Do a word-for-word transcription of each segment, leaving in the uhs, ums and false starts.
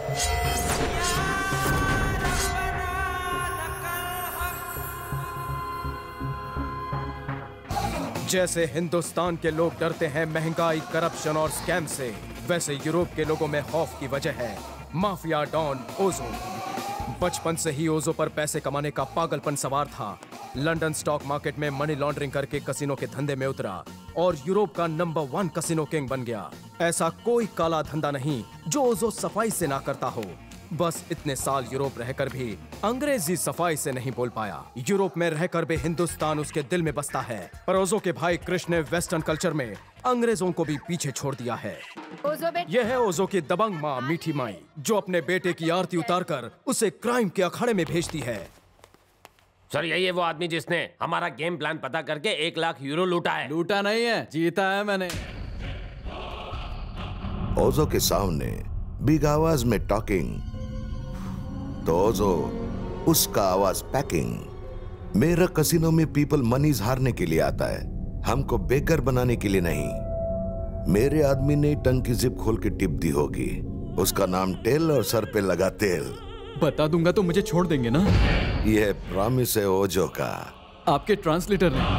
जैसे हिंदुस्तान के लोग डरते हैं महंगाई, करप्शन और स्कैम से, वैसे यूरोप के लोगों में खौफ की वजह है माफिया डॉन ओजो। बचपन से ही ओजो पर पैसे कमाने का पागलपन सवार था। लंदन स्टॉक मार्केट में मनी लॉन्ड्रिंग करके कसिनो के धंधे में उतरा और यूरोप का नंबर वन कसिनो किंग बन गया। ऐसा कोई काला धंधा नहीं जो ओजो सफाई से ना करता हो। बस इतने साल यूरोप रहकर भी अंग्रेजी सफाई से नहीं बोल पाया। यूरोप में रहकर भी हिंदुस्तान उसके दिल में बसता है। पर ओजो के भाई कृष्ण ने वेस्टर्न कल्चर में अंग्रेजों को भी पीछे छोड़ दिया है। यह है ओजो की दबंग माँ मीठी माई, जो अपने बेटे की आरती उतारकर उसे क्राइम के अखाड़े में भेजती है। सर, यही है वो आदमी जिसने हमारा गेम प्लान पता करके एक लाख यूरो लूटा है। लूटा नहीं है, जीता है मैंने। ओजो के सामने बिग आवाज में टॉकिंग, तो ओजो उसका आवाज पैकिंग। मेरा कसिनो में पीपल मनीज हारने के लिए आता है, हमको बेकर बनाने के लिए नहीं। मेरे आदमी ने टंग की जिप खोल के टिप दी होगी, उसका नाम टेल और सर पे लगा तेल। बता दूंगा तो मुझे छोड़ देंगे ना? यह प्रॉमिस है ओजो का। आपके ट्रांसलेटर ने।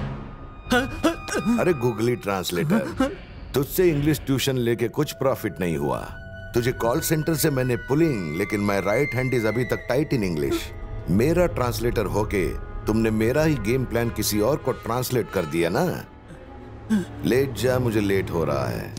अरे गूगली ट्रांसलेटर, तुझसे इंग्लिश ट्यूशन लेके कुछ प्रॉफिट नहीं हुआ। तुझे कॉल सेंटर से मैंने पुलिंग, लेकिन मैं राइट हैंड इज अभी तक टाइट इन इंग्लिश। मेरा ट्रांसलेटर होके तुमने मेरा ही गेम प्लान किसी और को ट्रांसलेट कर दिया ना। लेट जा, मुझे लेट हो रहा है।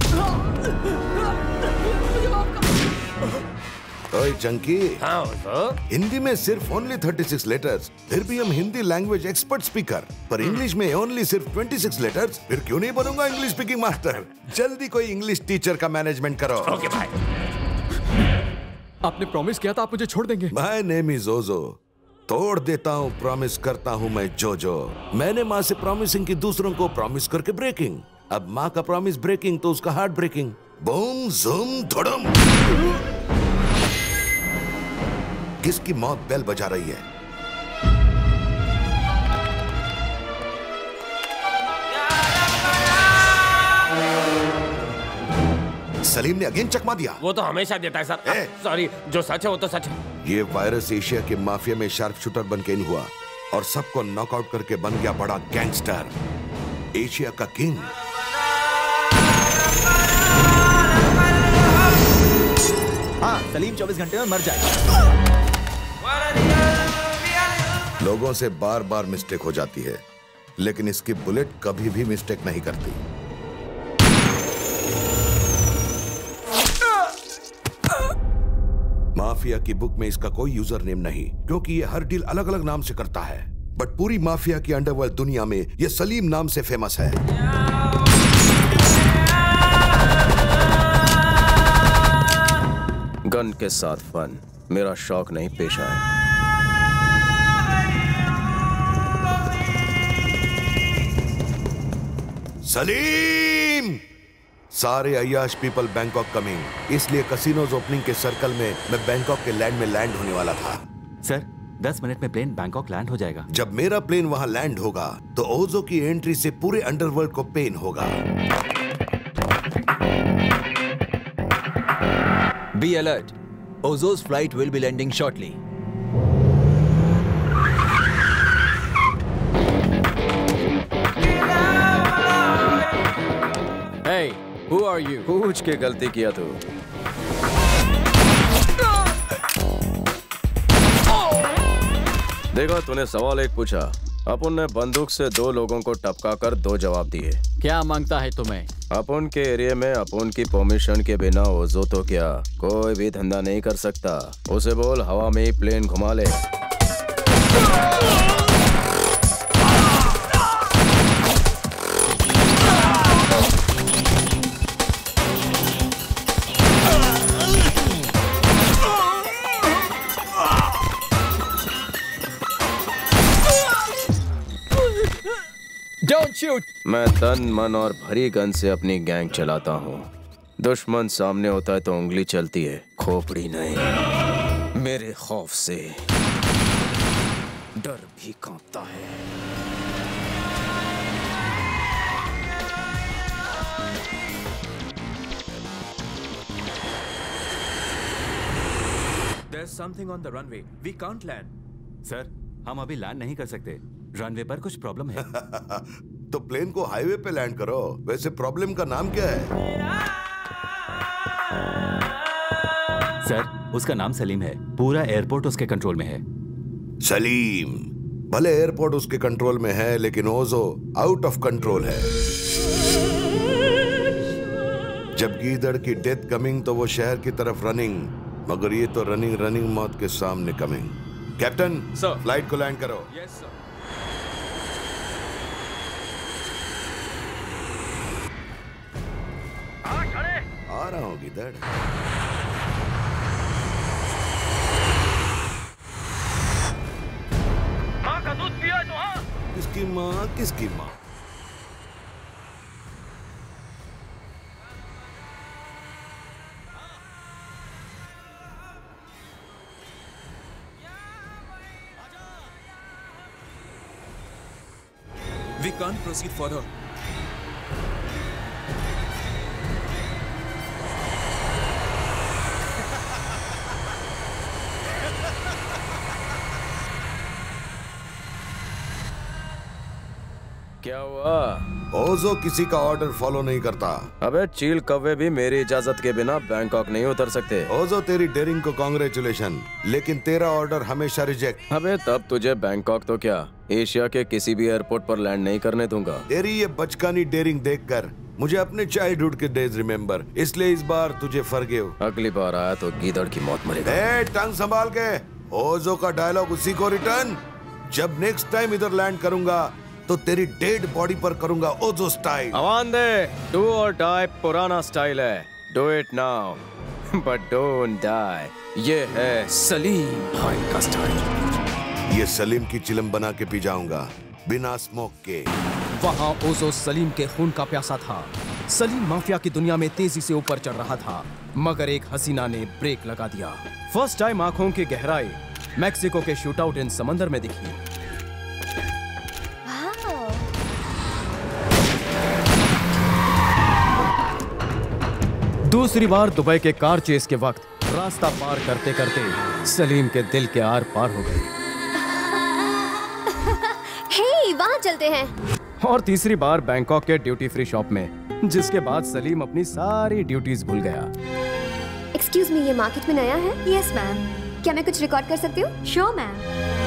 ओए चंकी, हाँ तो? हिंदी में सिर्फ ओनली थर्टी सिक्स लेटर्स, फिर भी हम हिंदी लैंग्वेज एक्सपर्ट स्पीकर, पर इंग्लिश में ओनली सिर्फ ट्वेंटी सिक्स लेटर्स। फिर क्यों नहीं बनूंगा इंग्लिश स्पीकिंग मास्टर? जल्दी कोई इंग्लिश टीचर का मैनेजमेंट करो। ओके भाई। आपने प्रॉमिस किया था आप मुझे छोड़ देंगे। माय नेम इज ओजो, तोड़ देता हूँ प्रॉमिस करता हूँ मैं जो जो। मैंने माँ से प्रॉमिसिंग की, दूसरों को प्रॉमिस करके ब्रेकिंग। अब माँ का प्रॉमिस ब्रेकिंग तो उसका हार्ट ब्रेकिंग। बूम जूम धड़म। किसकी मौत बेल बजा रही है? सलीम ने अगेन चकमा दिया। वो तो हमेशा देता है सर। सॉरी, जो सच है वो तो सच है। ये वायरस एशिया के माफिया में शार्प शूटर बन के इन हुआ और सबको नॉकआउट करके बन गया बड़ा गैंगस्टर, एशिया का किंग। हाँ, सलीम चौबीस घंटे में मर जाएगा। लोगों से बार बार मिस्टेक हो जाती है, लेकिन इसकी बुलेट कभी भी मिस्टेक नहीं करती। माफिया की बुक में इसका कोई यूजर नेम नहीं, क्योंकि ये हर डील अलग अलग नाम से करता है। बट पूरी माफिया की अंडरवर्ल्ड दुनिया में ये सलीम नाम से फेमस है। गन के साथ फन मेरा शौक नहीं, पेशा है। सलीम! सारे अय्याश पीपल बैंकॉक कमिंग, इसलिए कसिनोज ओपनिंग के सर्कल में मैं बैंकॉक के लैंड में लैंड होने वाला था। सर, दस मिनट में प्लेन बैंकॉक लैंड हो जाएगा। जब मेरा प्लेन वहां लैंड होगा तो ओजो की एंट्री से पूरे अंडरवर्ल्ड को पेन होगा। Be alert, Ojo's flight will be landing shortly. Hey, who are you? पूछ के गलती किया तू। देखो, तूने सवाल एक पूछा, अपन ने बंदूक से दो लोगों को टपका कर दो जवाब दिए। क्या मांगता है तुम्हें? अपन के एरिया में अपन की परमिशन के बिना ओजो तो क्या कोई भी धंधा नहीं कर सकता। उसे बोल हवा में ही प्लेन घुमा ले। Don't shoot! मैं तन मन और भरी गन से अपनी गैंग चलाता हूँ। दुश्मन सामने होता है तो उंगली चलती है, खोपड़ी नहीं। मेरे खौफ से डर भी कांपता है। There's something on the runway. We can't land. Sir, हम अभी लैंड नहीं कर सकते। रनवे पर कुछ प्रॉब्लम है। तो प्लेन को हाईवे पे लैंड करो। वैसे प्रॉब्लम का नाम क्या है? सर, उसका नाम सलीम है। पूरा एयरपोर्ट उसके कंट्रोल में है। सलीम, भले एयरपोर्ट उसके कंट्रोल में है, लेकिन ओजो आउट ऑफ कंट्रोल है। जब गीदड़ की डेथ कमिंग तो वो शहर की तरफ रनिंग, मगर ये तो रनिंग रनिंग मौत के सामने कमिंग। कैप्टन, सर, फ्लाइट को लैंड करो। Yes sir. आ रहा हूँ गीदड़। माँ का दूध पिया तो हाँ। किसकी माँ? किसकी माँ? We can't proceed further. क्या हुआ? ओजो किसी का ऑर्डर फॉलो नहीं करता। अबे चील कौवे भी मेरी इजाजत के बिना बैंकॉक नहीं उतर सकते। ओजो, तेरी डेयरिंग को कांग्रेचुलेशन, लेकिन तेरा ऑर्डर हमेशा रिजेक्ट। अबे तब तुझे बैंकॉक तो क्या, एशिया के किसी भी एयरपोर्ट पर लैंड नहीं करने दूंगा। तेरी ये बचकानी डेयरिंग देखकर मुझे अपने चाइल्डहुड के डेज रिमेम्बर, इसलिए इस बार तुझे फॉरगिव। अगली बार आया तो गीदड़ की मौत मरेगा। ए, टंग संभाल के। ओजो का डायलॉग उसी को रिटर्न। जब नेक्स्ट टाइम इधर लैंड करूंगा तो तेरी डेड बॉडी पर करूंगा ओजो स्टाइल। आवाज दे, डू और डाई पुराना स्टाइल है। Do it now but don't die. ये है सलीम भाई का स्टाइल। ये सलीम की चिलम बना के पी जाऊंगा, बिना स्मोक के। वहाँ ओजो सलीम के खून का प्यासा था। सलीम माफिया की दुनिया में तेजी से ऊपर चढ़ रहा था, मगर एक हसीना ने ब्रेक लगा दिया। फर्स्ट टाइम आंखों की गहराई मैक्सिको के शूटआउट इन समंदर में दिखी। दूसरी बार दुबई के कार चेस के वक्त रास्ता पार करते करते सलीम के दिल के आर पार हो गई। हे, वहाँ चलते हैं। और तीसरी बार बैंकॉक के ड्यूटी फ्री शॉप में, जिसके बाद सलीम अपनी सारी ड्यूटीज भूल गया। एक्सक्यूज मी, ये मार्केट में नया है? Yes ma'am. क्या मैं कुछ रिकॉर्ड कर सकती हूँ? Sure ma'am.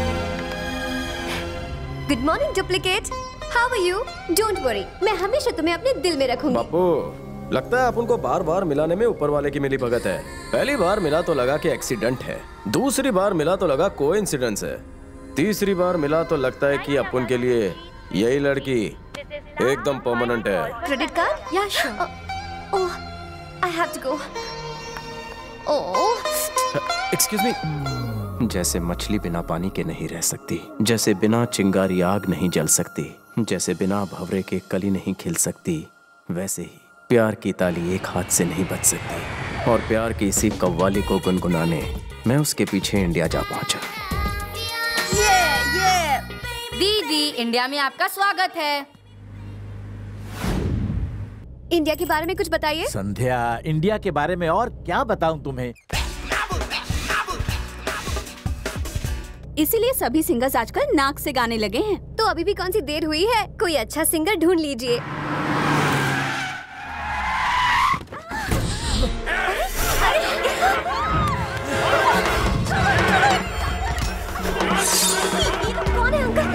Good morning duplicate, how are you? Don't worry, मैं हमेशा तुम्हें अपने दिल में रखूंगी। बापू, लगता है अपन को बार बार मिलाने में ऊपर वाले की मिली भगत है। पहली बार मिला तो लगा कि एक्सीडेंट है, दूसरी बार मिला तो लगा कोइंसिडेंस है, तीसरी बार मिला तो लगता है कि अपन के लिए यही लड़की एकदम परमानेंट है। Credit card? या sure. Oh, I have to go. Oh, excuse me. जैसे मछली बिना पानी के नहीं रह सकती, जैसे बिना चिंगारी आग नहीं जल सकती, जैसे बिना भंवरे के कली नहीं खिल सकती, वैसे ही प्यार की ताली एक हाथ से नहीं बज सकती। और प्यार की इसी कव्वाली को गुनगुनाने मैं उसके पीछे इंडिया जा पहुंचा। ये ये दीदी, इंडिया में आपका स्वागत है। इंडिया के बारे में कुछ बताइए। संध्या, इंडिया के बारे में और क्या बताऊं तुम्हें? इसीलिए सभी सिंगर्स आजकल नाक से गाने लगे हैं। तो अभी भी कौन सी देर हुई है, कोई अच्छा सिंगर ढूंढ लीजिए। कौन है अंकल?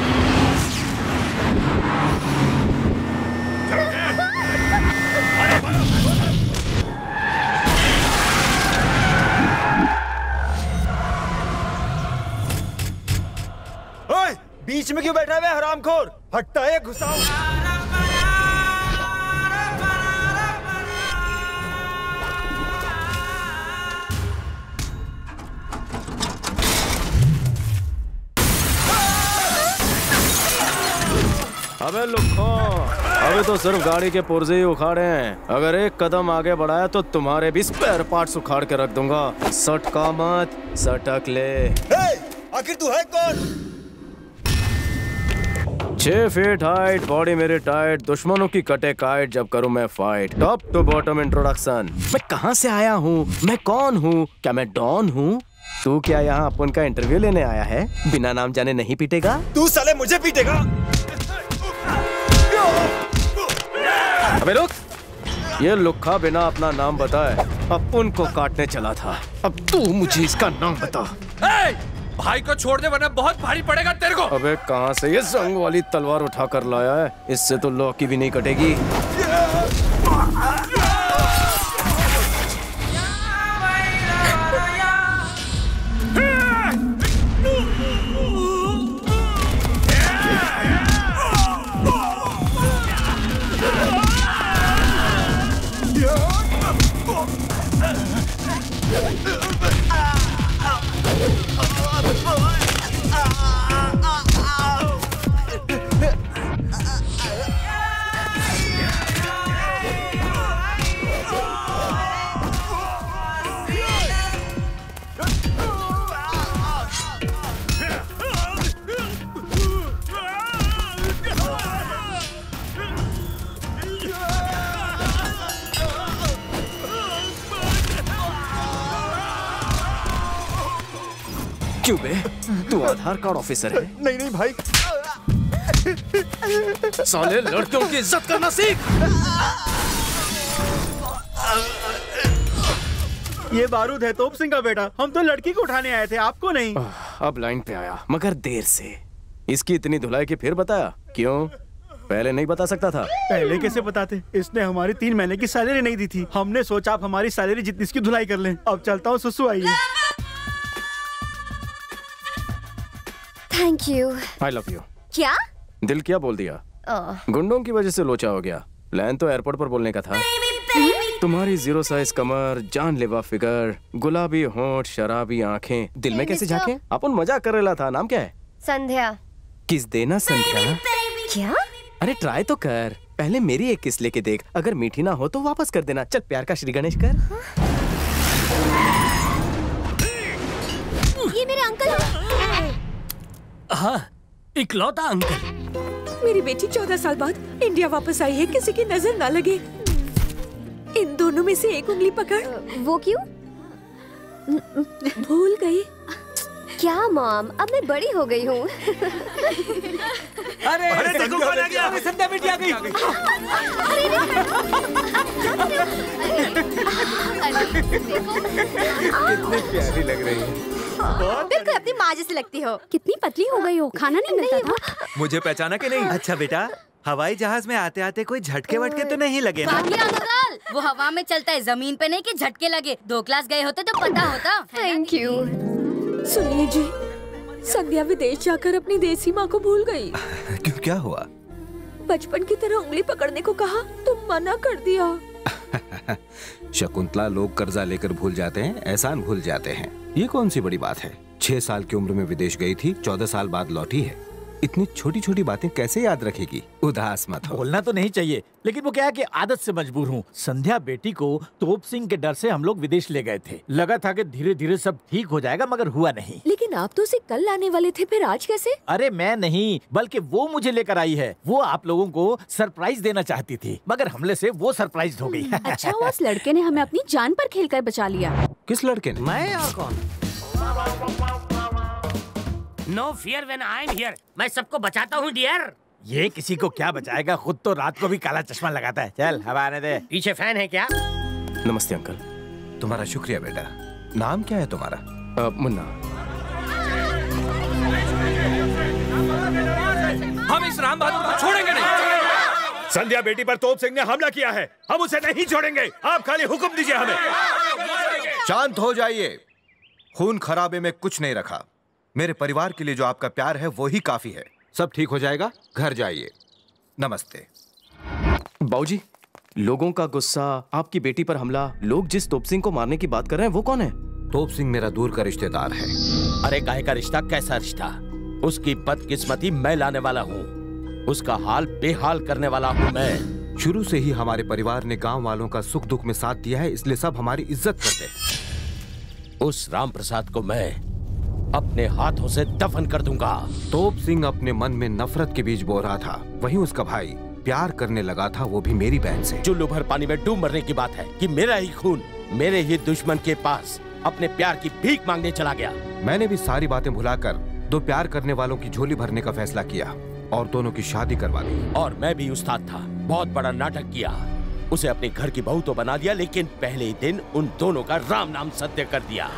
ओए, बीच में क्यों बैठा हुआ है हरामखोर? हटता है, घुसाओ। अबे लुक्खो, अभी तो सिर्फ गाड़ी के पुर्जे ही उखाड़े हैं। अगर एक कदम आगे बढ़ाया तो तुम्हारे भी स्पेयर पार्ट्स उखाड़ के रख दूंगा। सटका मत, सटक ले। आखिर तू है कौन? छह फीट हाइट, बॉडी मेरी टाइट, दुश्मनों की कटे काइट जब करूं मैं fight. Top to bottom introduction. मैं कहां से आया हूं, मैं कौन हूं, क्या मैं डॉन हूं? तू क्या यहाँ अपन का इंटरव्यू लेने आया है? बिना नाम जाने नहीं पीटेगा? तू साले मुझे पीटेगा? अबे रुक! ये लुक्खा बिना अपना नाम बताए अपन को काटने चला था। अब तू मुझे इसका नाम बता। ए, भाई को छोड़ दे वरना बहुत भारी पड़ेगा तेरे को। अबे कहाँ से ये जंग वाली तलवार उठा कर लाया है? इससे तो लौ की भी नहीं कटेगी। क्यों बे? तू आधार कार्ड ऑफिसर है? नहीं नहीं भाई। साले लड़कियों की इज्जत करना सीख। ये बारूद है तोप सिंह का बेटा। हम तो लड़की को उठाने आए थे, आपको नहीं। अब लाइन पे आया मगर देर से। इसकी इतनी धुलाई की फिर बताया क्यों? पहले नहीं बता सकता था? पहले कैसे बताते? इसने हमारी तीन महीने की सैलरी नहीं दी थी। हमने सोचा आप हमारी सैलरी जितनी इसकी धुलाई कर लें। अब चलता हूँ, सुसु आइए। Thank you. I love you. क्या? दिल क्या बोल दिया? ओह। गुंडों की वजह से लोचा हो गया। प्लान तो एयरपोर्ट पर बोलने का था। तुम्हारी जीरो साइज कमर, जानलेवा फिगर, गुलाबी होंठ, शराबी आंखें, दिल में कैसे झांके? अपन मजाक कर रहा था। नाम क्या है? संध्या। किस देना संध्या? क्या? अरे ट्राई तो कर। पहले मेरी एक किस लेके देख। अगर मीठी ना हो तो वापस कर देना। चल प्यार का श्री गणेश कर। ये मेरे अंकल हैं। हाँ, इकलौता अंकल। मेरी बेटी चौदह साल बाद इंडिया वापस आई है, किसी की नजर ना लगे। इन दोनों में से एक उंगली पकड़। वो क्यों? भूल गई क्या मॉम? अब मैं बड़ी हो गई हूँ। अरे, अरे देखो कौन आ गया? अरे संध्या बेटी आ गई। कितनी प्यारी लग रही है। बिल्कुल अपनी माँ जैसी लगती हो। कितनी पतली हो गई हो, खाना नहीं मिलता था? मुझे पहचाना कि नहीं? अच्छा बेटा, हवाई जहाज में आते आते कोई झटके वटके तो नहीं लगे ना? अंकल, वो हवा में चलता है, जमीन पे नहीं कि झटके लगे। दो क्लास गए होते तो पता होता। Thank you. सुनिए जी, संध्या विदेश जाकर अपनी देसी माँ को भूल गई। क्यों, क्या हुआ? बचपन की तरह उंगली पकड़ने को कहा तो मना कर दिया। शकुंतला, लोग कर्जा लेकर भूल जाते हैं, एहसान भूल जाते हैं। ये कौन सी बड़ी बात है? छह साल की उम्र में विदेश गई थी, चौदह साल बाद लौटी है। इतनी छोटी छोटी बातें कैसे याद रखेगी? उदास मत हो। बोलना तो नहीं चाहिए, लेकिन वो क्या है कि आदत से मजबूर हूँ। संध्या बेटी को तोप सिंह के डर से हम लोग विदेश ले गए थे। लगा था कि धीरे धीरे सब ठीक हो जाएगा, मगर हुआ नहीं। लेकिन आप तो उसे कल लाने वाले थे, फिर आज कैसे? अरे मैं नहीं, बल्कि वो मुझे लेकर आई है। वो आप लोगों को सरप्राइज देना चाहती थी, मगर हमले से वो सरप्राइज हो गई। अच्छा हुआ उस लड़के ने हमें अपनी जान पर खेलकर बचा लिया। किस लड़के ने? मैं और कौन? No fear when I am here. मैं सबको बचाता हूँ डियर। ये किसी को क्या बचाएगा, खुद तो रात को भी काला चश्मा लगाता है। चल हवा आने दे। पीछे फैन है क्या? नमस्ते अंकल। तुम्हारा शुक्रिया बेटा। नाम क्या है तुम्हारा? आ, मुन्ना। हम इस राम बहादुर को छोड़ेंगे नहीं। संध्या बेटी पर तोप सिंह ने हमला किया है, हम उसे नहीं छोड़ेंगे। आप खाली हुक्म दीजिए हमें। शांत हो जाइए। खून खराबे में कुछ नहीं रखा। मेरे परिवार के लिए जो आपका प्यार है वो ही काफी है। सब ठीक हो जाएगा, घर जाइए। नमस्ते। बाबूजी, लोगों का गुस्सा, आपकी बेटी पर हमला, लोग जिस तोप सिंह को मारने की बात कर रहे हैं वो कौन है? तोप सिंह मेरा दूर का रिश्तेदार है। अरे काहे का रिश्ता, कैसा रिश्ता? उसकी बदकिस्मती मैं लाने वाला हूँ, उसका हाल बेहाल करने वाला हूँ मैं। शुरू से ही हमारे परिवार ने गांव वालों का सुख दुख में साथ दिया है, इसलिए सब हमारी इज्जत करते हैं। उस राम प्रसाद को मैं अपने हाथों से दफन कर दूंगा। तोप सिंह अपने मन में नफरत के बीज बो रहा था, वहीं उसका भाई प्यार करने लगा था, वो भी मेरी बहन से। चुल्लू भर पानी में डूब मरने की बात है कि मेरा ही खून मेरे ही दुश्मन के पास अपने प्यार की भीख मांगने चला गया। मैंने भी सारी बातें भुलाकर दो प्यार करने वालों की झोली भरने का फैसला किया और दोनों की शादी करवा दी। और मैं भी उस्ताद था, बहुत बड़ा नाटक किया। उसे अपने घर की बहू तो बना दिया, लेकिन पहले ही दिन उन दोनों का राम नाम सत्य कर दिया।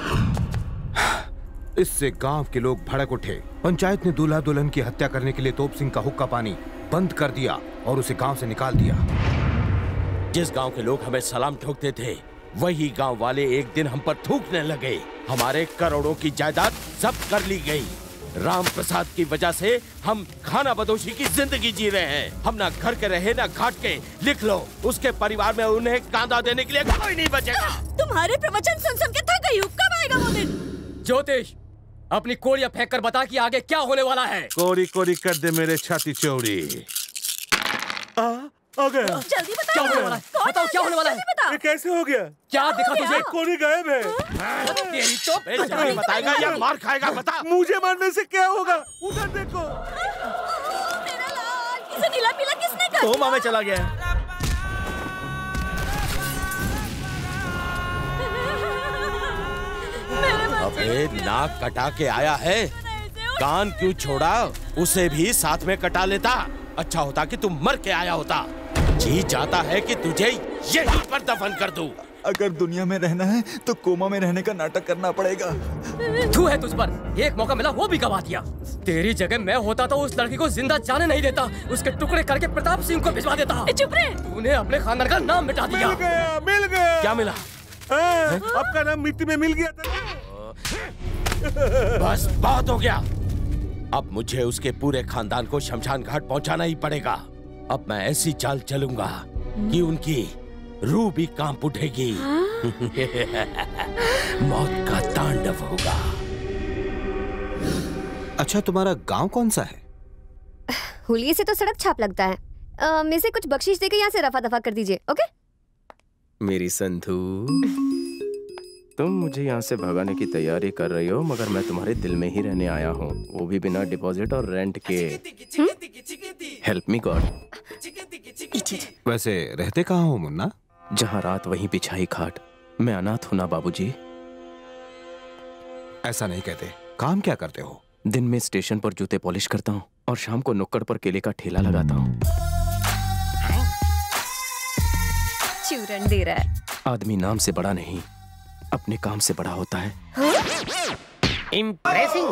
इससे गांव के लोग भड़क उठे। पंचायत ने दूल्हा दुल्हन की हत्या करने के लिए तोप सिंह का हुक्का पानी बंद कर दिया और उसे गांव से निकाल दिया। जिस गांव के लोग हमें सलाम ठोकते थे, वही गांव वाले एक दिन हम पर थूकने लगे। हमारे करोड़ों की जायदाद जब्त कर ली गई। राम प्रसाद की वजह से हम खाना बदोशी की जिंदगी जी रहे हैं। हम ना घर के रहे ना घाट के। लिख लो, उसके परिवार में उन्हें कांदा देने के लिए कोई नहीं बचेगा। तुम्हारे प्रवचन सुन सुन के थक गई हूँ, कब आएगा वो दिन? ज्योतिष, अपनी कोड़ियां फेंक कर बता कि आगे क्या होने वाला है। कोरी कोरी कर दे मेरे छाती चौड़ी। आ, आ गया। जल्दी बताओ क्या होने वाला है? बताओ क्या होने वाला है? ये कैसे हो गया? क्या दिखा तुझे? कोरी गायब है। तेरी तो बताएगा या मार खाएगा? बता। मुझे मारने से क्या होगा? उधर देखो। इसे नीला पीला किसने कर दिया? कोमा में चला गया। अबे नाक कटा के आया है, कान क्यों छोड़ा? उसे भी साथ में कटा लेता। अच्छा होता कि तुम मर के आया होता। जी चाहता है कि तुझे यहीं पर दफन कर दूं। अगर दुनिया में रहना है तो कोमा में रहने का नाटक करना पड़ेगा। तू है तुझ पर, एक मौका मिला वो भी गवा दिया। तेरी जगह मैं होता तो उस लड़की को जिंदा जाने नहीं देता, उसके टुकड़े करके प्रताप सिंह को भिजवा देता। चुप रहे। तूने अपने खानदान का नाम मिटा दिया। मिल गया, मिल गया। क्या मिला? आपका नाम मिट्टी में मिल गया था। बस बहुत हो गया। अब मुझे उसके पूरे खानदान को शमशान घाट पहुंचाना ही पड़ेगा। अब मैं ऐसी चाल चलूंगा कि उनकी रूह भी कांप उठेगी। मौत का तांडव होगा। अच्छा, तुम्हारा गांव कौन सा है? हुलिये से तो सड़क छाप लगता है। आ, में से कुछ बख्शीश देकर यहाँ से रफा दफा कर दीजिए, ओके? मेरी संधू, तुम मुझे यहाँ से भगाने की तैयारी कर रही हो, मगर मैं तुम्हारे दिल में ही रहने आया हूँ, वो भी बिना डिपॉजिट और रेंट के। Help me god. वैसे रहते कहाँ हो मुन्ना? जहाँ रात वहीं बिछाई खाट। मैं अनाथ हूँ ना बाबूजी। ऐसा नहीं कहते। काम क्या करते हो? दिन में स्टेशन पर जूते पॉलिश करता हूँ और शाम को नुक्कड़ पर केले का ठेला लगाता हूँ। चूरन दे रहा है। आदमी नाम से बड़ा नहीं, अपने काम से बड़ा होता है। इम्प्रेसिंग।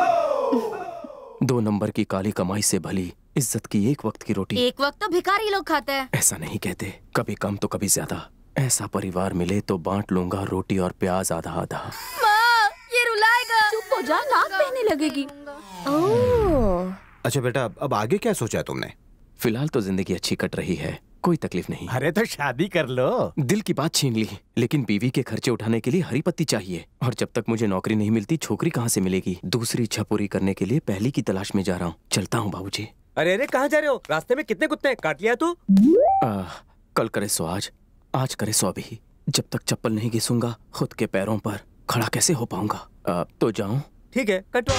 दो नंबर की काली कमाई से भली इज्जत की एक वक्त की रोटी एक वक्त तो भिखारी लोग खाते हैं। ऐसा नहीं कहते, कभी कम तो कभी ज्यादा। ऐसा परिवार मिले तो बांट लूंगा रोटी और प्याज आधा आधा। माँ, ये रुलाएगा। चुप हो जा, नाक बहने लगेगी। ओह। अच्छा बेटा, अब आगे क्या सोचा है तुमने? फिलहाल तो जिंदगी अच्छी कट रही है, कोई तकलीफ नहीं। अरे तो शादी कर लो। दिल की बात छीन ली, लेकिन बीवी के खर्चे उठाने के लिए हरी पत्ती चाहिए, और जब तक मुझे नौकरी नहीं मिलती छोकरी कहाँ से मिलेगी? दूसरी इच्छा पूरी करने के लिए पहली की तलाश में जा रहा हूँ। चलता हूँ बाबूजी। अरे अरे कहाँ जा रहे हो? रास्ते में कितने कुत्ते हैं, काट लिया तू? आ, कल करे सो आज, आज करे सो अभी। जब तक चप्पल नहीं घिसूंगा खुद के पैरों पर खड़ा कैसे हो पाऊंगा? आ, तो जाऊं? ठीक है, कटवा।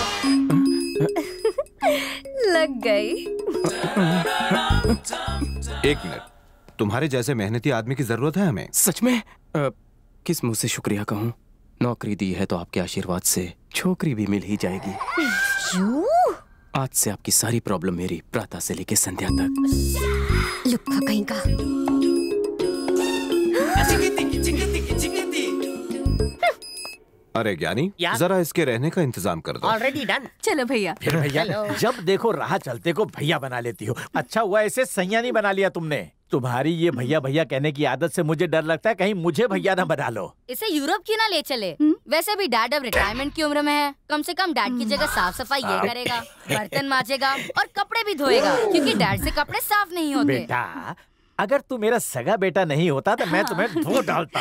लग गई। एक मिनट, तुम्हारे जैसे मेहनती आदमी की जरूरत है हमें। सच में? आ, किस मुंह से शुक्रिया कहूँ? नौकरी दी है तो आपके आशीर्वाद से छोकरी भी मिल ही जाएगी। आज से आपकी सारी प्रॉब्लम मेरी, प्रातः से लेके संध्या तक। लुक्का कहीं का। अरे ज्ञानी, जरा इसके रहने का इंतजाम कर दो। Already done. चलो भैया। फिर भैया, जब देखो राह चलते को भैया बना लेती हो। अच्छा हुआ ऐसे सैया नहीं बना लिया तुमने। तुम्हारी ये भैया भैया कहने की आदत से मुझे डर लगता है कहीं मुझे भैया ना बना लो। इसे यूरोप क्यों ना ले चले? वैसे भी डैड अब रिटायरमेंट की उम्र में है, कम से कम डैड की जगह साफ सफाई ये करेगा, बर्तन मांजेगा और कपड़े भी धोएगा, क्योंकि डैड से कपड़े साफ नहीं होते। बेटा, अगर तू मेरा सगा बेटा नहीं होता तो मैं तुम्हें धो डालता।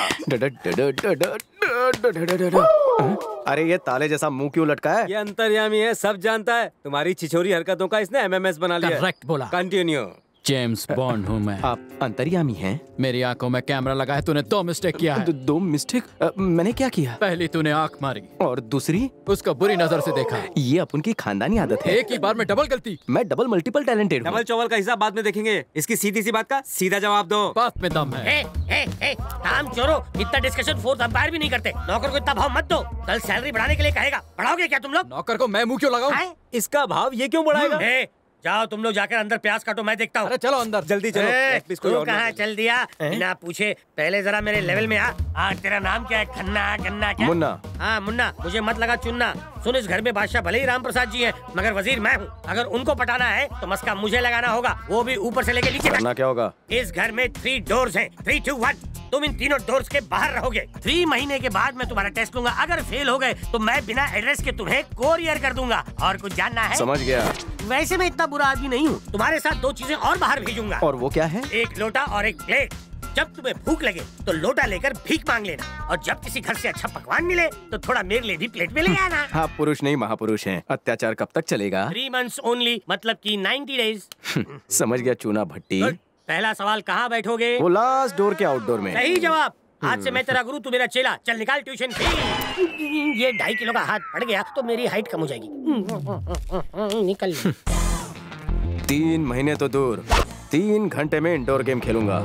अरे ये ताले जैसा मुंह क्यों लटका है? ये अंतर्यामी है, सब जानता है। तुम्हारी छिछोरी हरकतों का इसने एमएमएस बना लिया। करेक्ट बोला। कंटिन्यू। जेम्स बॉन्ड हूँ मैं। आप अंतर्यामी हैं? मेरी आंखों में कैमरा लगा है, तूने दो मिस्टेक किया है। दो, दो मिस्टेक? मैंने क्या किया? पहली तूने आंख मारी और दूसरी उसको बुरी नजर से देखा। ये अपन की खानदानी आदत है। एक ही बार में डबल गलती। मैं डबल मल्टीपल टैलेंटेड हूँ। डबल चौवल का हिसाब बाद में देखेंगे, इसकी सीधी सी बात का सीधा जवाब दो। बात में दम है। ए, ए, ए, काम चोरो, इतना डिस्कशन फोर्थ अंपायर भी नहीं करते। नौकर को इतना भाव मत दो, कल सैलरी बढ़ाने के लिए कहेगा। बढ़ाओगे क्या तुम लोग? नौकर को मैं मुंह क्यों लगाऊं? इसका भाव ये क्यों बढ़ाएगा? जाओ तुम लोग जाकर अंदर प्याज काटो, मैं देखता हूँ। अरे चलो अंदर, जल्दी चलो। तू कहाँ चल दिया बिना पूछे? पहले जरा मेरे लेवल में आ। आ तेरा नाम क्या है? खन्ना गन्ना क्या? मुन्ना। हाँ मुन्ना, मुझे मत लगा चुनना। सुन, इस घर में बादशाह भले ही राम प्रसाद जी हैं, मगर वजीर मैं हूँ। अगर उनको पटाना है तो मस्का मुझे लगाना होगा, वो भी ऊपर से लेके नीचे तक। क्या होगा? इस घर में थ्री डोर्स हैं, थ्री टू वन। तुम इन तीनों डोर्स के बाहर रहोगे। थ्री महीने के बाद मैं तुम्हारा टेस्ट लूंगा। अगर फेल हो गए तो मैं बिना एड्रेस के तुम्हें कोरियर कर दूंगा। और कुछ जानना है? समझ गया। वैसे मैं इतना बुरा आदमी नहीं हूँ। तुम्हारे साथ दो चीजें और बाहर भेजूंगा। और वो क्या है? एक लोटा और एक प्लेट। जब तुम्हें भूख लगे तो लोटा लेकर भीख मांग लेना, और जब किसी घर से अच्छा पकवान मिले तो थोड़ा मेरे लिए भी प्लेट में ले आना। आप पुरुष नहीं महापुरुष हैं। अत्याचार कब तक चलेगा? थ्री मंथ्स ओनली, मतलब कि नाइन्टी डेज। समझ गया चूना भट्टी। पहला सवाल, कहाँ बैठोगे? वो लास्ट डोर के आउटडोर में। सही जवाब। आज से मैं तेरा गुरु, तू मेरा चेला। चल निकाल ट्यूशन फी। ये ढाई किलो का हाथ पड़ गया तो मेरी हाइट कम हो जाएगी। निकल। तीन महीने तो दूर, तीन घंटे में इंडोर गेम खेलूंगा।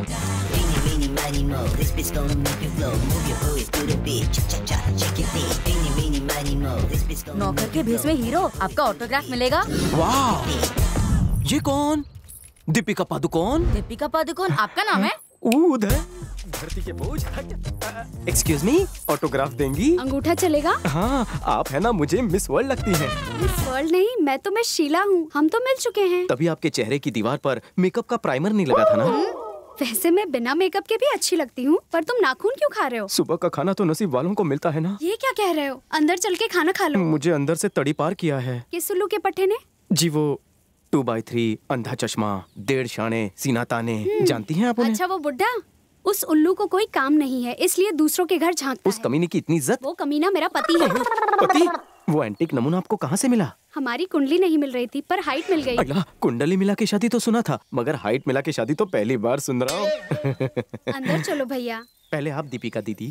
नौकर के भेष में हीरो, आपका ऑटोग्राफ मिलेगा। वाह, ये कौन? दीपिका पादुकोण। दीपिका पादुकोण आपका नाम है? उधर धरती के बोझ। एक्सक्यूज मी, ऑटोग्राफ देंगी? अंगूठा चलेगा? हाँ, आप है ना मुझे मिस वर्ल्ड लगती हैं। मिस वर्ल्ड नहीं, मैं तो मैं शीला हूँ। हम तो मिल चुके हैं। तभी आपके चेहरे की दीवार पर मेकअप का प्राइमर नहीं लगा था ना? वैसे मैं बिना मेकअप के भी अच्छी लगती हूँ, पर तुम नाखून क्यों खा रहे हो? सुबह का खाना तो नसीब वालों को मिलता है ना। ये क्या कह रहे हो? अंदर चल के खाना खा लो। मुझे अंदर से तड़ी पार किया है। किस उल्लू के पट्टे ने? जी वो टू बाई थ्री, अंधा चश्मा, डेढ़ शाने, सीना ताने, जानती हैं आप उन्हें? अच्छा वो बुड्ढा? उस उल्लू को कोई काम नहीं है, इसलिए दूसरों के घर झांकता उस कमीने की इतनी इज्जत? वो कमीना मेरा पति है। पति? वो एंटीक नमूना आपको कहाँ से मिला? हमारी कुंडली नहीं मिल रही थी, पर हाइट मिल गई। अल्लाह, कुंडली मिला के शादी तो सुना था, मगर हाइट मिला के शादी तो पहली बार सुन रहा हूँ। अंदर चलो भैया। पहले आप दीपिका दीदी।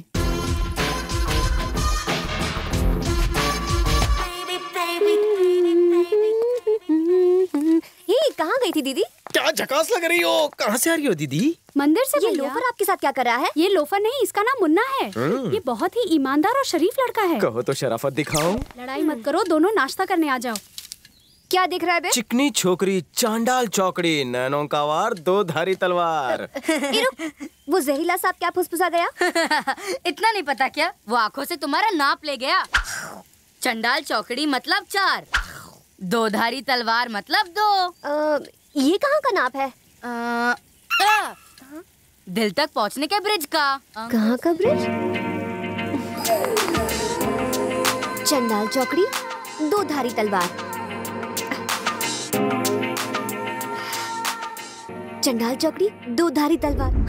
ये कहाँ गई थी दीदी? क्या झकास लग रही हो? कहाँ से आ रही हो दीदी? मंदिर से। ये लोफर आपके साथ क्या कर रहा है? ये लोफर नहीं, इसका नाम मुन्ना है। ये बहुत ही ईमानदार और शरीफ लड़का है। कहो तो शराफत दिखाओ। लड़ाई मत करो, दोनों नाश्ता करने आ जाओ। क्या दिख रहा है बे? चिकनी छोकरी, चांडाल चौकड़ी, नैनों का वार, दो धारी तलवार। वो जहरीला सांप क्या फुसफुसा गया? इतना नहीं पता क्या? वो आंखों से तुम्हारा नाप ले गया। चंडाल चौकड़ी मतलब चार, दो धारी तलवार मतलब दो। आ, ये कहाँ का नाप है? आ, आ, दिल तक पहुँचने के ब्रिज का। कहाँ का ब्रिज? चंडाल चौकड़ी, दो धारी तलवार। चंडाल चौकड़ी, दो धारी तलवार।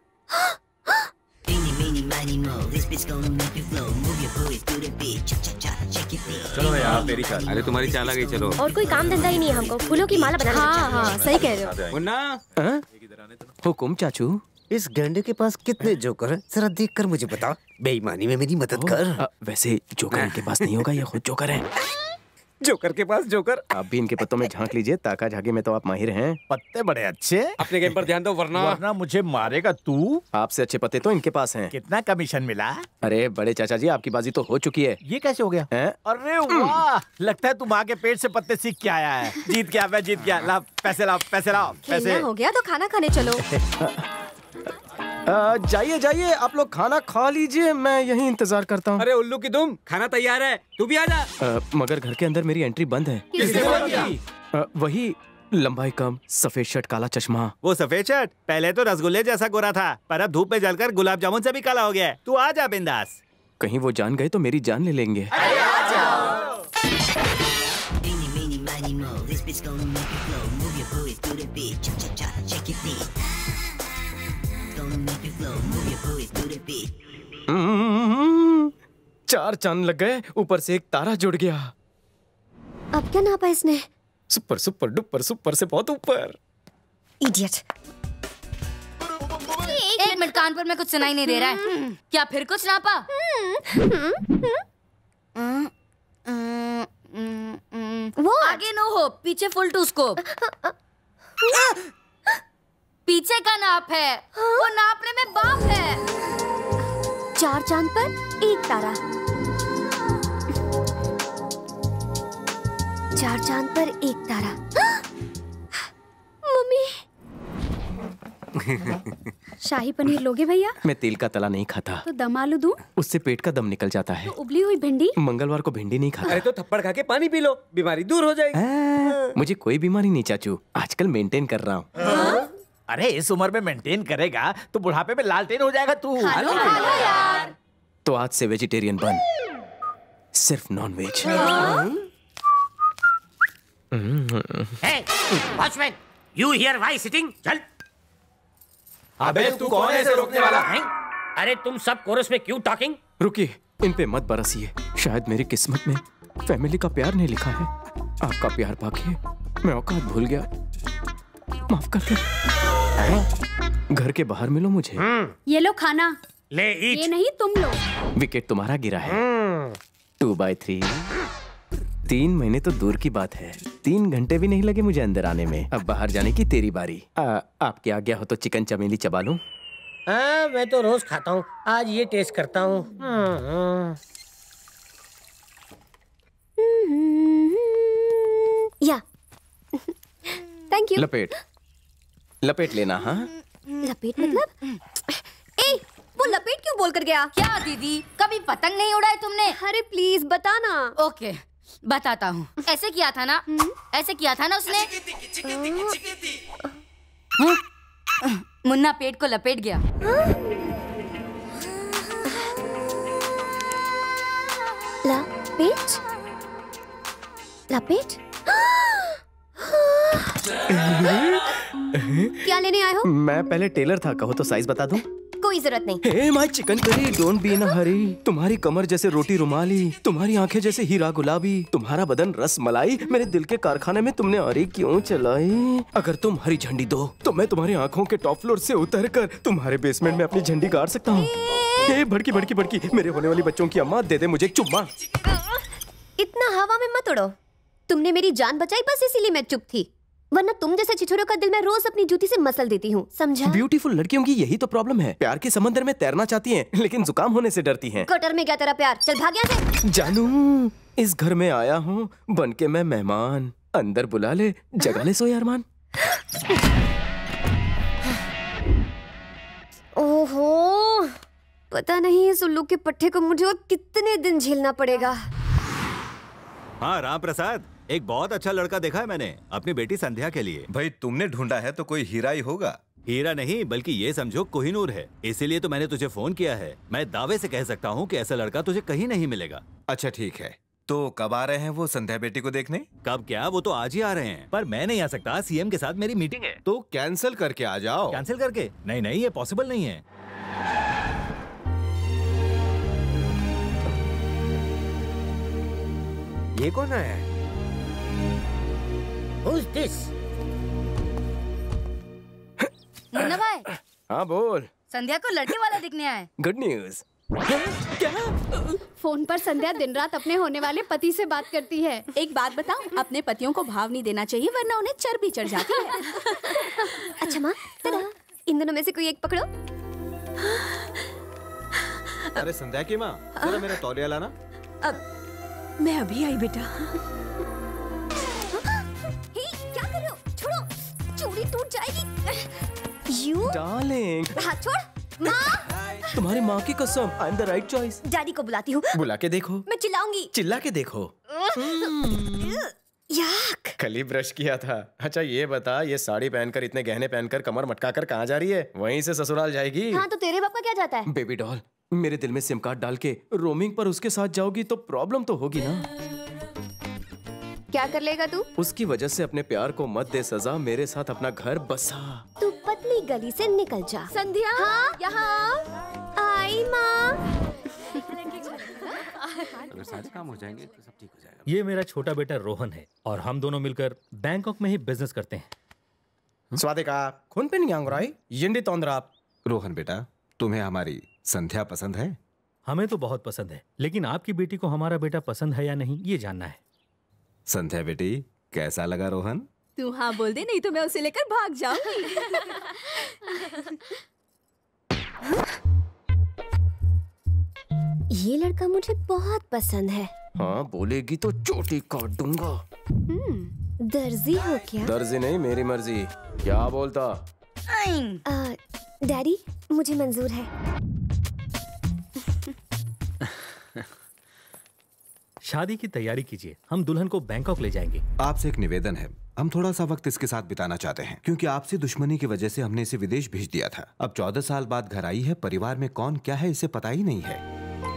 चलो यार, तेरी चाल। अरे तुम्हारी चाल आ गई, चलो। और कोई काम धंधा ही नहीं है हमको, फूलों की माला बनाना। हाँ हाँ सही कह रहे हो। मुन्ना, हुकुम चाचू। इस गंडे के पास कितने जोकर हैं? जरा देख कर मुझे बता। बेईमानी में मेरी मदद कर। आ, वैसे जोकर इनके पास नहीं होगा, ये खुद जोकर है। जोकर के पास जोकर। आप भी इनके पत्तों में झांक लीजिए, ताका झाकी में तो आप माहिर हैं। पत्ते बड़े अच्छे। अपने गेम पर ध्यान दो, वरना वरना मुझे मारेगा तू। आपसे अच्छे पत्ते तो इनके पास हैं। कितना कमीशन मिला? अरे बड़े चाचा जी, आपकी बाजी तो हो चुकी है। ये कैसे हो गया? है? अरे वाह, लगता है तुम आगे पेट से पत्ते सीख के आया है। जीत गया, मैं जीत गया। ला पैसे लाओ, पैसे लाओ, पैसे। हो गया तो खाना खाने चलो। जाइए जाइए, आप लोग खाना खा लीजिए, मैं यहीं इंतजार करता हूँ। अरे उल्लू की दुम, खाना तैयार है, तू भी आ जा। मगर घर के अंदर मेरी एंट्री बंद है। किसने बंद किया? वही लंबाई कम, सफेद शर्ट, काला चश्मा। वो सफेद शर्ट पहले तो रसगुल्ले जैसा गोरा था, पर अब धूप में जलकर गुलाब जामुन से भी काला हो गया है। तू आ जा बिंदास। कहीं वो जान गए तो मेरी जान ले लेंगे। चार चांद लग गए, ऊपर से एक तारा जुड़ गया। अब क्या नापा इसने? सुपर सुपर डुपर सुपर से बहुत ऊपर। इडियट। एक मिनट, कान पर मैं कुछ सुनाई नहीं दे रहा है। क्या फिर कुछ नापा? वो आगे नो हो, पीछे फुल टू स्कोप। पीछे का नाप है, वो नापने में बाप है। चार चांद पर एक तारा, चार चांद पर एक तारा। मम्मी। शाही पनीर लोगे भैया? मैं तेल का तला नहीं खाता। तो दम आलू दूं? उससे पेट का दम निकल जाता है। तो उबली हुई भिंडी? मंगलवार को भिंडी नहीं खाता। अरे तो थप्पड़ खा के पानी पी लो, बीमारी दूर हो जाएगी। मुझे कोई बीमारी नहीं चाचू, आजकल मेंटेन कर रहा हूँ। अरे इस उम्र में मेंटेन करेगा तो बुढ़ापे में लालटेन हो जाएगा तू। हेलो हेलो यार। तो आज से वेजिटेरियन बन, सिर्फ non veg. Hey, watchman, you here why sitting? चल। अबे तू कौन है इसे रोकने वाला? हैं? अरे तुम सब कोरस में क्यों टॉकिंग? रुकिए, इन पे मत बरसिए। शायद मेरी किस्मत में फैमिली का प्यार नहीं लिखा है। आपका प्यार पाके मैं औकात भूल गया, माफ कर दे। घर के बाहर मिलो मुझे। ये लो खाना। ले ईट। ये नहीं तुम लो। विकेट तुम्हारा गिरा है। Two by three. तीन महीने तो दूर की बात है, तीन घंटे भी नहीं लगे मुझे अंदर आने में। अब बाहर जाने की तेरी बारी। आ, आपकी आज्ञा हो तो चिकन चमेली चबा लूं? हाँ, मैं तो रोज खाता हूँ, आज ये टेस्ट करता हूँ। या थैंक यू। लपेट लपेट लेना। हाँ, लपेट मतलब? ए, वो लपेट क्यों बोल कर गया? क्या दीदी, कभी पतंग नहीं उड़ाई तुमने? अरे प्लीज बताना। ओके, बताता हूँ। ऐसे किया था ना, ऐसे किया था ना उसने। मुन्ना पेट को लपेट गया। लपेट लपेट। क्या लेने आए हो? मैं पहले टेलर था, कहो तो साइज बता दूं? कोई जरूरत नहीं। Hey my chicken curry, don't be in a hurry. तुम्हारी कमर जैसे रोटी रुमाली, तुम्हारी आंखें जैसे हीरा गुलाबी, तुम्हारा बदन रस मलाई, मेरे दिल के कारखाने में तुमने आरी क्यों चलाई? अगर तुम हरी झंडी दो तो मैं तुम्हारी आंखों के टॉप फ्लोर से उतर कर तुम्हारे बेसमेंट में अपनी झंडी गाड़ सकता हूँ। हे भड़की भड़की भड़की, मेरे होने वाली बच्चों की अम्मा, दे दे मुझे एक चुम्मा। इतना हवा में मत उड़ो। तुमने मेरी जान बचाई, बस इसीलिए मैं चुप थी, वरना तुम जैसे छिछोरों का दिल मैं रोज अपनी जूती से मसल देती हूँ, समझा? ब्यूटीफुल लड़कियों की यही तो प्रॉब्लम है, प्यार के समंदर में तैरना चाहती हैं, लेकिन जुकाम होने से डरती हैं। कटर में क्या तेरा प्यार, चल भाग यहाँ से। जानू, इस घर में आया हूँ बन के मैं मेहमान, अंदर बुला ले, जगा ले सोए अरमान। ओहो, पता नहीं इस उल्लू के पट्टे को मुझे और कितने दिन झेलना पड़ेगा। हाँ राम प्रसाद, एक बहुत अच्छा लड़का देखा है मैंने अपनी बेटी संध्या के लिए। भाई तुमने ढूंढा है तो कोई हीरा ही होगा। हीरा नहीं, बल्कि ये समझो कोहिनूर है, इसीलिए तो मैंने तुझे फोन किया है। मैं दावे से कह सकता हूँ कि ऐसा लड़का तुझे कहीं नहीं मिलेगा। अच्छा ठीक है, तो कब आ रहे हैं वो संध्या बेटी को देखने? कब क्या, वो तो आज ही आ रहे हैं, पर मैं नहीं आ सकता, सीएम के साथ मेरी मीटिंग है। तो कैंसिल करके आ जाओ। कैंसिल करके? नहीं नहीं, ये पॉसिबल नहीं है। ये कौन आया है? Who's this? मुन्ना भाई। हाँ बोल। संध्या को लड़के वाला दिखने आए। Good news. क्या? फोन पर संध्या दिन रात अपने होने वाले पति से बात करती है। एक बात बताओ, अपने पतियों को भाव नहीं देना चाहिए, वरना उन्हें चर्बी चढ़ जाती है। अच्छा माँ, इन दोनों में से कोई एक पकड़ो। अरे संध्या की माँ, जरा मेरा तौलिया लाना। अब मैं अभी आई बेटा। हे, क्या कर रहे हो? छोड़ो, चूड़ी टूट जाएगी। You darling. हाथ छोड़। माँ, तुम्हारी माँ की कसम, I am the right choice. Daddy को बुलाती हूँ। बुला के देखो। मैं चिल्लाऊंगी। चिल्ला के देखो। याक। कल ही ब्रश किया था। अच्छा ये बता, ये साड़ी पहनकर, इतने गहने पहनकर, कमर मटकाकर कहाँ जा रही है? वहीं से ससुराल जाएगी। हाँ तो तेरे बाप का क्या जाता है? बेबी डॉल, मेरे दिल में सिम कार्ड डाल के रोमिंग पर उसके साथ जाओगी तो प्रॉब्लम तो होगी ना। क्या कर लेगा तू? उसकी वजह से अपने प्यार को मत दे सजा, मेरे साथ अपना घर बसा। तू पतली गली से निकल जा। संध्या, हाँ? यहाँ आई माँ। अगर सारे काम हो जाएंगे तो सब ठीक हो जाएगा। ये मेरा छोटा बेटा रोहन है और हम दोनों मिलकर बैंकॉक में ही बिजनेस करते हैं। स्वादिका खून पे नहीं आंगराई यंडी तोंद्रा। रोहन बेटा, तुम्हें हमारी संध्या पसंद है? हमें तो बहुत पसंद है, लेकिन आपकी बेटी को हमारा बेटा पसंद है या नहीं ये जानना है। संध्या बेटी, कैसा लगा रोहन? तू हाँ बोल दे, नहीं तो मैं उसे लेकर भाग जाऊंगी। ये लड़का मुझे बहुत पसंद है। हाँ बोलेगी तो चोटी काट दूंगा। दर्जी हो क्या? दर्जी नहीं, मेरी मर्जी। क्या बोलता? आ, डैडी मुझे मंजूर है। शादी की तैयारी कीजिए, हम दुल्हन को बैंकॉक ले जाएंगे। आपसे एक निवेदन है, हम थोड़ा सा वक्त इसके साथ बिताना चाहते हैं, क्योंकि आपसे दुश्मनी की वजह से हमने इसे विदेश भेज दिया था। अब चौदह साल बाद घर आई है, परिवार में कौन क्या है इसे पता ही नहीं है।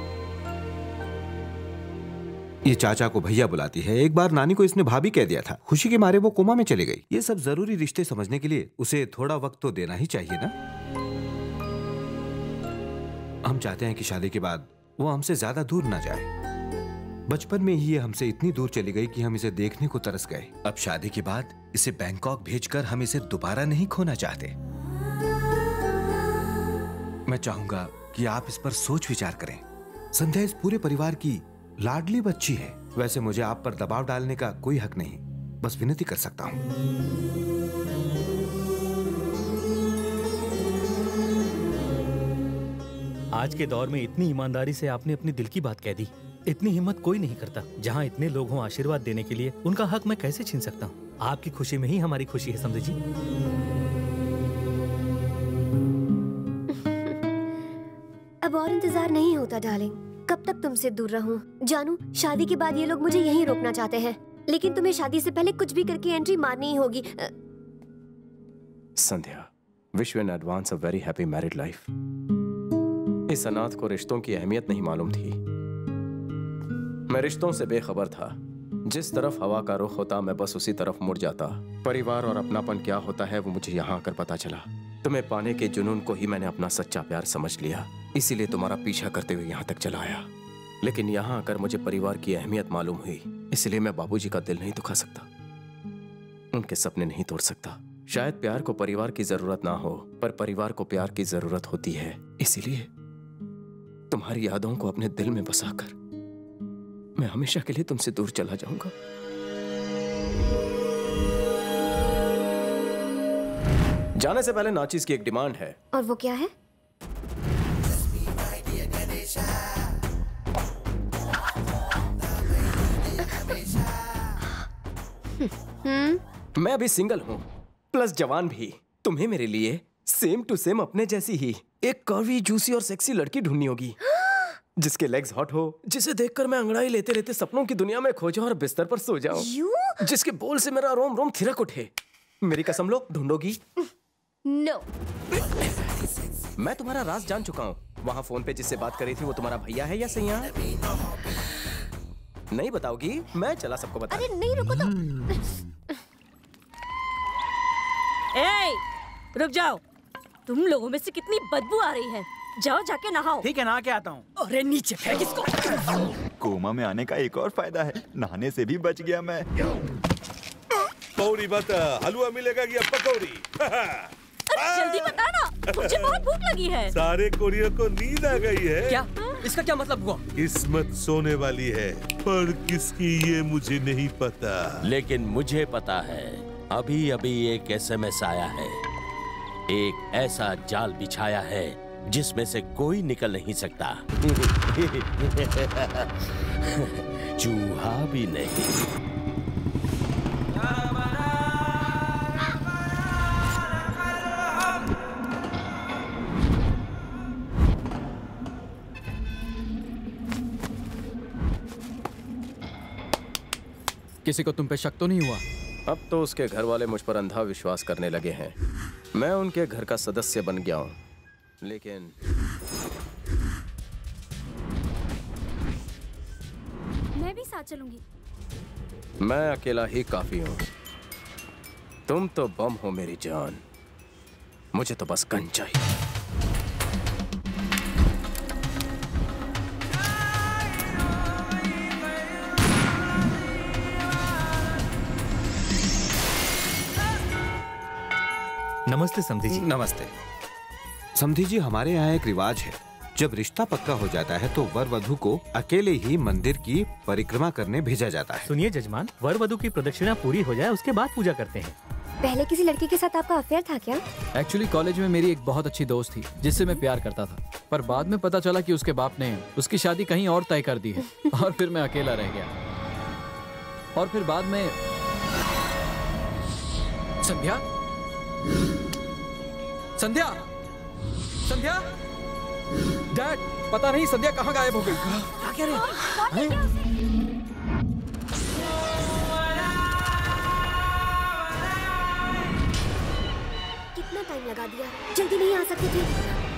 ये चाचा को भैया बुलाती है, एक बार नानी को इसने भाभी कह दिया था, खुशी के मारे वो कोमा में चली गई। ये सब जरूरी रिश्ते समझने के लिए उसे थोड़ा वक्त तो देना ही चाहिए ना। हम चाहते हैं कि शादी के बाद वो हमसे ज्यादा दूर ना जाए। बचपन में ही ये हमसे इतनी दूर चली गई कि हम इसे देखने को तरस गए। अब शादी के बाद इसे बैंकॉक भेजकर हम इसे दोबारा नहीं खोना चाहते। मैं चाहूंगा कि आप इस पर सोच विचार करें। संध्या इस पूरे परिवार की लाडली बच्ची है। वैसे मुझे आप पर दबाव डालने का कोई हक नहीं, बस विनती कर सकता हूं। आज के दौर में इतनी ईमानदारी से आपने अपनी दिल की बात कह दी। इतनी हिम्मत कोई नहीं करता। जहाँ इतने लोग हों आशीर्वाद देने के लिए, उनका हक मैं कैसे छीन सकता हूँ? आपकी खुशी में ही हमारी खुशी है समझे जी। अब और इंतजार नहीं होता डार्लिंग। कब तक तुमसे दूर रहूं? जानू, शादी के बाद ये लोग मुझे यहीं रोकना चाहते हैं, लेकिन तुम्हें शादी से पहले कुछ भी करके एंट्री मारनी ही होगी। Sandhya, wish you in advance a very happy married life. इस अनाथ को रिश्तों की अहमियत नहीं मालूम थी। मैं रिश्तों से बेखबर था। जिस तरफ हवा का रुख होता मैं बस उसी तरफ मुड़ जाता। परिवार और अपनापन क्या होता है वो मुझे यहाँ आकर पता चला। तुम्हें पाने के जुनून को ही मैंने अपना सच्चा प्यार समझ लिया, इसीलिए तुम्हारा पीछा करते हुए यहाँ तक चला आया। लेकिन यहाँ आकर मुझे परिवार की अहमियत मालूम हुई, इसलिए मैं बाबूजी का दिल नहीं दुखा सकता, उनके सपने नहीं तोड़ सकता। शायद प्यार को परिवार की जरूरत ना हो, पर परिवार को प्यार की जरूरत होती है। इसीलिए तुम्हारी यादों को अपने दिल में बसाकर मैं हमेशा के लिए तुमसे दूर चला जाऊंगा। जाने से पहले नाचीज की एक डिमांड है। और वो क्या है? हम्म मैं अभी सिंगल हूँ, प्लस जवान भी। तुम्हें मेरे लिए सेम टू सेम अपने जैसी ही एक कर्वी, जूसी और सेक्सी लड़की ढूंढनी होगी, जिसके लेग्स हॉट हो, जिसे देखकर मैं अंगड़ाई लेते लेते सपनों की दुनिया में खो जाऊं और बिस्तर पर सो जाऊं, जिसके बोल से मेरा रोम रोम थिरक उठे। मेरी कसम लो, ढूंढोगी? नो। मैं तुम्हारा राज जान चुका हूँ। वहाँ फोन पे जिससे बात करी थी वो तुम्हारा भैया है या सैया? नहीं बताओगी? मैं चला सबको बता। अरे नहीं, रुको तो। ए, रुक जाओ। तुम लोगों में से कितनी बदबू आ रही है। जाओ जाके नहाओ। ठीक है, नहा के आता हूँ। अरे नीचे फेंक इसको। कोमा में आने का एक और फायदा है, नहाने से भी बच गया मैं। पौड़ी बता, हलवा मिलेगा या पकौड़ी? अरे जल्दी बता ना, मुझे बहुत भूख लगी है। सारे कोरियर को नींद आ गई है। क्या? इसका क्या मतलब हुआ? किस्मत सोने वाली है, पर किसकी ये मुझे नहीं पता। लेकिन मुझे पता है, अभी अभी एक एसएमएस आया है। एक ऐसा जाल बिछाया है जिसमें से कोई निकल नहीं सकता। चूहा भी नहीं। किसी को तुम पे शक तो नहीं हुआ? अब तो उसके घर वाले मुझ पर अंधा विश्वास करने लगे हैं। मैं उनके घर का सदस्य बन गया हूँ, लेकिन मैं भी साथ चलूंगी। मैं अकेला ही काफी हूँ। तुम तो बम हो मेरी जान, मुझे तो बस गन चाहिए। नमस्ते समधी जी। नमस्ते समधी जी, हमारे यहाँ एक रिवाज है, जब रिश्ता पक्का हो जाता है तो वर वधू को अकेले ही मंदिर की परिक्रमा करने भेजा जाता है। सुनिए जजमान, वर वधू की प्रदक्षिणा पूरी हो जाए उसके बाद पूजा करते हैं। पहले किसी लड़की के साथ आपका अफेयर था क्या? एक्चुअली कॉलेज में मेरी एक बहुत अच्छी दोस्त थी जिससे मैं प्यार करता था, पर बाद में पता चला कि उसके बाप ने उसकी शादी कहीं और तय कर दी है और फिर मैं अकेला रह गया। और फिर बाद में संध्या संध्या संध्या डैड, पता नहीं संध्या कहाँ गायब हो गई। क्या कह रहे हैं? कितना टाइम लगा दिया, जल्दी नहीं आ सकते थे?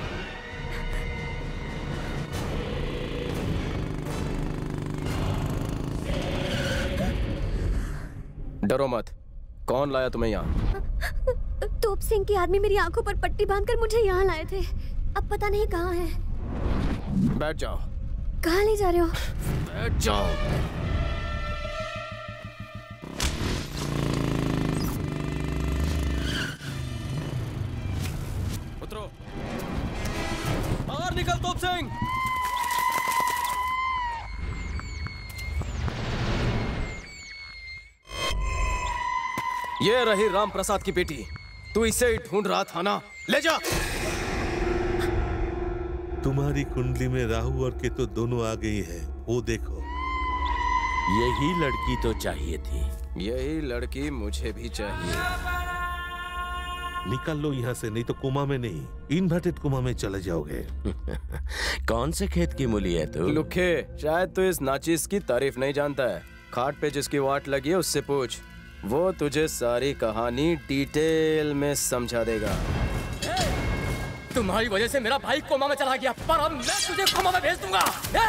डरो मत, कौन लाया तुम्हें यहाँ? तोप सिंह के आदमी मेरी आंखों पर पट्टी बांधकर मुझे यहाँ लाए थे। अब पता नहीं कहाँ है। बैठ जाओ। कहाँ ले जा रहे हो? बैठ जाओ। उतरो। बाहर निकल तोप सिंह। ये रही राम प्रसाद की बेटी, तू इसे ही ढूंढ रहा था ना? ले जा। तुम्हारी कुंडली में राहु और केतु दोनों आ गई है, वो देखो। यही लड़की तो चाहिए थी। यही लड़की मुझे भी चाहिए। निकल लो यहाँ से, नहीं तो कुमा में नहीं, इन्वर्टेड कुमा में चले जाओगे। कौन से खेत की मूली है तू? लुखे, शायद तू इस नाचिस की तारीफ नहीं जानता है। खाट पे जिसकी वाट लगी है उससे पूछ, वो तुझे सारी कहानी डिटेल में समझा देगा। तुम्हारी वजह से मेरा भाई कोमा में चला गया, पर अब मैं तुझे कोमा में भेज दूंगा।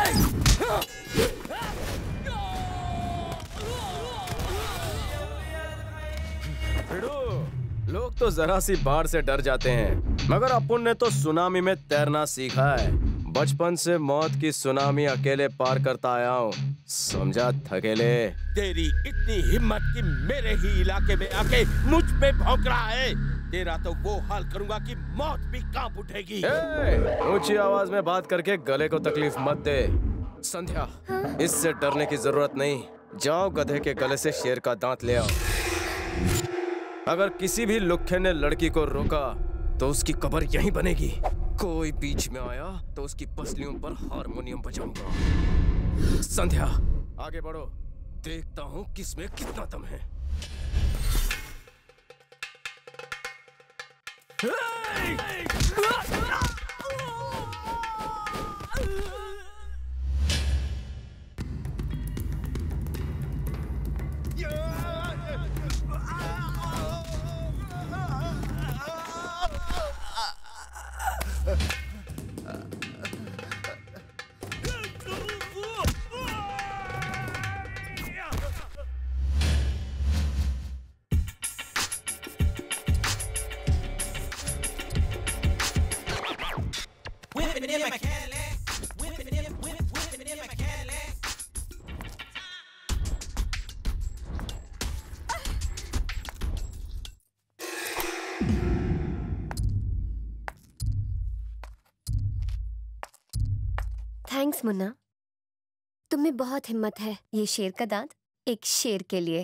लोग तो जरा सी बाढ़ से डर जाते हैं, मगर अपुन ने तो सुनामी में तैरना सीखा है। बचपन से मौत की सुनामी अकेले पार करता आया हूँ, समझा थकेले। तेरी इतनी हिम्मत कि मेरे ही इलाके में आके मुझ पे भौंक रहा है। तेरा तो वो हाल करूंगा कि मौत भी कांप उठेगी। ऊंची आवाज में बात करके गले को तकलीफ मत दे। संध्या, इससे डरने की जरूरत नहीं। जाओ गधे के गले से शेर का दांत ले आओ। अगर किसी भी लुखे ने लड़की को रोका तो उसकी कब्र यहीं बनेगी। कोई बीच में आया तो उसकी पसलियों पर हारमोनियम बजाऊंगा। संध्या, आगे बढ़ो, देखता हूँ किसमें कितना दम है। थैंक्स मुन्ना, तुम में बहुत हिम्मत है। ये शेर का दांत एक शेर के लिए।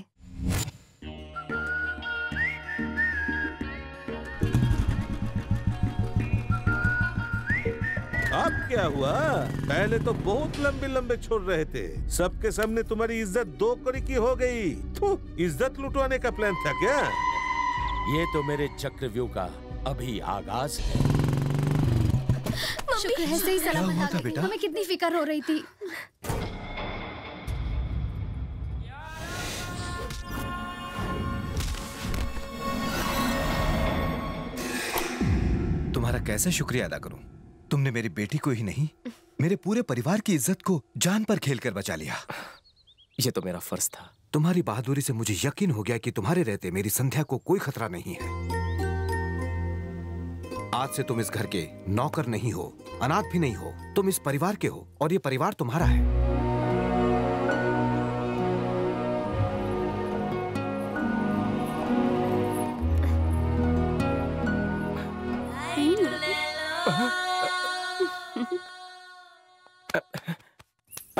अब क्या हुआ? पहले तो बहुत लंबे लंबे छोड़ रहे थे, सबके सामने तुम्हारी इज्जत दो कड़ी की हो गई। थू, इज्जत लुटवाने का प्लान था क्या? ये तो मेरे चक्रव्यूह का अभी आगाज है। शुक्र है सही सलामत आ गई। हमें कितनी फिक्र हो रही थी। तुम्हारा कैसे शुक्रिया अदा करूं? तुमने मेरी बेटी को ही नहीं, मेरे पूरे परिवार की इज्जत को जान पर खेलकर बचा लिया। ये तो मेरा फर्ज था। तुम्हारी बहादुरी से मुझे यकीन हो गया कि तुम्हारे रहते मेरी संध्या को कोई खतरा नहीं है। आज से तुम इस घर के नौकर नहीं हो, अनाथ भी नहीं हो, तुम इस परिवार के हो और ये परिवार तुम्हारा है।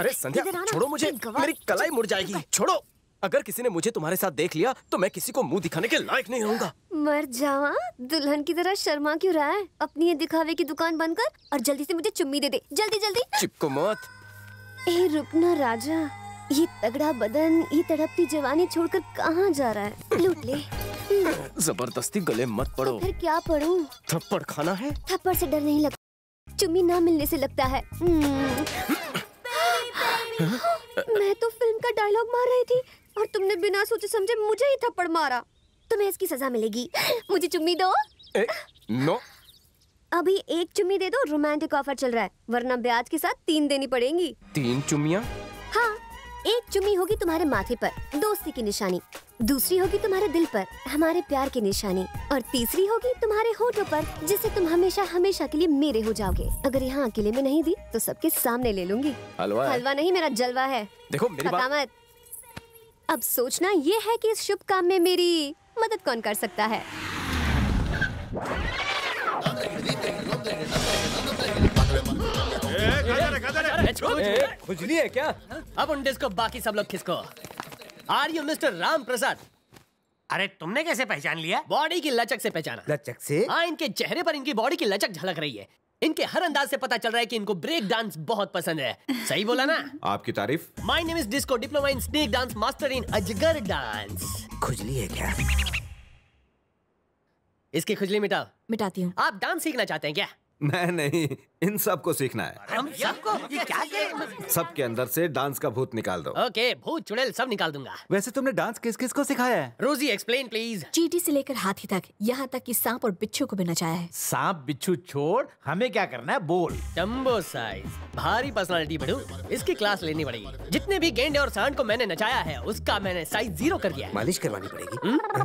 अरे संध्या, छोड़ो मुझे, मेरी कलाई मुड़ जाएगी। छोड़ो। अगर किसी ने मुझे तुम्हारे साथ देख लिया तो मैं किसी को मुंह दिखाने के लायक नहीं रहूंगा। मर जावा, दुल्हन की तरह शर्मा क्यों रहा है? अपनी ये दिखावे की दुकान बंद कर और जल्दी से मुझे चुम्मी दे दे, जल्दी जल्दी। चिपको मत। ए रुकना राजा, ये तगड़ा बदन, ये तड़पती जवानी छोड़कर कहाँ जा रहा है? लूट ले। जबरदस्ती गले मत पड़ो। फिर क्या पढ़ूं? थप्पड़ खाना है? थप्पड़ से डर नहीं लगता, चुम्मी ना मिलने से लगता है। मैं तो फिल्म का डायलॉग मार रही थी और तुमने बिना सोचे समझे मुझे ही थप्पड़ मारा। तुम्हें इसकी सजा मिलेगी। मुझे चुम्मी दो। ए, नो। अभी एक चुम्मी दे दो, रोमांटिक ऑफर चल रहा है, वरना ब्याज के साथ तीन देनी पड़ेंगी। तीन चुम्मियाँ? हाँ, एक चुम्मी होगी तुम्हारे माथे पर, दोस्ती की निशानी, दूसरी होगी तुम्हारे दिल पर, हमारे प्यार की निशानी, और तीसरी होगी तुम्हारे होठों पर, जिससे तुम हमेशा हमेशा के लिए मेरे हो जाओगे। अगर यहाँ अकेले में नहीं दी तो सबके सामने ले लूंगी। हलवा है। हलवा नहीं, मेरा जलवा है। देखो मेरी बात मत। अब सोचना ये है कि इस शुभ काम में मेरी मदद कौन कर सकता है। खुजली है क्या? अब उन डिस्को बाकी सब लोग खिसको। Are you mister Ram Prasad? अरे तुमने कैसे पहचान लिया? बॉडी की लचक से पहचाना। लचक से? हाँ, इनके चेहरे पर इनकी बॉडी की लचक झलक रही है। इनके हर अंदाज से पता चल रहा है कि इनको ब्रेक डांस बहुत पसंद है। सही बोला ना? आपकी तारीफ। My name is disco, diploma in snake dance, master in अजगर डांस। खुजली है क्या? इसकी खुजली मिटाओ। मिटाती हूँ। आप डांस सीखना चाहते हैं क्या? मैं नहीं, इन सबको सीखना है। हम सबको? ये क्या है? सबके अंदर से डांस का भूत निकाल दो। ओके, भूत चुड़ैल सब निकाल दूंगा। वैसे तुमने डांस किस किस को सिखाया है? रोजी एक्सप्लेन प्लीज। चींटी से लेकर हाथी तक, यहाँ तक कि सांप और बिच्छू को भी नचाया है। सांप बिच्छू छोड़, हमें क्या करना है बोल। जंबो साइज, भारी पर्सनालिटी बढ़ू, इसकी क्लास लेनी पड़ेगी। जितने भी गेंडे और सांड को मैंने नचाया है उसका मैंने साइज जीरो कर दिया है। मालिश करवानी पड़ेगी।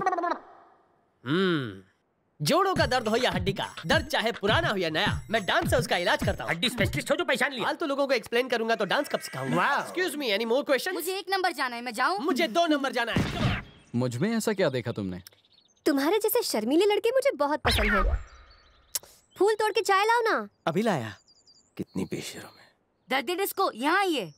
हम्म जोड़ों का दर्द हो या हड्डी का दर्द, चाहे पुराना हो या नया, मैं डांस से उसका इलाज करता हूँ। हड्डी स्पेशलिस्ट हो जो पहचान लिया। फालतू लोगों को एक्सप्लेन करूंगा तो डांस कब सिखाऊंगा? Excuse me, any more question? मुझे एक नंबर जाना है, मैं जाऊँ? मुझे दो नंबर जाना है। मुझ में ऐसा क्या देखा तुमने? तुम्हारे जैसे शर्मीले लड़के मुझे बहुत पसंद हैं। फूल तोड़ के चाय लाओ ना। अभी लाया। कितनी बेशर्म है। दर्द डिस्को, यहाँ आइए।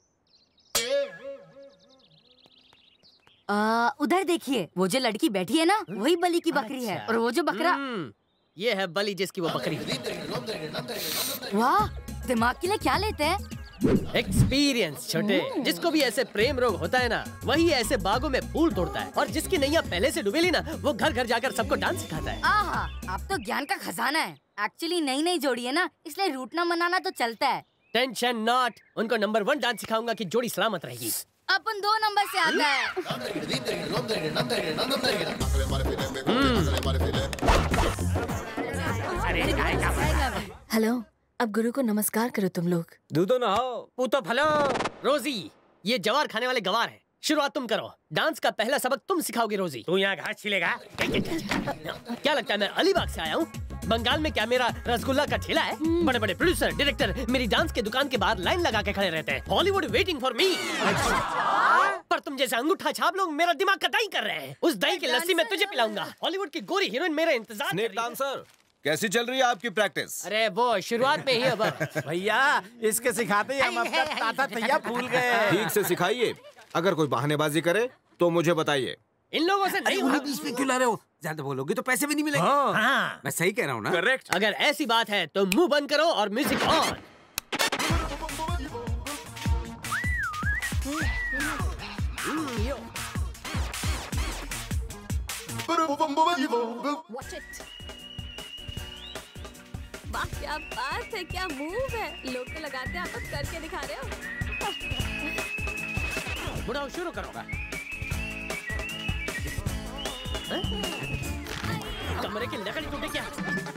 आ, उधर देखिए, वो जो लड़की बैठी है ना, वही बलि की बकरी है, और वो जो बकरा, ये है बलि जिसकी वो बकरी। वाह, दिमाग के लिए क्या लेते हैं? एक्सपीरियंस छोटे। जिसको भी ऐसे प्रेम रोग होता है ना, वही ऐसे बागों में फूल तोड़ता है, और जिसकी नैया पहले से डूबेली ना, वो घर घर जाकर सबको डांस सिखाता है। आहा, आप तो ज्ञान का खजाना है। एक्चुअली नई नई जोड़ी है ना, इसलिए रूठना मनाना तो चलता है। टेंशन नॉट, उनको नंबर वन डांस सिखाऊंगा कि जोड़ी सलामत रहेगी। अपन दो नंबर से आता है। हेलो, अब गुरु को नमस्कार करो तुम लोग। दूधो नहाओ, पूतो फलो। रोजी, ये जवार खाने वाले गवार हैं। शुरुआत तुम करो। डांस का पहला सबक तुम सिखाओगे रोजी। तू यहाँ घास छिलेगा? क्या लगता है मैं अलीबाग से आया हूँ? बंगाल में क्या मेरा रसगुल्ला का ठेला है? बड़े बड़े प्रोड्यूसर, डायरेक्टर मेरी डांस के दुकान के बाहर लाइन लगा के खड़े रहते हैं। Hollywood waiting for me. पर तुम जैसे अंगूठा छाप लोग मेरा दिमाग का दही कर रहे हैं। उस दही की लस्सी मैं तुझे पिलाऊंगा। हॉलीवुड की गोरी हीरोइन मेरा इंतजार कर रही है। डांसर, कैसी चल रही है आपकी प्रैक्टिस? अरे वो शुरुआत में ही अब भैया इसके सिखाते ही हम अपना ताता तैया भूल गए। ठीक से सिखाइए। अगर कोई बहानेबाजी करे तो मुझे बताइए। इन लोगों से नहीं होगा। बीच में क्यों ला रहे हो? ज्यादा बोलोगे तो पैसे भी नहीं मिलेंगे। हाँ। हाँ। मैं सही कह रहा हूँ ना? करेक्ट। अगर ऐसी बात है तो मुंह बंद करो और म्यूजिक ऑन। Watch it. वाह, क्या बात है, क्या मूव है। लोग तो लगाते हैं, आप तो करके दिखा रहे हो। बुढ़ाओ, शुरू करो। कमरे की लकड़ी टूटे क्या?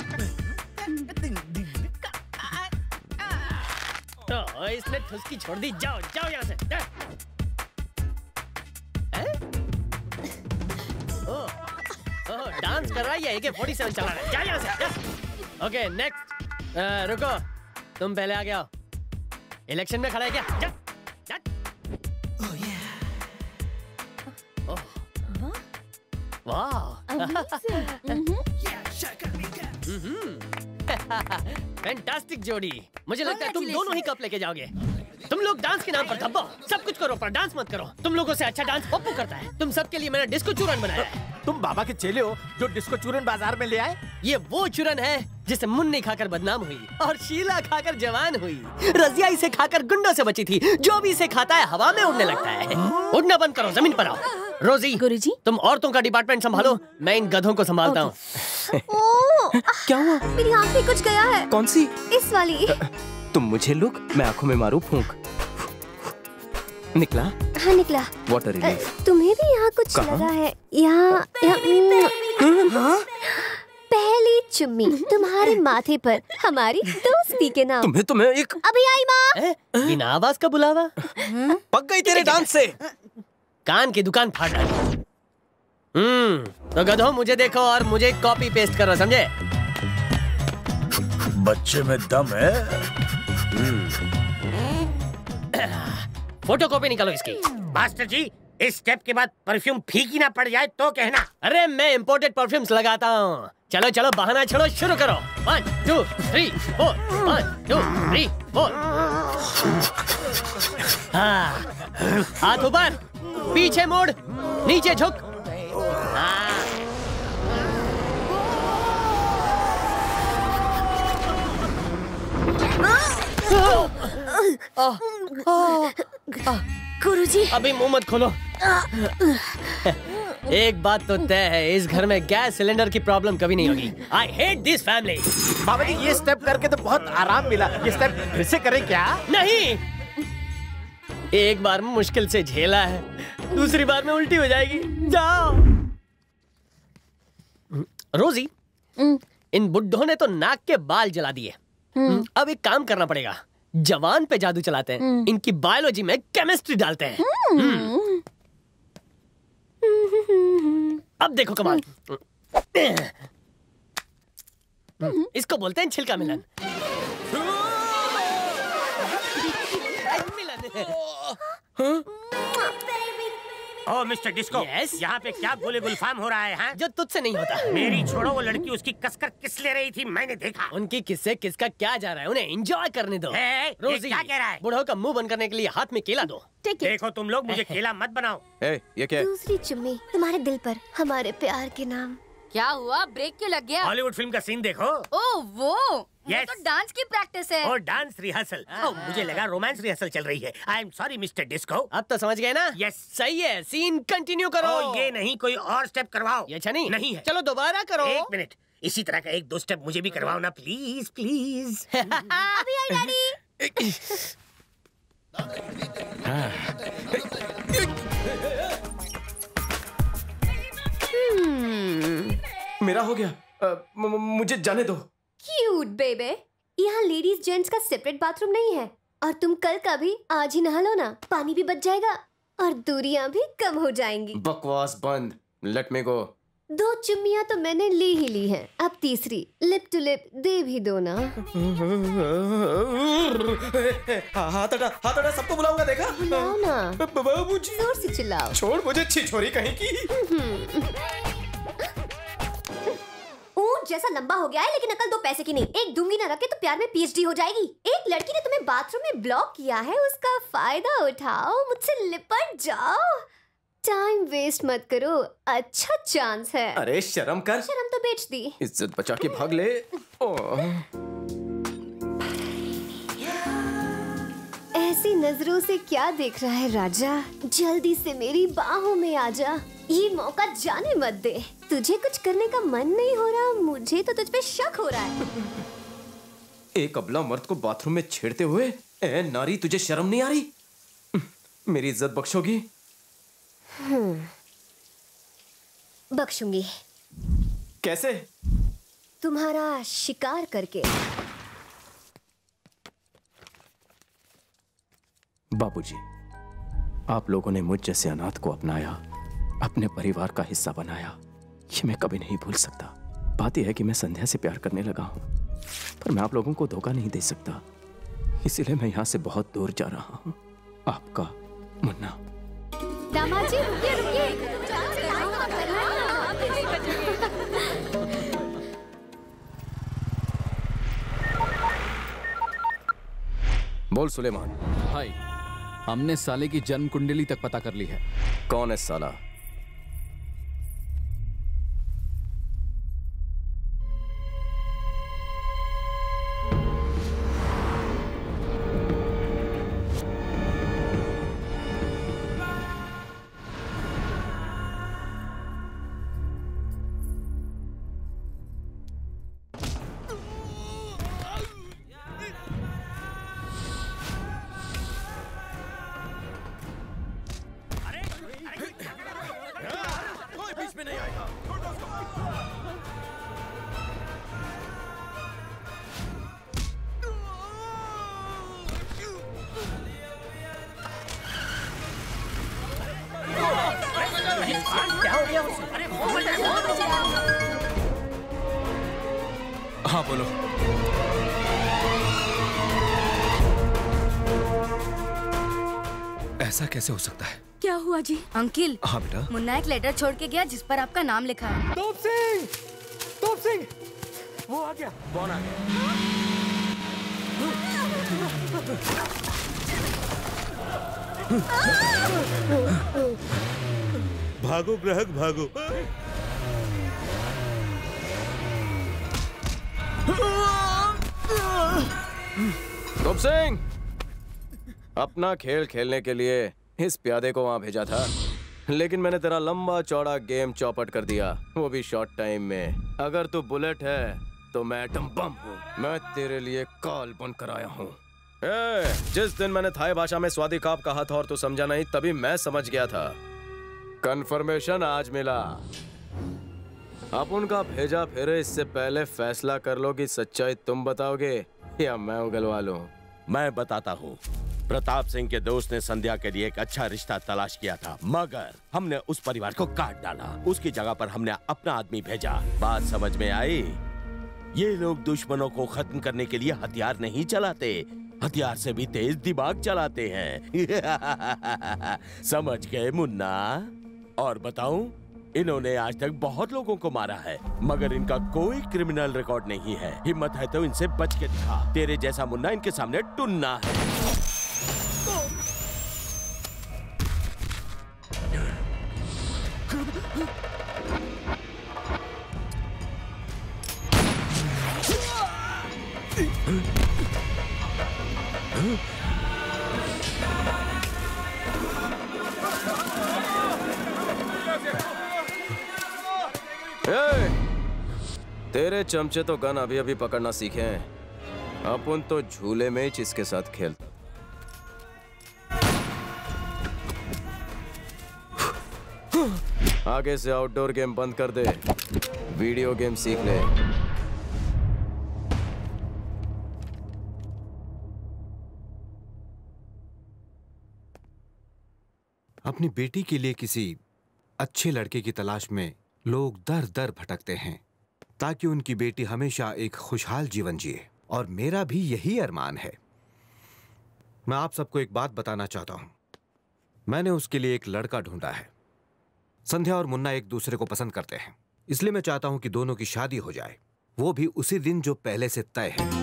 तो इसने ठुसकी छोड़ दी। जाओ जाओ यहाँ से। ओह ओह, डांस कर रहा है या ए के फोर्टी सेवन चला रहा है? जा यहाँ से। Okay next. रुको, तुम पहले आ गया। इलेक्शन में खड़ा है क्या? जा, जा। फैंटास्टिक जोड़ी। मुझे लगता है तुम दोनों ही कप लेके जाओगे। तुम लोग डांस के नाम पर धब्बो, सब कुछ करो पर डांस मत करो। तुम लोगों से अच्छा डांस पप्पू करता है। तुम सबके लिए मैंने डिस्को चूरन बनाया है। तुम बाबा के चेले हो जो डिस्को चूरन बाजार में ले आए? ये वो चूरन है जिसे मुन्नी खाकर बदनाम हुई और शीला खाकर जवान हुई। रजिया इसे खाकर गुंडों से बची थी। जो भी इसे खाता है हवा में उड़ने लगता है। उड़ना बंद करो, जमीन पर आओ। रोजी, गुरुजी, तुम औरतों का डिपार्टमेंट संभालो, मैं इन गधों को संभालता हूँ। क्या हुआ? मेरी आँख में कुछ गया है। कौन सी? इस वाली। तुम मुझे लुक, मैं आंखों में मारू फूंक। निकला? हाँ निकला। Water relief. तुम्हें भी यहाँ कुछ कहाँ? लगा है? यहाँ यहाँ पहली चुम्मी तुम्हारे माथे पर हमारी दोस्ती के नाम। तुम्हें तुम्हें एक अभी आई माँ। बिना आवाज का बुलावा। पक गई तेरे डांस से। कान की दुकान फाड़ डाली। हम्म, तो गधों मुझे देखो और मुझे कॉपी पेस्ट करो, समझे? बच्चे में दम है। फोटो कॉपी निकालो इसकी। मास्टर जी, इस स्टेप के बाद परफ्यूम फीकी ना पड़ जाए तो कहना। अरे मैं इम्पोर्टेड परफ्यूम्स लगाता हूँ। चलो चलो बहाना छोड़ो, शुरू करो। One two three four, one two three four. हाँ, हाथ ऊपर, पीछे मोड़, नीचे झुक। हाँ। गुरुजी, अभी मुंह मत खोलो। एक बात तो तय है, इस घर में गैस सिलेंडर की प्रॉब्लम कभी नहीं होगी। I hate this family. Baba ji, ये स्टेप करके तो बहुत आराम मिला। ये स्टेप फिर से करें क्या? नहीं, एक बार में मुश्किल से झेला है, दूसरी बार में उल्टी हो जाएगी। जाओ। रोजी, इन बुड्ढों ने तो नाक के बाल जला दिए। अब एक काम करना पड़ेगा, जवान पे जादू चलाते हैं, इनकी बायोलॉजी में केमिस्ट्री डालते हैं। अब देखो कमाल। इसको बोलते हैं छिलका मिलन। Oh mister disco, yes? यहाँ पे क्या गोले गुलफाम हो रहा है? हाँ? जो तुझसे नहीं होता। मेरी छोड़ो, वो लड़की उसकी कसकर किस ले रही थी, मैंने देखा। उनकी किससे किसका क्या जा रहा है, उन्हें एंजॉय करने दो। ए, रोजी, क्या कह रहा है? बूढ़ों का मुंह बंद करने के लिए हाथ में केला दो। देखो तुम लोग, मुझे केला मत बनाओ। ए, ये क्या है? दूसरी चुम्मी तुम्हारे दिल पर हमारे प्यार के नाम। क्या हुआ? ब्रेक क्यों लग गया? हॉलीवुड फिल्म का सीन देखो। ओह वो, yes. वो तो डांस की प्रैक्टिस है। और डांस रिहर्सल। ओह, मुझे लगा रोमांस रिहर्सल चल रही है। I am sorry mister disco. अब तो समझ गए ना? यस, सही है। सीन कंटिन्यू करो। ओ, ये नहीं, कोई और स्टेप करवाओ। ये अच्छा नहीं? नहीं है। चलो दोबारा करो। एक मिनट, इसी तरह का एक दो स्टेप मुझे भी करवाओ ना, प्लीज प्लीज। अभी आई डैडी। मेरा हो गया। आ, म, म, मुझे जाने दो। क्यूट बेबे, यहाँ लेडीज जेंट्स का सेपरेट बाथरूम नहीं है। और तुम कल का भी आज ही नहा लो ना, पानी भी बच जाएगा और दूरियां भी कम हो जाएंगी। बकवास बंद, लेट मी गो। दो चुम्मियां तो मैंने ली ही ली हैं, अब तीसरी लिप टू लिप दे भी दो ना। हाथ हटा, हाथ हटा, सबको बुलाऊंगा, देखा? बुलाओ ना, बाबूजी। जोर से चिल्लाओ। छोड़ मुझे, छिछोरी कहीं की। ऊंट जैसा लंबा हो गया है, लेकिन अकल दो पैसे की नहीं। एक दूंगी ना रखे तो प्यार में पीएचडी हो जाएगी। एक लड़की ने तुम्हें बाथरूम में ब्लॉक किया है, उसका फायदा उठाओ, मुझसे लिपट जाओ। टाइम वेस्ट मत करो, अच्छा चांस है। अरे शर्म कर। शर्म तो बेच दी। इज्जत बचा के भाग ले। ऐसी नजरों से क्या देख रहा है राजा? जल्दी से मेरी बाहों में आ जा, ये मौका जाने मत दे। तुझे कुछ करने का मन नहीं हो रहा, मुझे तो तुझ पे शक हो रहा है। एक अबला मर्द को बाथरूम में छेड़ते हुए, ए नारी, तुझे शर्म नहीं आ रही? मेरी इज्जत बख्शोगी? हम्म, बख्शूंगी। कैसे? तुम्हारा शिकार करके। बाबूजी, आप लोगों ने मुझ जैसे अनाथ को अपनाया, अपने परिवार का हिस्सा बनाया, ये मैं कभी नहीं भूल सकता। बात यह है कि मैं संध्या से प्यार करने लगा हूं, पर मैं आप लोगों को धोखा नहीं दे सकता, इसीलिए मैं यहां से बहुत दूर जा रहा हूं। आपका मुन्ना। दामाद जी, रुकिए रुकिए। बोल सुलेमान। भाई, हमने साले की जन्म कुंडली तक पता कर ली है। कौन है साला? हाँ बोलो। ऐसा कैसे हो सकता है? क्या हुआ जी? अंकिल, हाँ बेटा। मुन्ना एक लेटर छोड़ के गया जिस पर आपका नाम लिखा है। तोप सिंह, तोप सिंह, वो आ गया। कौन आ गया? भागो ग्राहक भागो। तोप सिंह, अपना खेल खेलने के लिए इस प्यादे को वहां भेजा था, लेकिन मैंने तेरा लंबा चौड़ा गेम चौपट कर दिया, वो भी शॉर्ट टाइम में। अगर तू बुलेट है तो मैं एटम बम हूँ। मैं तेरे लिए कॉल बन कर आया हूँ। ए, जिस दिन मैंने थाई भाषा में स्वादी काप कहा था और तू समझा नहीं, तभी मैं समझ गया था। कंफर्मेशन आज मिला। अब उनका भेजा फिर इससे पहले फैसला कर लो कि सच्चाई तुम बताओगे या मैं उगलवा लूं। मैं बताता हूँ। प्रताप सिंह के दोस्त ने संध्या के लिए एक अच्छा रिश्ता तलाश किया था, मगर हमने उस परिवार को काट डाला। उसकी जगह पर हमने अपना आदमी भेजा। बात समझ में आई? ये लोग दुश्मनों को खत्म करने के लिए हथियार नहीं चलाते, हथियार से भी तेज दिमाग चलाते हैं। समझ गए मुन्ना? और बताऊं, इन्होंने आज तक बहुत लोगों को मारा है, मगर इनका कोई क्रिमिनल रिकॉर्ड नहीं है। हिम्मत है तो इनसे बच के दिखा। तेरे जैसा मुन्ना इनके सामने टुन्ना है। ए, तेरे चमचे तो गन अभी अभी पकड़ना सीखे हैं। अपन तो झूले में ही इसके साथ खेलता। आगे से आउटडोर गेम बंद कर दे, वीडियो गेम सीख ले। अपनी बेटी के लिए किसी अच्छे लड़के की तलाश में लोग दर दर भटकते हैं ताकि उनकी बेटी हमेशा एक खुशहाल जीवन जिए, और मेरा भी यही अरमान है। मैं आप सबको एक बात बताना चाहता हूं। मैंने उसके लिए एक लड़का ढूंढा है। संध्या और मुन्ना एक दूसरे को पसंद करते हैं, इसलिए मैं चाहता हूं कि दोनों की शादी हो जाए, वो भी उसी दिन जो पहले से तय है।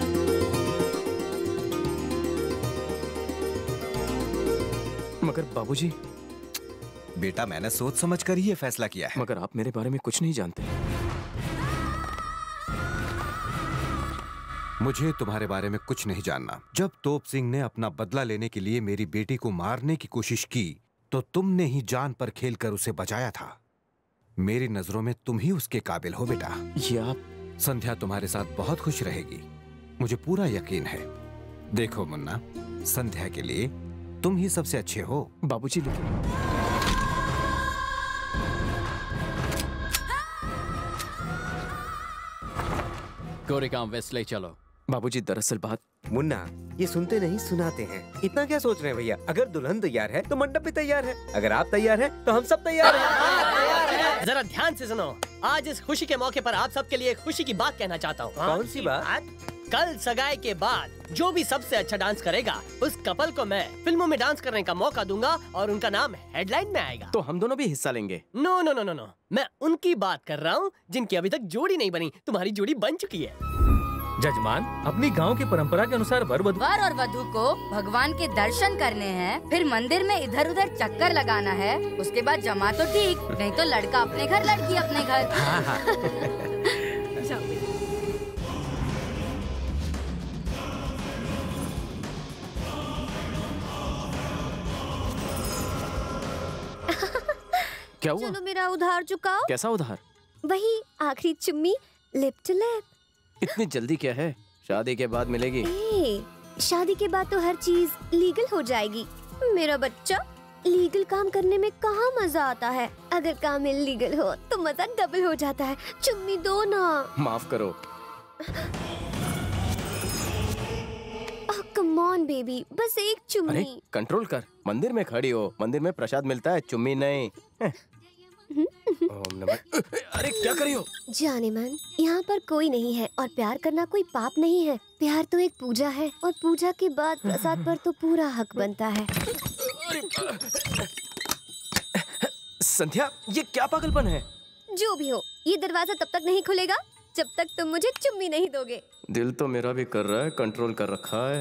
मगर बाबूजी। बेटा, मैंने सोच समझ कर ही ये फैसला किया है। मगर आप मेरे बारे में कुछ नहीं जानते। मुझे तुम्हारे बारे में कुछ नहीं जानना। जब तोप सिंह ने अपना बदला लेने के लिए मेरी बेटी को मारने की कोशिश की, तो तुमने ही जान पर खेलकर उसे बचाया था। मेरी नजरों में तुम ही उसके काबिल हो बेटा। ये आप? संध्या तुम्हारे साथ बहुत खुश रहेगी, मुझे पूरा यकीन है। देखो मुन्ना, संध्या के लिए तुम ही सबसे अच्छे हो। बाबूजी लेकिन गोरेगांव वेस्ट ले चलो। बाबूजी दरअसल बात। मुन्ना, ये सुनते नहीं सुनाते हैं। इतना क्या सोच रहे हैं भैया? अगर दुल्हन तैयार है तो मंडप भी तैयार है। अगर आप तैयार हैं तो हम सब तैयार हैं। जरा ध्यान से सुनो। आज इस खुशी के मौके पर आप सबके लिए एक खुशी की बात कहना चाहता हूँ। कौन सी बात? कल सगाई के बाद जो भी सबसे अच्छा डांस करेगा, उस कपल को मैं फिल्मों में डांस करने का मौका दूंगा और उनका नाम हेडलाइन में आएगा। तो हम दोनों भी हिस्सा लेंगे? No no no no no, मैं उनकी बात कर रहा हूँ जिनकी अभी तक जोड़ी नहीं बनी। तुम्हारी जोड़ी बन चुकी है। जजमान, अपनी गांव की परंपरा के अनुसार वर वधु वर और वधु को भगवान के दर्शन करने हैं, फिर मंदिर में इधर उधर चक्कर लगाना है, उसके बाद जमा तो ठीक, नहीं तो लड़का अपने घर लड़की अपने घर। हाँ हाँ। क्या हुआ? चलो मेरा उधार चुकाओ। कैसा उधार? वही आखिरी चुम्मी, लिप टू लिप। इतनी जल्दी क्या है? शादी के बाद मिलेगी। ए, शादी के बाद तो हर चीज लीगल हो जाएगी। मेरा बच्चा, लीगल काम करने में कहाँ मजा आता है? अगर काम इलीगल हो तो मजा डबल हो जाता है। चुम्मी दो ना। माफ करो। कम ऑन बेबी, बस एक चुम्मी। अरे कंट्रोल कर, मंदिर में खड़ी हो, मंदिर में प्रसाद मिलता है, चुम्मी नहीं। ओम नमः। अरे क्या कर रही हो? जाने मन, यहाँ पर कोई नहीं है और प्यार करना कोई पाप नहीं है। प्यार तो एक पूजा है और पूजा के बाद प्रसाद पर तो पूरा हक बनता है। संध्या, ये क्या पागलपन है? जो भी हो, ये दरवाजा तब तक नहीं खुलेगा जब तक तुम मुझे चुम्मी नहीं दोगे। दिल तो मेरा भी कर रहा है, कंट्रोल कर रखा है।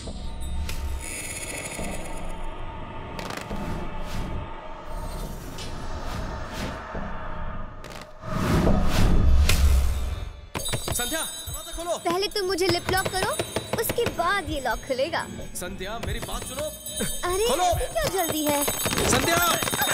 संध्या, दरवाजा खोलो। पहले तुम मुझे लिप लॉक करो, उसके बाद ये लॉक खुलेगा। संध्या, मेरी बात सुनो। अरे खोलो। अभी क्या जल्दी है? संध्या।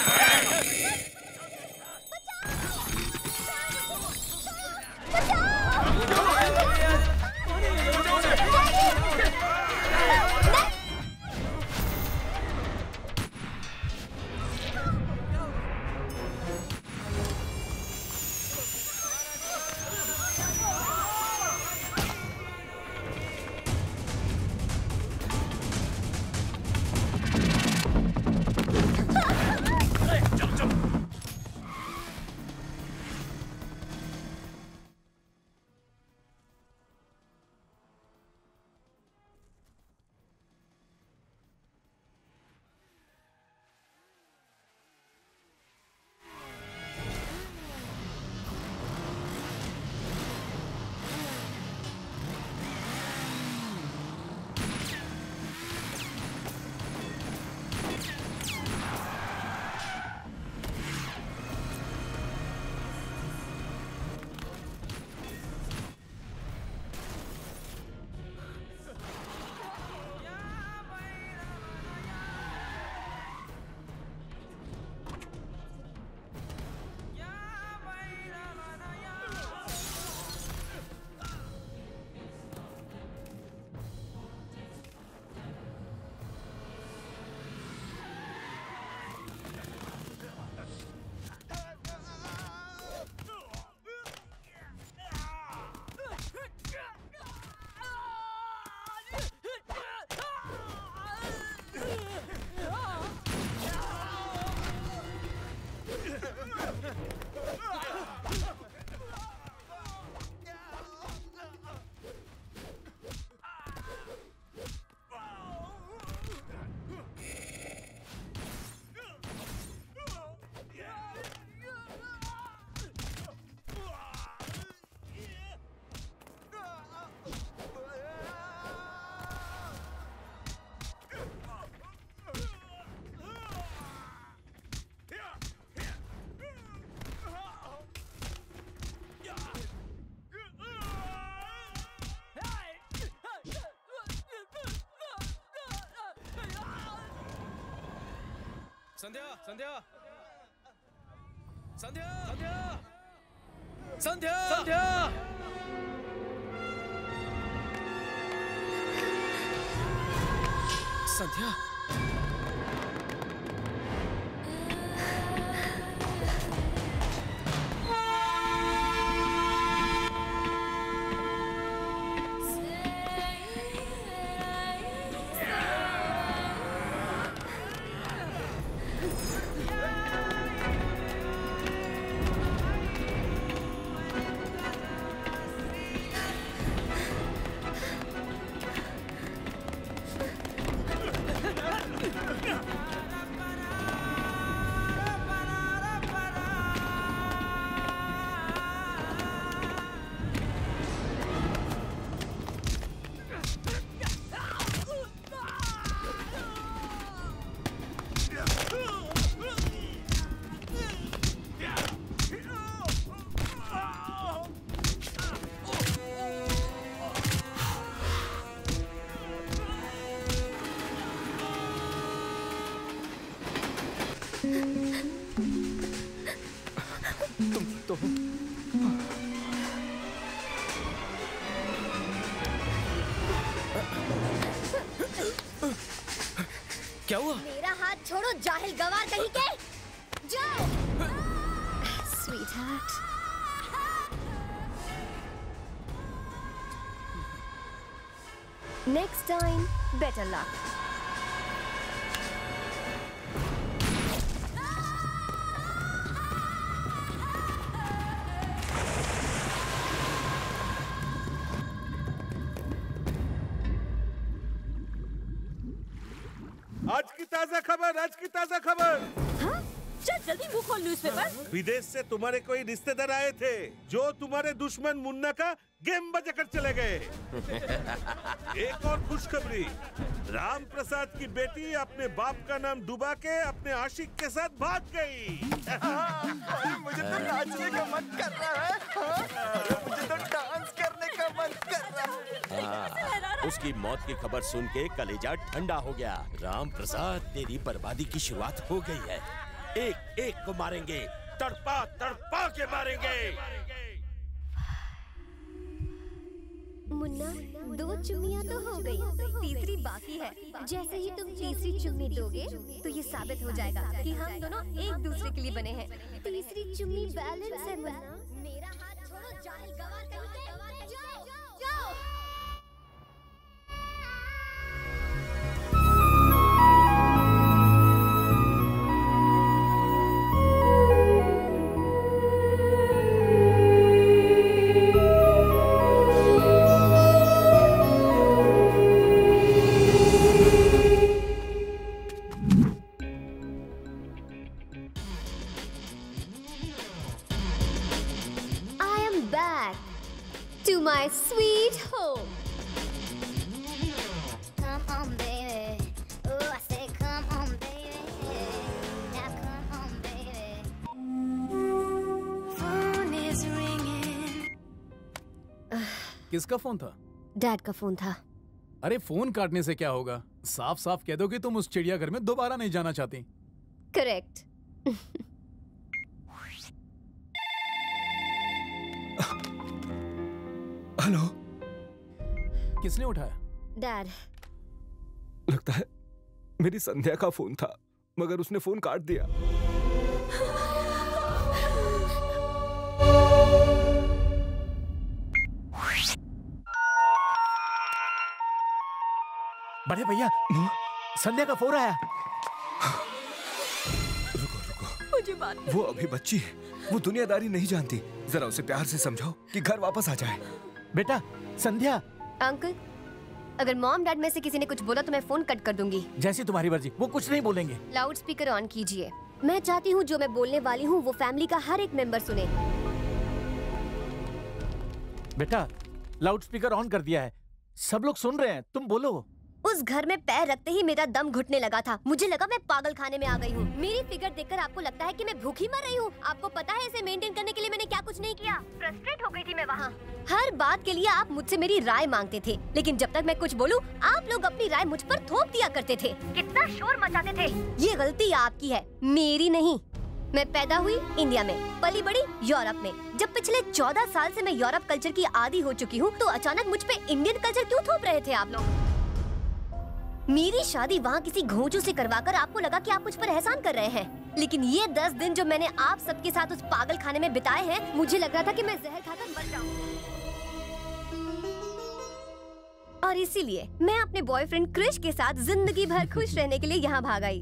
संध्या, संध्या, संध्या, संध्या, संध्या, संध्या, संध्या। तुम तो क्या हुआ? मेरा हाथ छोड़ो जाहिल गवार कहीं के। जाओ। Sweetheart. Next time, better luck. आज की ताजा खबर, आज की ताजा खबर। हाँ? चल जल्दी मुंह खोल न्यूज़पेपर। विदेश से तुम्हारे कोई रिश्तेदार आए थे जो तुम्हारे दुश्मन मुन्ना का गेम बजा कर चले गए। एक और खुशखबरी, राम प्रसाद की बेटी अपने बाप का नाम डुबा के अपने आशिक के साथ भाग गई। मुझे तो नाचने का मन कर रहा है, मुझे तो डांस करने का मन कर रहा है। हाँ, उसकी मौत की खबर सुन के कलेजा ठंडा हो गया। राम प्रसाद, तेरी बर्बादी की शुरुआत हो गई है। एक एक को मारेंगे, तड़पा तड़पा के मारेंगे। मुन्ना, दो चुम्मियां तो हो गई, तीसरी बाकी है। जैसे ही तुम तीसरी चुम्मी दोगे तो ये साबित हो जाएगा कि हम दोनों एक दूसरे के लिए बने हैं। तीसरी चुम्मी बैलेंस है मुन्ना। मेरा हाथ छोड़ो जाहिल गवार कहीं के। जाओ, जाओ। My sweet home. Come on, baby. Oh, I say, come on, baby. Now come on, baby. Phone is ringing. किसका फोन था? डैड का फोन था। अरे फोन काटने से क्या होगा? साफ साफ कह दो कि तुम उस चिड़ियाघर में दोबारा नहीं जाना चाहती। करेक्ट। हेलो, किसने उठाया? डैड। लगता है मेरी संध्या का फोन था, मगर उसने फोन काट दिया। बड़े भैया, संध्या का फोन आया। रुको रुको, मुझे बात वो अभी बच्ची है, वो दुनियादारी नहीं जानती। जरा उसे प्यार से समझाओ कि घर वापस आ जाए। बेटा, संध्या। अंकल, अगर मॉम डैड में से किसी ने कुछ बोला तो मैं फोन कट कर दूंगी। जैसी तुम्हारी मर्जी, वो कुछ नहीं बोलेंगे। लाउड स्पीकर ऑन कीजिए। मैं चाहती हूँ जो मैं बोलने वाली हूँ वो फैमिली का हर एक मेंबर सुने। बेटा, लाउड स्पीकर ऑन कर दिया है, सब लोग सुन रहे हैं, तुम बोलो। उस घर में पैर रखते ही मेरा दम घुटने लगा था। मुझे लगा मैं पागल खाने में आ गई हूँ। मेरी फिगर देखकर आपको लगता है कि मैं भूखी मर रही हूँ? आपको पता है इसे मेंटेन करने के लिए मैंने क्या कुछ नहीं किया। फ्रस्ट्रेट हो गई थी मैं वहाँ। हर बात के लिए आप मुझसे मेरी राय मांगते थे, लेकिन जब तक मैं कुछ बोलूँ आप लोग अपनी राय मुझ पर थोप दिया करते थे। कितना शोर मचाते थे। ये गलती आपकी है, मेरी नहीं। मैं पैदा हुई इंडिया में, पली बड़ी यूरोप में। जब पिछले चौदह साल से मैं यूरोप कल्चर की आदी हो चुकी हूँ तो अचानक मुझ पे इंडियन कल्चर क्यों थोप रहे थे आप लोग? मेरी शादी वहाँ किसी घोंचू से करवाकर आपको लगा कि आप मुझ पर एहसान कर रहे हैं, लेकिन ये दस दिन जो मैंने आप सबके साथ उस पागल खाने में बिताए हैं, मुझे लग रहा था कि मैं जहर खाकर मर जाऊं। और इसीलिए मैं अपने बॉयफ्रेंड क्रिश के साथ जिंदगी भर खुश रहने के लिए यहाँ भाग आई।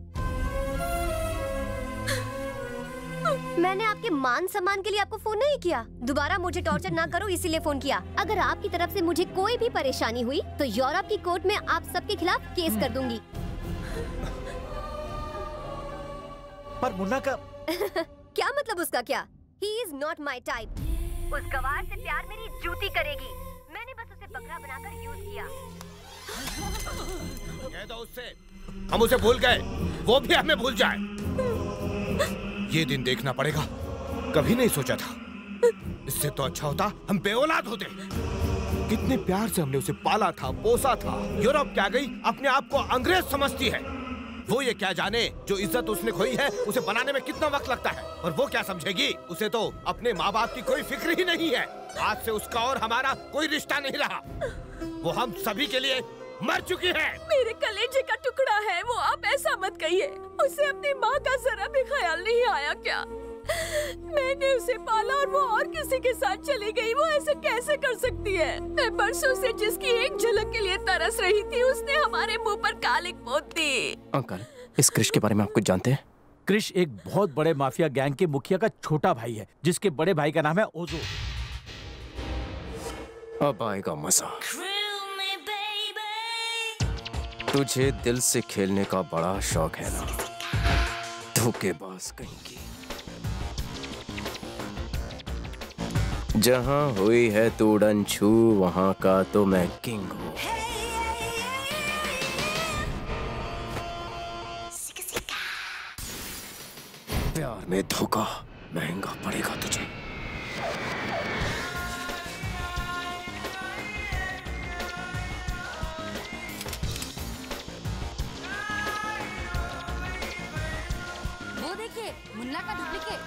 मैंने आपके मान सम्मान के लिए आपको फोन नहीं किया। दोबारा मुझे टॉर्चर ना करो इसीलिए फोन किया। अगर आपकी तरफ से मुझे कोई भी परेशानी हुई तो यूरोप की कोर्ट में आप सबके खिलाफ केस कर दूंगी। पर मुन्ना का क्या मतलब उसका क्या? He is not my type. उस गवार से प्यार मेरी जूती करेगी। मैंने बस उसे बकरा बनाकर यूज किया। कह दो उससे, हम उसे भूल गए, वो भी हमें भूल जाए। ये दिन देखना पड़ेगा। कभी नहीं सोचा था। इससे तो अच्छा होता हम बेऔलाद होते। कितने प्यार से हमने उसे पाला था, पोसा था। यूरोप क्या गई अपने आप को अंग्रेज समझती है। वो ये क्या जाने जो इज्जत उसने खोई है उसे बनाने में कितना वक्त लगता है, और वो क्या समझेगी? उसे तो अपने माँ बाप की कोई फिक्र ही नहीं है। आज से उसका और हमारा कोई रिश्ता नहीं रहा। वो हम सभी के लिए मर चुकी है। मेरे कलेजे का टुकड़ा है वो, आप ऐसा मत कहिए। उसे अपनी माँ का जरा भी ख्याल नहीं आया क्या? मैंने उसे पाला और वो और किसी के साथ चली गई। वो ऐसे कैसे कर सकती है? मैं बरसों से जिसकी एक झलक के लिए तरस रही थी, उसने हमारे मुंह पर कालिक पोत दी। अंकल, इस क्रिश के बारे में आप कुछ जानते हैं? क्रिश एक बहुत बड़े माफिया गैंग के मुखिया का छोटा भाई है, जिसके बड़े भाई का नाम है ओजो। अब आएगा मजा। तुझे दिल से खेलने का बड़ा शौक है ना, धोखेबाज कहीं की। जहां हुई है तू उड़न छू, वहां का तो मैं किंग हूं। प्यार में धोखा महंगा पड़ेगा तुझे। वो देखिए, मुन्ना का डुप्लीकेट।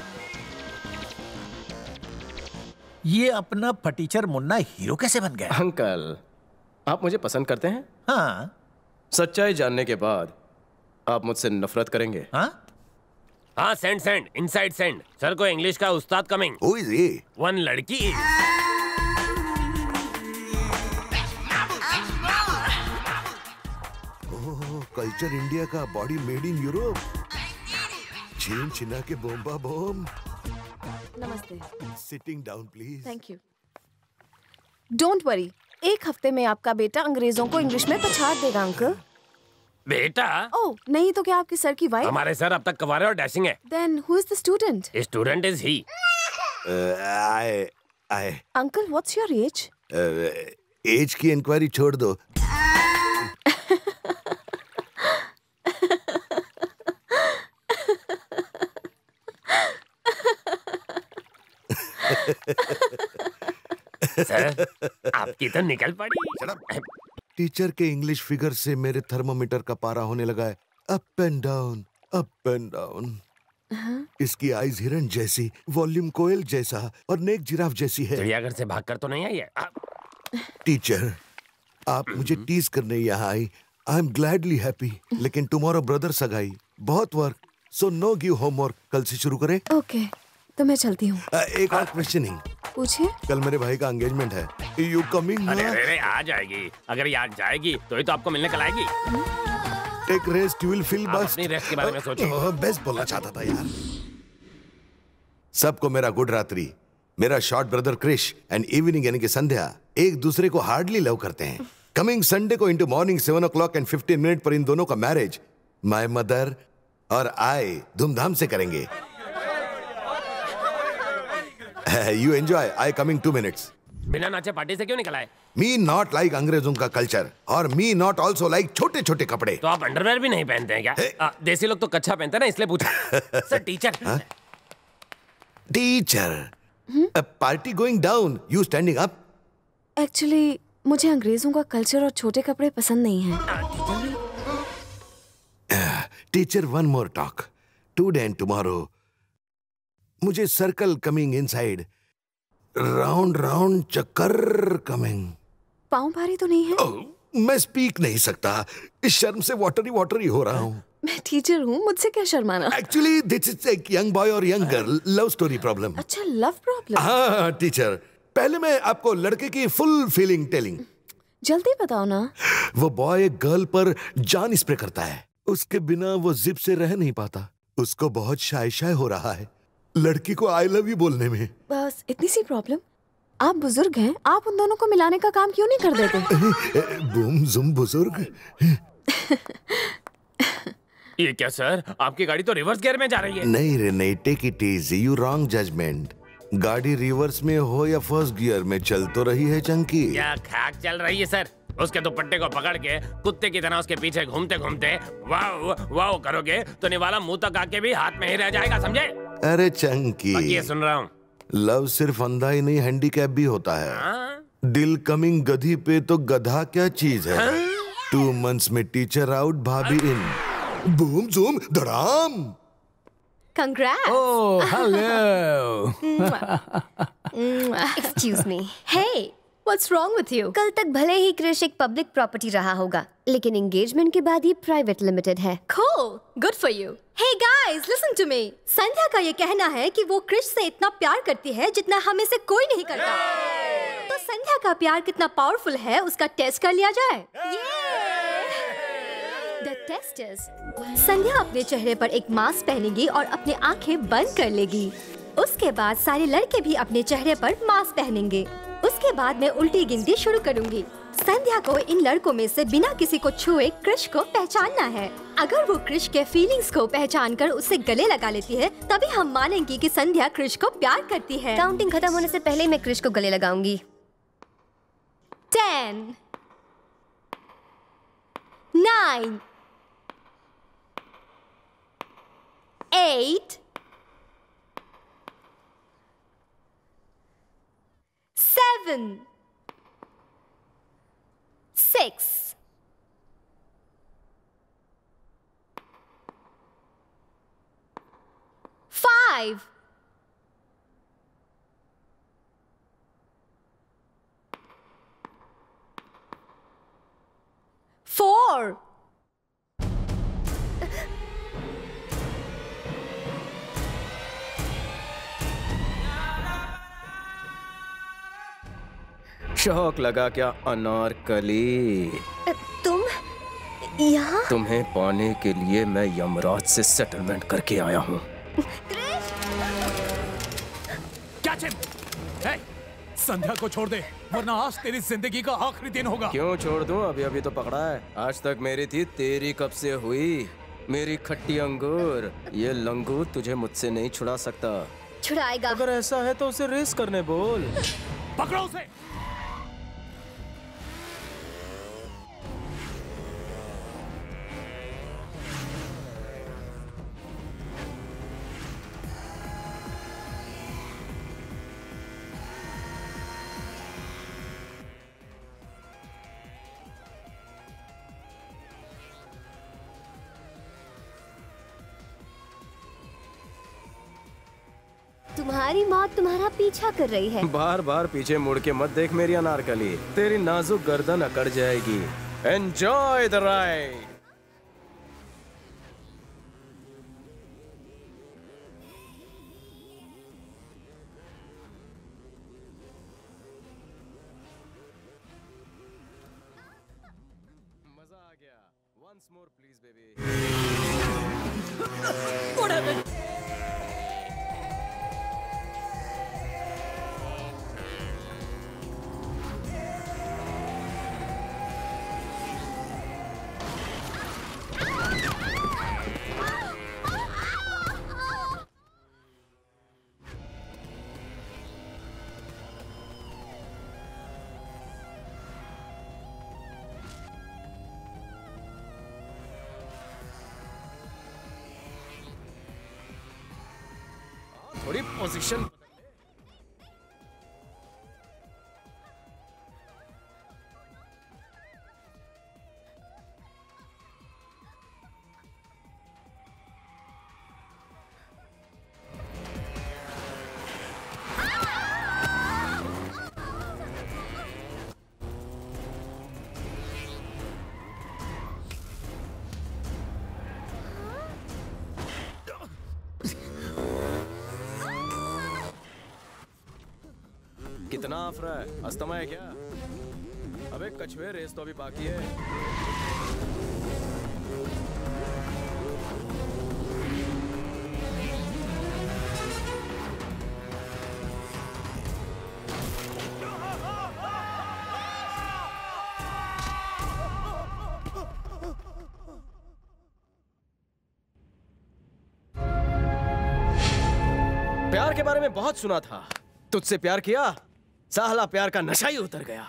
ये अपना फटीचर मुन्ना हीरो कैसे बन गया? अंकल, आप मुझे पसंद करते हैं? हाँ। सच्चाई जानने के बाद आप मुझसे नफरत करेंगे? हाँ? हाँ, send send inside send. Sir को इंग्लिश का उस्ताद coming. Who is he? One लड़की। ओह, कल्चर इंडिया का, बॉडी मेड इन यूरोप। छीन छिना के बोम्बा बोम। नमस्ते। Sitting down please. Thank you. Don't worry, एक हफ्ते में आपका बेटा अंग्रेजों को इंग्लिश में पछाड़ देगा अंकल। बेटा? ओह, नहीं तो क्या आपकी सर की वाइफ? हमारे सर अब तक कवारे और डैशिंग है। Then who is the student? Student is he. I I uncle, what's your age? Age की इंक्वायरी छोड़ दो। सर, आपकी तो निकल पड़ी। टीचर के इंग्लिश फिगर से मेरे थर्मोमीटर का पारा होने लगा है। Up and down, up and down. इसकी आईज हिरन जैसी, वॉल्यूम कोयल जैसा और नेक जिराफ जैसी है। चिड़ियाघर से भागकर तो नहीं आई है? टीचर, आप मुझे टीज करने यहाँ आई। आई एम ग्लैडली हैप्पी, लेकिन टुमारो ब्रदर सगाई, बहुत work, so no give homework. कल से शुरू करें? ओके, तो मैं चलती हूँ। एक और क्वेश्चनिंग। पूछिए। कल मेरे भाई का एंगेजमेंट है। You coming? अरे अरे अरे, आ जाएगी। अगर ये आज जाएगी तो ही तो आपको मिलने कल आएगी। Take rest, you will feel best. अपनी रेस्ट के बारे में सोचिए। बेस्ट बोलना चाहता था यार। सबको मेरा गुड रात्रि। मेरा short brother Krish and evening यानी कि संध्या एक दूसरे को हार्डली लव करते हैं। कमिंग संडे को into morning seven o'clock and fifteen minute पर इन दोनों का मैरिज माय मदर और आई धूमधाम से करेंगे। You enjoy. I coming two minutes. बिना नाचे पार्टी से क्यों निकला है? Me not like अंग्रेजों का कल्चर और me not also like छोटे छोटे कपड़े। तो आप अंडरवेयर भी नहीं पहनते हैं क्या? आ, देसी लोग तो कच्छा पहनते हैं ना, इसलिए पूछा। Sir teacher. Teacher, party going down, you standing up. Actually मुझे अंग्रेजों का कल्चर और छोटे कपड़े पसंद नहीं हैं। Teacher, one more talk. Today and tomorrow मुझे circle coming inside, round round चक्कर कमिंग। पाँव भारी तो नहीं है? oh, मैं स्पीक नहीं सकता, इस शर्म से वाटरी वाटरी हो रहा हूँ। मैं टीचर हूँ, मुझसे क्या शर्माना? एक्चुअली दिस इज एक यंग बॉय और young girl love story problem. अच्छा, लव प्रॉब्लम? हाँ टीचर, पहले मैं आपको लड़के की फुल फीलिंग टेलिंग। जल्दी बताओ ना। वो बॉय गर्ल पर जान स्प्रे करता है, उसके बिना वो जिप से रह नहीं पाता। उसको बहुत शाय शाय हो रहा है लड़की को आई लव यू बोलने में। बस इतनी सी प्रॉब्लम। आप बुजुर्ग हैं, आप उन दोनों को मिलाने का काम क्यों नहीं कर देते? बूम जुम बुजुर्ग। ये क्या सर, आपकी गाड़ी तो रिवर्स गियर में जा रही है। नहीं रे नहीं, take it easy, you wrong judgement. गाड़ी रिवर्स में हो या फर्स्ट गियर में, चल तो रही है चंकी। क्या खाक चल रही है सर? उसके दुपट्टे को पकड़ के कुत्ते की तरह उसके पीछे घूमते घूमते वाव वाव करोगे तो निवाला मुंह तक आके भी हाथ में ही रह जाएगा, समझे? अरे चंकी, ये सुन रहा हूँ। लव सिर्फ अंधा ही नहीं, हैंडीकैप भी होता है। हाँ? दिल कमिंग गधी पे तो गधा क्या चीज है? टू मंथ्स में टीचर आउट, भाभी इन। बूम जूम धड़ाम। Congrats. Oh, hello. Excuse me. Hey, what's wrong with you? कल तक भले ही क्रिश एक पब्लिक प्रॉपर्टी रहा होगा, लेकिन एंगेजमेंट के बाद ये प्राइवेट लिमिटेड है। Cool. Good for you. Hey guys, listen to me. Sandhya का ये कहना है कि वो क्रिश से इतना प्यार करती है जितना हमें से कोई नहीं करता। तो संध्या का प्यार कितना पावरफुल है उसका टेस्ट कर लिया जाए। The test is, संध्या अपने चेहरे पर एक मास्क पहनेगी और अपनी आंखें बंद कर लेगी। उसके बाद सारे लड़के भी अपने चेहरे पर मास्क पहनेंगे। उसके बाद मैं उल्टी गिनती शुरू करूंगी। संध्या को इन लड़कों में से बिना किसी को छुए क्रिश को पहचानना है। अगर वो क्रिश के फीलिंग्स को पहचान कर उससे गले लगा लेती है, तभी हम मानेंगे कि संध्या क्रिश को प्यार करती है। काउंटिंग खत्म होने से पहले मैं क्रिश को गले लगाऊंगी। Ten, nine, eight, seven, six, five, four, शौक लगा क्या अनारकली? तुम यहाँ? तुम्हें पाने के लिए मैं यमराज से सेटलमेंट करके आया हूँ। क्या चिम? हे, संध्या को छोड़ दे, वरना आज तेरी जिंदगी का आखिरी दिन होगा। क्यों छोड़ दूं? अभी अभी तो पकड़ा है। आज तक मेरी थी, तेरी कब से हुई? मेरी खट्टी अंगूर, ये लंगूर तुझे मुझसे नहीं छुड़ा सकता। छुड़ाएगा। अगर ऐसा है तो उसे रेस करने बोल। पकड़ो उसे। तुम्हारी मौत तुम्हारा पीछा कर रही है। बार बार पीछे मुड़ के मत देख मेरी अनारकली, तेरी नाजुक गर्दन अकड़ जाएगी। Enjoy the ride. मजा आ गया। Once more please baby। What happened? थोड़ी पोजीशन कितना आफरा है? अस्थमा है क्या? अबे कछुए, रेस तो अभी बाकी है। प्यार के बारे में बहुत सुना था, तुझसे प्यार किया, साहला प्यार का नशा ही उतर गया।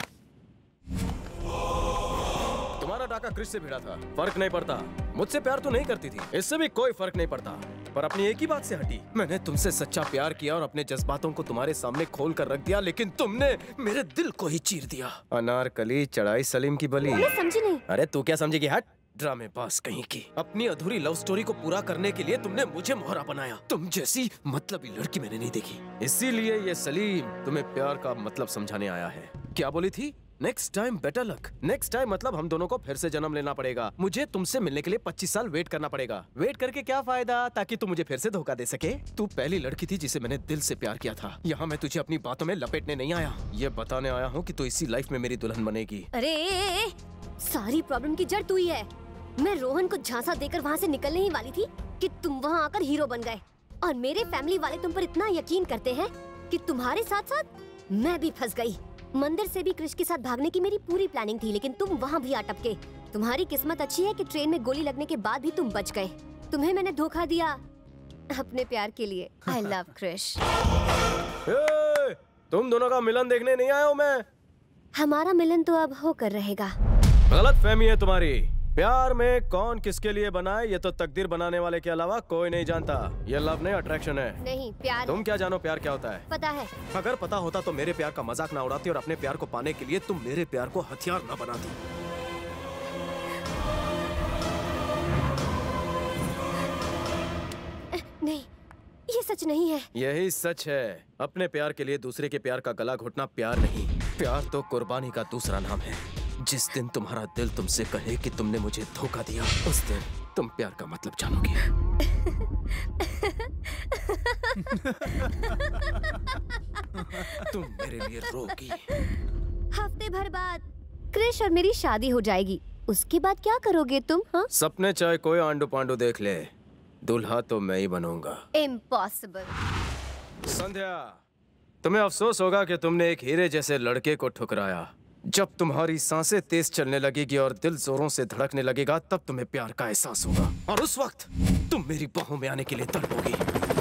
तुम्हारा डाका क्रिश से भिड़ा था, फर्क नहीं पड़ता। मुझसे प्यार तो नहीं करती थी, इससे भी कोई फर्क नहीं पड़ता, पर अपनी एक ही बात से हटी। मैंने तुमसे सच्चा प्यार किया और अपने जज्बातों को तुम्हारे सामने खोल कर रख दिया, लेकिन तुमने मेरे दिल को ही चीर दिया। अनारकली, चढ़ाई सलीम की बली। मैं समझी नहीं। अरे तू क्या समझेगी? हट, ड्रामेबाज कहीं की। अपनी अधूरी लव स्टोरी को पूरा करने के लिए तुमने मुझे मोहरा बनाया। तुम जैसी मतलबी लड़की मैंने नहीं देखी। इसीलिए ये सलीम तुम्हें प्यार का मतलब समझाने आया है। क्या बोली थी? Next time better luck. Next time मतलब हम दोनों को फिर से जन्म लेना पड़ेगा। मुझे तुमसे मिलने के लिए पच्चीस साल वेट करना पड़ेगा। वेट करके क्या फायदा, ताकि तू मुझे फिर से धोखा दे सके। तू पहली लड़की थी जिसे मैंने दिल से प्यार किया था। यहाँ मैं तुझे अपनी बातों में लपेटने नहीं आया, ये बताने आया हूँ कि तू इसी लाइफ में मेरी दुल्हन बनेगी। अरे ए, ए, ए, सारी प्रॉब्लम की जड़ तू ही है। मैं रोहन को झांसा देकर वहाँ से निकलने ही वाली थी कि तुम वहाँ आकर हीरो बन गए। और मेरे फैमिली वाले तुम पर इतना यकीन करते हैं कि तुम्हारे साथ साथ मैं भी फंस गई। मंदिर से भी कृष के साथ भागने की मेरी पूरी प्लानिंग थी, लेकिन तुम वहाँ भी अटके। तुम्हारी किस्मत अच्छी है कि ट्रेन में गोली लगने के बाद भी तुम बच गए। तुम्हें मैंने धोखा दिया अपने प्यार के लिए। I love Krish. तुम दोनों का मिलन देखने नहीं आया हूँ मैं। हमारा मिलन तो अब होकर रहेगा। गलत फहमी है तुम्हारी। प्यार में कौन किसके लिए बना है ये तो तकदीर बनाने वाले के अलावा कोई नहीं जानता। ये लव नहीं, अट्रैक्शन है। नहीं, प्यार। तुम क्या जानो प्यार क्या होता है? पता है। अगर पता होता तो मेरे प्यार का मजाक ना उड़ाती और अपने प्यार को पाने के लिए तुम मेरे प्यार को हथियार ना बनाती। नहीं, ये सच नहीं है। यही सच है। अपने प्यार के लिए दूसरे के प्यार का गला घोटना प्यार नहीं। प्यार तो कुर्बानी का दूसरा नाम है। जिस दिन तुम्हारा दिल तुमसे कहे कि तुमने मुझे धोखा दिया, उस दिन तुम प्यार का मतलब जानोगी। तुम मेरे लिए रोगी। हफ्ते भर बाद कृष और मेरी शादी हो जाएगी। उसके बाद क्या करोगे तुम? हाँ? सपने चाहे कोई आंडू पांडू देख ले, दूल्हा तो मैं ही बनूंगा। इम्पॉसिबल। संध्या, तुम्हें अफसोस होगा कि तुमने एक हीरे जैसे लड़के को ठुकराया। जब तुम्हारी सांसें तेज चलने लगेगी और दिल जोरों से धड़कने लगेगा, तब तुम्हें प्यार का एहसास होगा और उस वक्त तुम मेरी बाहों में आने के लिए तड़पोगी।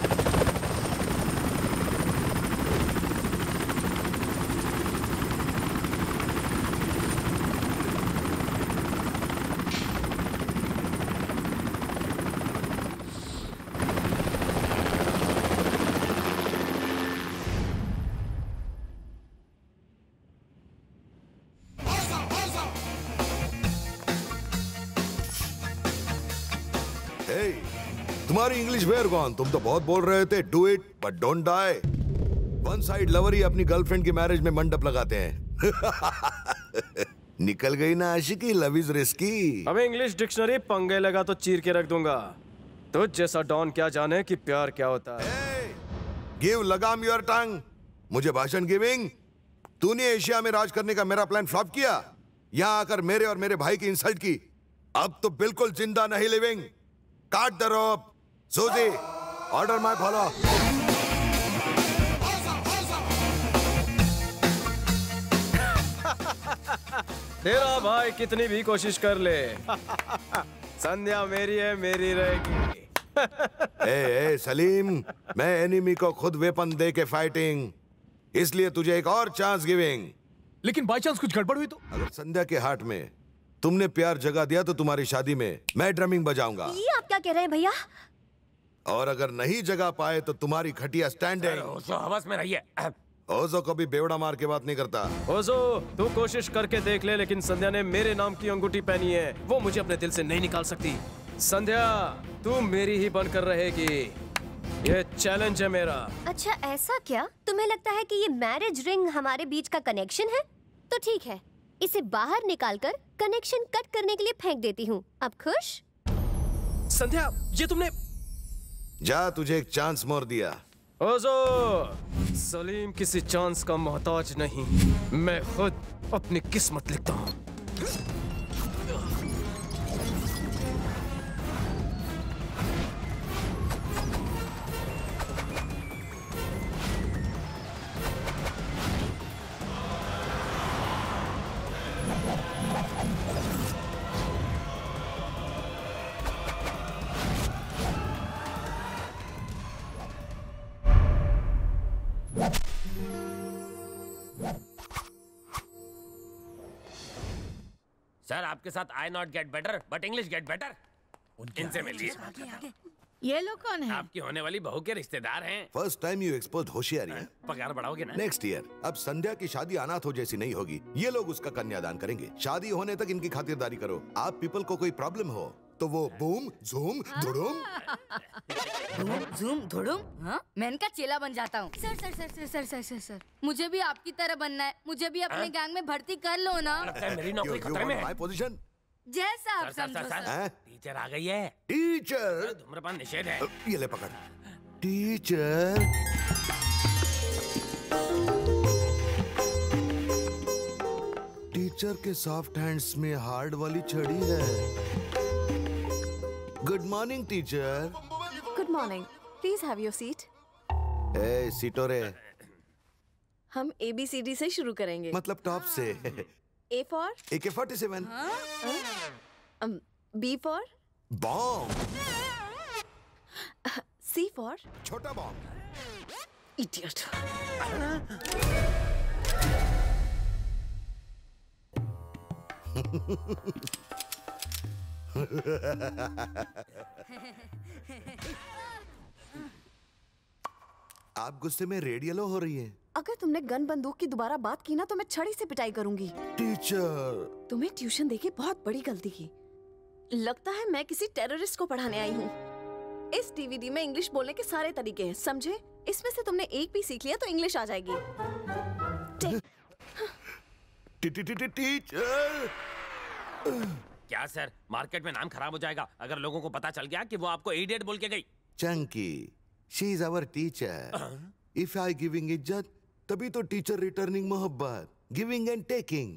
तुम्हारी इंग्लिश वेयर गॉन। तुम तो बहुत बोल रहे थे do it but don't die. One side lover ही अपनी गर्लफ्रेंड की मैरिज में मंडप लगाते हैं। निकल गई ना आशिकी, लव इज रिस्की। अब इंग्लिश डिक्शनरी पंगे लगा तो चीर के रख दूंगा। तो जैसा डॉन क्या जाने कि प्यार क्या होता है। गिव लगाम योर टंग। मुझे भाषण गिविंग। तूने एशिया में राज करने का मेरा प्लान फ्लॉप किया, यहाँ आकर मेरे और मेरे भाई की इंसल्ट की। अब तो बिल्कुल जिंदा नहीं लिविंग। काट द रोप। सूजी, ऑर्डर माय फॉलो। तेरा भाई कितनी भी कोशिश कर ले, संध्या मेरी है, मेरी रहेगी। ए, ए, सलीम, मैं एनिमी को खुद वेपन दे के फाइटिंग, इसलिए तुझे एक और चांस गिविंग। लेकिन बाई चांस कुछ गड़बड़ हुई तो? अगर संध्या के हार्ट में तुमने प्यार जगा दिया तो तुम्हारी शादी में मैं ड्रमिंग बजाऊंगा। ये आप क्या कह रहे हैं भैया? और अगर नहीं जगा पाए तो तुम्हारी खटिया स्टैंडिंग। ओज़ो हवस में रहिए। ओज़ो कभी बेवड़ा मार के बात नहीं करता। ओज़ो, तू कोशिश करके देख ले, लेकिन संध्या ने मेरे नाम की अंगूठी पहनी है, वो मुझे अपने दिल से नहीं निकाल सकती। संध्या, तू मेरी ही बनकर रहेगी, ये चैलेंज है मेरा। अच्छा ऐसा क्या? तुम्हें लगता है कि ये मैरिज रिंग हमारे बीच का कनेक्शन है? तो ठीक है, इसे बाहर निकालकर कनेक्शन कट करने के लिए फेंक देती हूँ। अब खुश? संध्या, ये तुमने... जा, तुझे एक चांस मोर दिया। ओज़ो, सलीम किसी चांस का मोहताज नहीं, मैं खुद अपनी किस्मत लिखता हूँ। सर, आपके साथ I not get better but English get better. इनसे मिलिए। ये लोग कौन है? आपकी होने वाली बहू के रिश्तेदार हैं। फर्स्ट टाइम यू एक्सपोज होशियारी है। पगार बढ़ाओगे ना? नेक्स्ट ईयर अब संध्या की शादी अनाथों जैसी नहीं होगी, ये लोग उसका कन्यादान करेंगे। शादी होने तक इनकी खातिरदारी करो। आप पीपल को कोई प्रॉब्लम हो तो वो बूम झूम धुड़ूम धूम झूम धुड़ुम, हाँ? मैं इनका चेला बन जाता हूँ। Sir sir sir sir sir sir sir sir मुझे भी आपकी तरह बनना है। मुझे भी अपने गैंग में भर्ती कर लो ना। लगता है मेरी नौकरी खतरे में है। पोजीशन जैसा आप सर, सर, समझो सर, सर। टीचर आ गई है। टीचर धूम्रपान निषेध है। ये ले पकड़। टीचर टीचर के सॉफ्ट हैंड्स में हार्ड वाली छड़ी है। Good morning teacher. Good morning, please have your seat. ए सीटोरे। हम ए बी सी डी से शुरू करेंगे। मतलब टॉप से। ए for A K forty seven. B for bomb. C for छोटा बॉम्ब। इडियट। आप गुस्से में रेडियलो हो रही हैं। अगर तुमने गन बंदूक की दोबारा बात की ना तो मैं छड़ी से पिटाई करूंगी। टीचर तुम्हें ट्यूशन देके बहुत बड़ी गलती की। लगता है मैं किसी टेररिस्ट को पढ़ाने आई हूँ। इस डीवीडी में इंग्लिश बोलने के सारे तरीके हैं, समझे? इसमें से तुमने एक भी सीख लिया तो इंग्लिश आ जाएगी। टीचर क्या सर, मार्केट में नाम खराब हो जाएगा अगर लोगों को पता चल गया कि वो आपको इडियट बोल के गई। Chunky, she is our teacher. If I giving इज्जत तभी तो टीचर रिटर्निंग मोहब्बत, गिविंग एंड टेकिंग।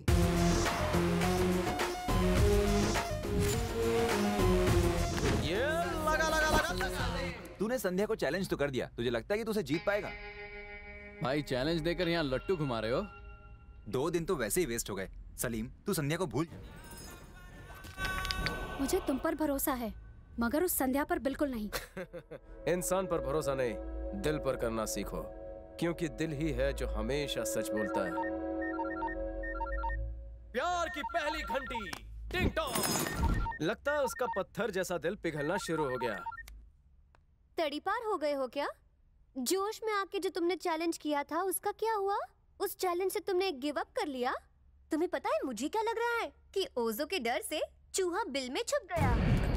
ये लगा लगा लगा लगा। तूने संध्या को चैलेंज तो कर दिया, तुझे लगता है कि तू उसे जीत पाएगा? भाई चैलेंज देकर यहाँ लट्टू घुमा रहे हो। दो दिन तो वैसे ही वेस्ट हो गए। सलीम, तू संध्या को भूल। मुझे तुम पर भरोसा है मगर उस संध्या पर बिल्कुल नहीं। इंसान पर भरोसा नहीं, दिल पर करना सीखो, क्योंकि दिल ही है जो हमेशा सच बोलता है। प्यार की पहली घंटी टिंग टॉन्ग। लगता है उसका पत्थर जैसा दिल पिघलना शुरू हो गया। तड़ीपार हो गए हो क्या? जोश में आके जो तुमने चैलेंज किया था उसका क्या हुआ? उस चैलेंज से तुमने गिव अप कर लिया? तुम्हें पता है मुझे क्या लग रहा है कि ओजो के डर से चूहा बिल में छुप गया।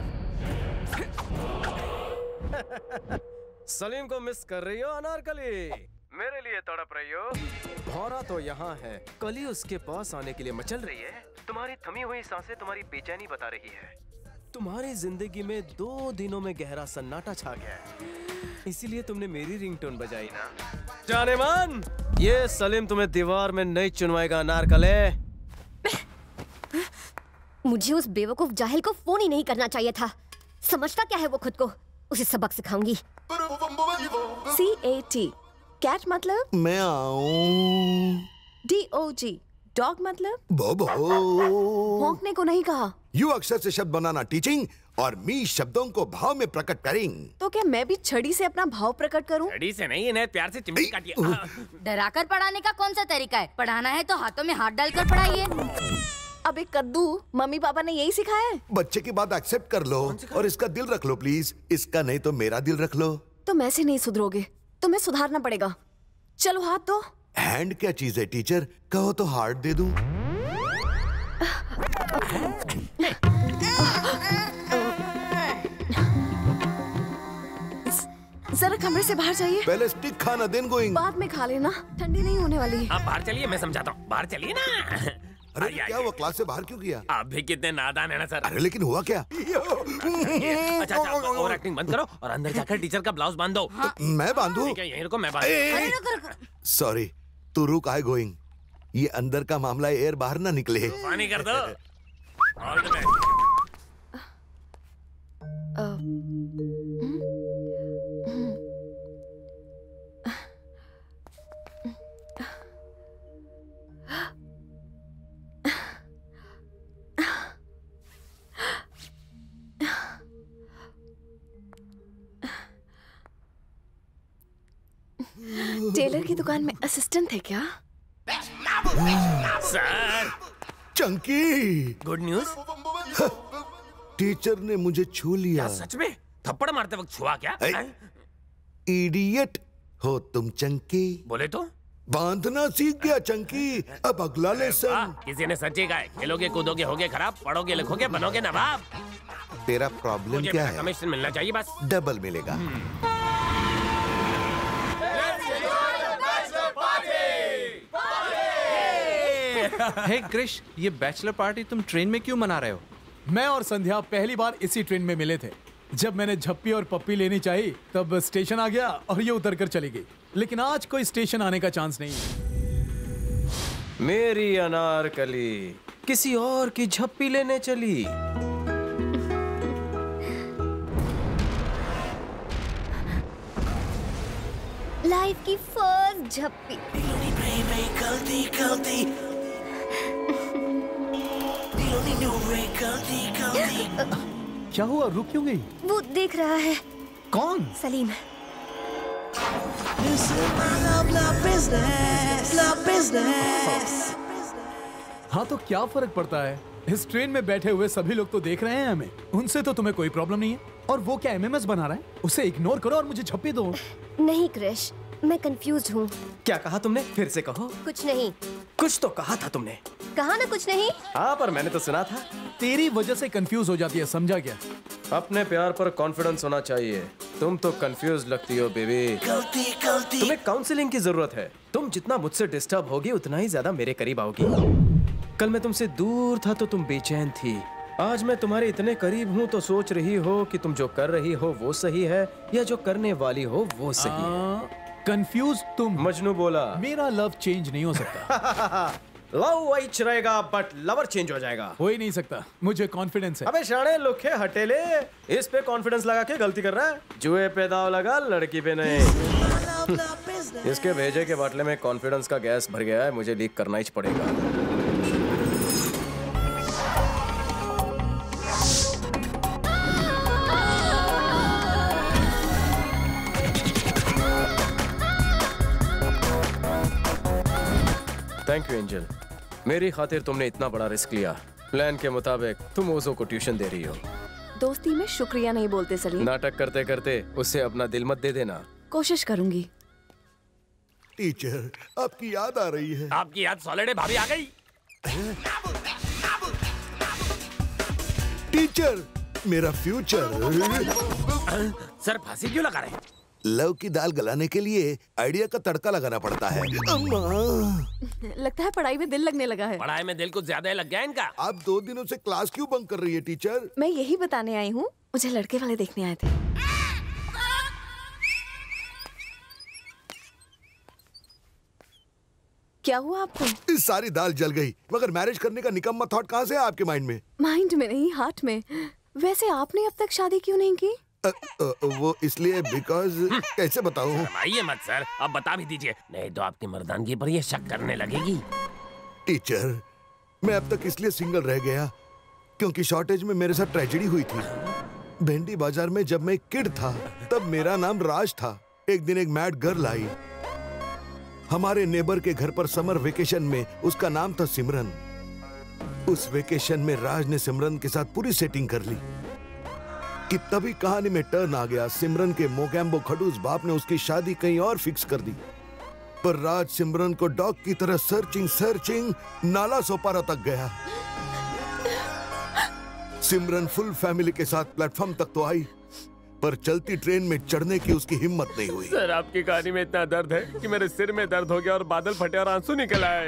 सलीम को मिस कर रही हो अनारकली? मेरे लिए तड़प रही हो? भौरा तो यहाँ है, कली उसके पास आने के लिए मचल रही है। तुम्हारी थमी हुई सांसें तुम्हारी बेचैनी बता रही है। तुम्हारी जिंदगी में दो दिनों में गहरा सन्नाटा छा गया है, इसीलिए तुमने मेरी रिंगटोन बजाई ना। जाने मन, ये सलीम तुम्हें दीवार में नहीं चुनवाएगा अनारकले। मुझे उस बेवकूफ जाहिल को फोन ही नहीं करना चाहिए था। समझता क्या है वो खुद को? उसे सबक सिखाऊंगी। सी ए टी कैट मतलब मैं आऊं। डी ओ जी डॉग मतलब बोबो। भौंकने को नहीं कहा। यू अक्षर से शब्द बनाना टीचिंग और मी शब्दों को भाव में प्रकट करेंग। तो क्या मैं भी छड़ी से अपना भाव प्रकट करूं? छड़ी से नहीं, इन्हें प्यार से चिमटी काटिए। डराकर पढ़ाने का कौन सा तरीका है? पढ़ाना है तो हाथों में हाथ डालकर पढ़ाइए। अब एक कद्दू, मम्मी पापा ने यही सिखाया है। बच्चे की बात एक्सेप्ट कर लो और इसका दिल रख लो प्लीज। इसका नहीं तो मेरा दिल रख लो। तुम ऐसे नहीं सुधरोगे, तुम्हें सुधारना पड़ेगा। चलो हाथ दो। हैंड क्या चीज है टीचर? कहो तो हार्ट दे दूं। जरा कमरे से बाहर जाइए। पहले स्टिक खाना देन गोइंग। बाद में खा लेना, ठंडी नहीं होने वाली। आप बाहर चलिए, मैं समझाता हूँ। बाहर चलिए ना। अरे क्या हुआ? क्लास से बाहर क्यों किया? आप भी कितने नादान है ना सर। अरे लेकिन हुआ क्या? अच्छा अच्छा, ओवर एक्टिंग बंद करो और अंदर जाकर टीचर का ब्लाउज बांध दो। हाँ। मैं बांधूं? ठीक है, यहीं रुको, मैं बांध। सॉरी, तू रुक, आई गोइंग। ये अंदर का मामला है, एयर बाहर ना निकले। पानी कर दो। All the best. टेलर की दुकान में असिस्टेंट है क्या? Sir, Chunky, good news. Teacher ने मुझे छू लिया। सच में? थप्पड़ मारते वक्त छुआ क्या? इडियट हो तुम चंकी। बोले तो बांधना सीख गया चंकी। अब अगला लेसन। किसी ने सच्ची कहा है, खेलोगे कूदोगे होगे खराब, पढ़ोगे लिखोगे बनोगे नवाब। तेरा प्रॉब्लम मुझे क्या है? कमीशन मिलना चाहिए बस। डबल मिलेगा। हे क्रिश, ये बैचलर पार्टी तुम ट्रेन में क्यों मना रहे हो? मैं और संध्या पहली बार इसी ट्रेन में मिले थे। जब मैंने झप्पी और पप्पी लेनी चाहिए तब स्टेशन आ गया और ये उतर कर चली गई। लेकिन आज कोई स्टेशन आने का चांस नहीं है। मेरी अनारकली किसी और की झप्पी लेने चली। लाइफ की फर्स्ट झप्पी। गलती गलती क्या हुआ, रुक क्यों गई? वो देख रहा है। कौन? सलीम। हाँ तो क्या फर्क पड़ता है? इस ट्रेन में बैठे हुए सभी लोग तो देख रहे हैं हमें। उनसे तो तुम्हें कोई प्रॉब्लम नहीं है। और वो क्या एमएमएस बना रहा है? उसे इग्नोर करो और मुझे झप्पी दो। नहीं क्रिश, मैं कंफ्यूज हूँ। क्या कहा तुमने? फिर से कहो। कुछ नहीं। कुछ तो कहा था तुमने। कहा ना कुछ नहीं। हाँ पर मैंने तो सुना था। तेरी वजह से कंफ्यूज हो जाती है, समझा क्या? अपने प्यार पर कॉन्फिडेंस होना चाहिए। तुम तो कंफ्यूज लगती हो बेबी। गलती गलती। तुम्हें काउंसलिंग की जरूरत है। तुम जितना मुझसे डिस्टर्ब होगी उतना ही ज्यादा मेरे करीब आओगी। कल मैं तुमसे दूर था तो तुम बेचैन थी। आज मैं तुम्हारे इतने करीब हूँ तो सोच रही हो कि तुम जो कर रही हो वो सही है या जो करने वाली हो वो सही है। कंफ्यूज तुम। मजनू बोला। मेरा लव चेंज नहीं हो सकता। लव वही रहेगा बट लवर चेंज हो जाएगा। हो ही नहीं सकता, मुझे कॉन्फिडेंस है। अबे शाणे लोखे हटेले, इस पे कॉन्फिडेंस लगा के गलती कर रहा है। जुए पे दाव लगा, लड़की पे नहीं। इसके भेजे के बाटले में कॉन्फिडेंस का गैस भर गया है, मुझे लीक करना ही पड़ेगा। थैंक यू एंजल, मेरी खातिर तुमने इतना बड़ा रिस्क लिया। प्लान के मुताबिक तुम ओज़ो को ट्यूशन दे रही हो। दोस्ती में शुक्रिया नहीं बोलते सलीम। नाटक करते करते उससे अपना दिल मत दे देना। कोशिश करूंगी। टीचर, आपकी याद आ रही है। आपकी याद सॉलिड है, भाभी आ गई। टीचर, मेरा फ्यूचर। सर फांसी क्यों लगा रहे हैं? लव की दाल गलाने के लिए आइडिया का तड़का लगाना पड़ता है। लगता है पढ़ाई में दिल लगने लगा है। पढ़ाई में दिल कुछ ज्यादा ही लग गया इनका। आप दो दिनों से क्लास क्यों बंक कर रही है टीचर? मैं यही बताने आई हूँ, मुझे लड़के वाले देखने आए थे। क्या हुआ आपको? इस सारी दाल जल गई, मगर मैरिज करने का निकम्मा थॉट कहाँ से है आपके माइंड में? माइंड में नहीं, हार्ट में। वैसे आपने अब तक शादी क्यों नहीं की? अ, अ, वो इसलिए बिकॉज कैसे बताऊं? आइए मत सर, अब बता भी दीजिए, नहीं तो आपकी मर्दानगी पर ये शक करने लगेगी। टीचर, मैं अब तक इसलिए सिंगल रह गया क्योंकि शॉर्टेज में मेरे साथ ट्रेजेडी हुई थी। भेंडी बाजार में जब मैं एक किड था तब मेरा नाम राज था। एक दिन एक मैड गर्ल आई हमारे नेबर के घर पर समर वेकेशन में। उसका नाम था सिमरन। उस वेकेशन में राज ने सिमरन के साथ पूरी सेटिंग कर ली कि तभी कहानी में टर्न आ गया। सिमरन के मोगैम्बो खडूस बाप ने उसकी शादी कहीं और फिक्स कर दी, पर राज सिमरन को डॉग की तरह सर्चिंग सर्चिंग नाला सोपारा तक गया। सिमरन फुल फैमिली के साथ प्लेटफॉर्म तक तो आई, पर चलती ट्रेन में चढ़ने की उसकी हिम्मत नहीं हुई। सर, आपकी कहानी में इतना दर्द है कि मेरे सिर में दर्द हो गया और बादल फटे और आंसू निकल आए।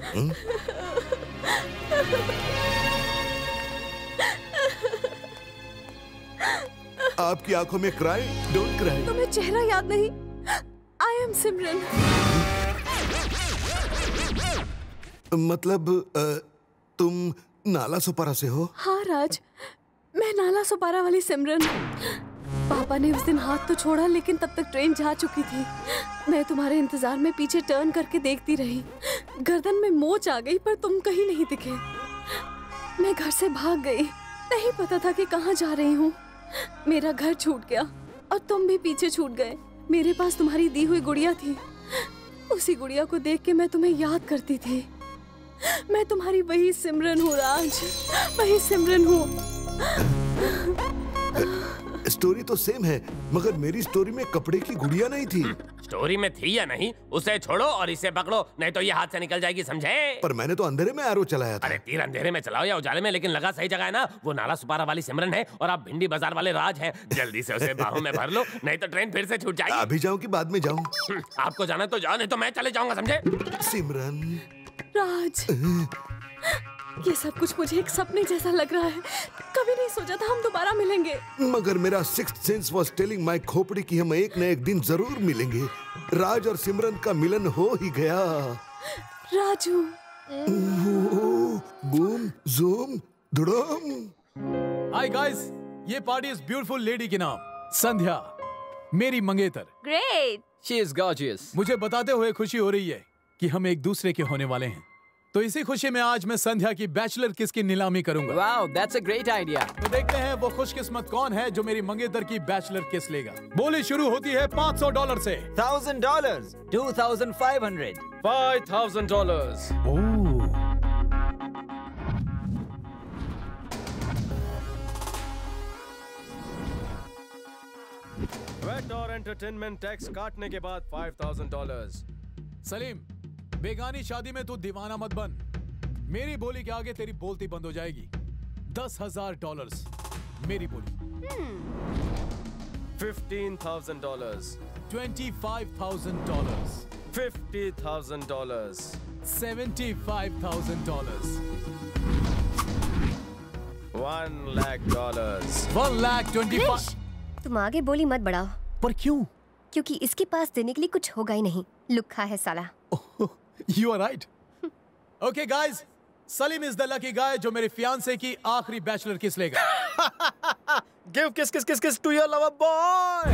आपकी आंखों में क्राई, डोंट क्राई। तुम्हें चेहरा याद नहीं? I am Simran. मतलब आ, तुम नाला सुपारा से हो? हाँ राज, मैं नाला सुपारा वाली सिमरन। पापा ने उस दिन हाथ तो छोड़ा, लेकिन तब तक ट्रेन जा चुकी थी। मैं तुम्हारे इंतजार में पीछे टर्न करके देखती रही। गर्दन में मोच आ गई, पर तुम कहीं नहीं दिखे। मैं घर से भाग गई, नहीं पता था कि कहाँ जा रही हूँ। मेरा घर छूट गया और तुम भी पीछे छूट गए। मेरे पास तुम्हारी दी हुई गुड़िया थी। उसी गुड़िया को देख के मैं तुम्हें याद करती थी। मैं तुम्हारी वही सिमरन हूँ राज, वही सिमरन हूँ। स्टोरी तो सेम है, मगर मेरी स्टोरी में कपड़े की गुड़िया नहीं थी। स्टोरी में थी या नहीं, उसे छोड़ो और इसे पकड़ो, नहीं तो ये हाथ से निकल जाएगी, समझे? पर मैंने तो अंधेरे में एरो चलाया था। अरे तीर अंधेरे में चलाओ या उजाले में, लेकिन लगा सही जगह है ना। वो नाला सुपारा वाली सिमरन है और आप भिंडी बाजार वाले राज हैं। जल्दी से उसे बाहों में भर लो, नहीं तो ट्रेन फिर से छूट जाएगी। अभी जाऊं कि बाद में जाऊं? आपको जाना तो जाओ, नहीं तो मैं चले जाऊंगा, समझे? सिमरन, राज, ये सब कुछ मुझे एक सपने जैसा लग रहा है। कभी नहीं सोचा था हम दोबारा मिलेंगे। मगर मेरा sixth sense was telling my खोपड़ी कि हम एक न एक दिन जरूर मिलेंगे। राज और सिमरन का मिलन हो ही गया। राजू, बूम जूम धड़म। हाय गाइस, ये पार्टी इस ब्यूटीफुल लेडी के नाम संध्या, मेरी मंगेतर। Great, she is gorgeous. मुझे बताते हुए खुशी हो रही है कि हम एक दूसरे के होने वाले हैं। तो इसी खुशी में आज मैं संध्या की बैचलर किस की नीलामी करूंगा। Wow, that's a great idea. तो देखते हैं वो खुशकिस्मत कौन है जो मेरी मंगेतर की बैचलर किस लेगा। बोली शुरू होती है पाँच सौ डॉलर से। Thousand dollar, two thousand five hundred, five thousand dollars. VAT और एंटरटेनमेंट टैक्स काटने के बाद फाइव थाउजेंड डॉलर्स। सलीम, बेगानी शादी में तू दीवाना मत बन। मेरी बोली के आगे तेरी बोलती बंद हो जाएगी। दस हजार डॉलर्स मेरी बोली। Fifteen thousand dollars. Twenty five thousand dollars. Fifty thousand dollars. Seventy five thousand dollars. One lakh dollars. One lakh twenty five. तुम आगे बोली मत बढ़ाओ। पर क्यों? क्योंकि इसके पास देने के लिए कुछ होगा ही नहीं। लुक्खा है साला। You are right. Okay guys, Salim is the lucky guy जो मेरे फियांसे की आखिरी बैचलर किस लेगा। Give kiss kiss kiss kiss to your lover boy.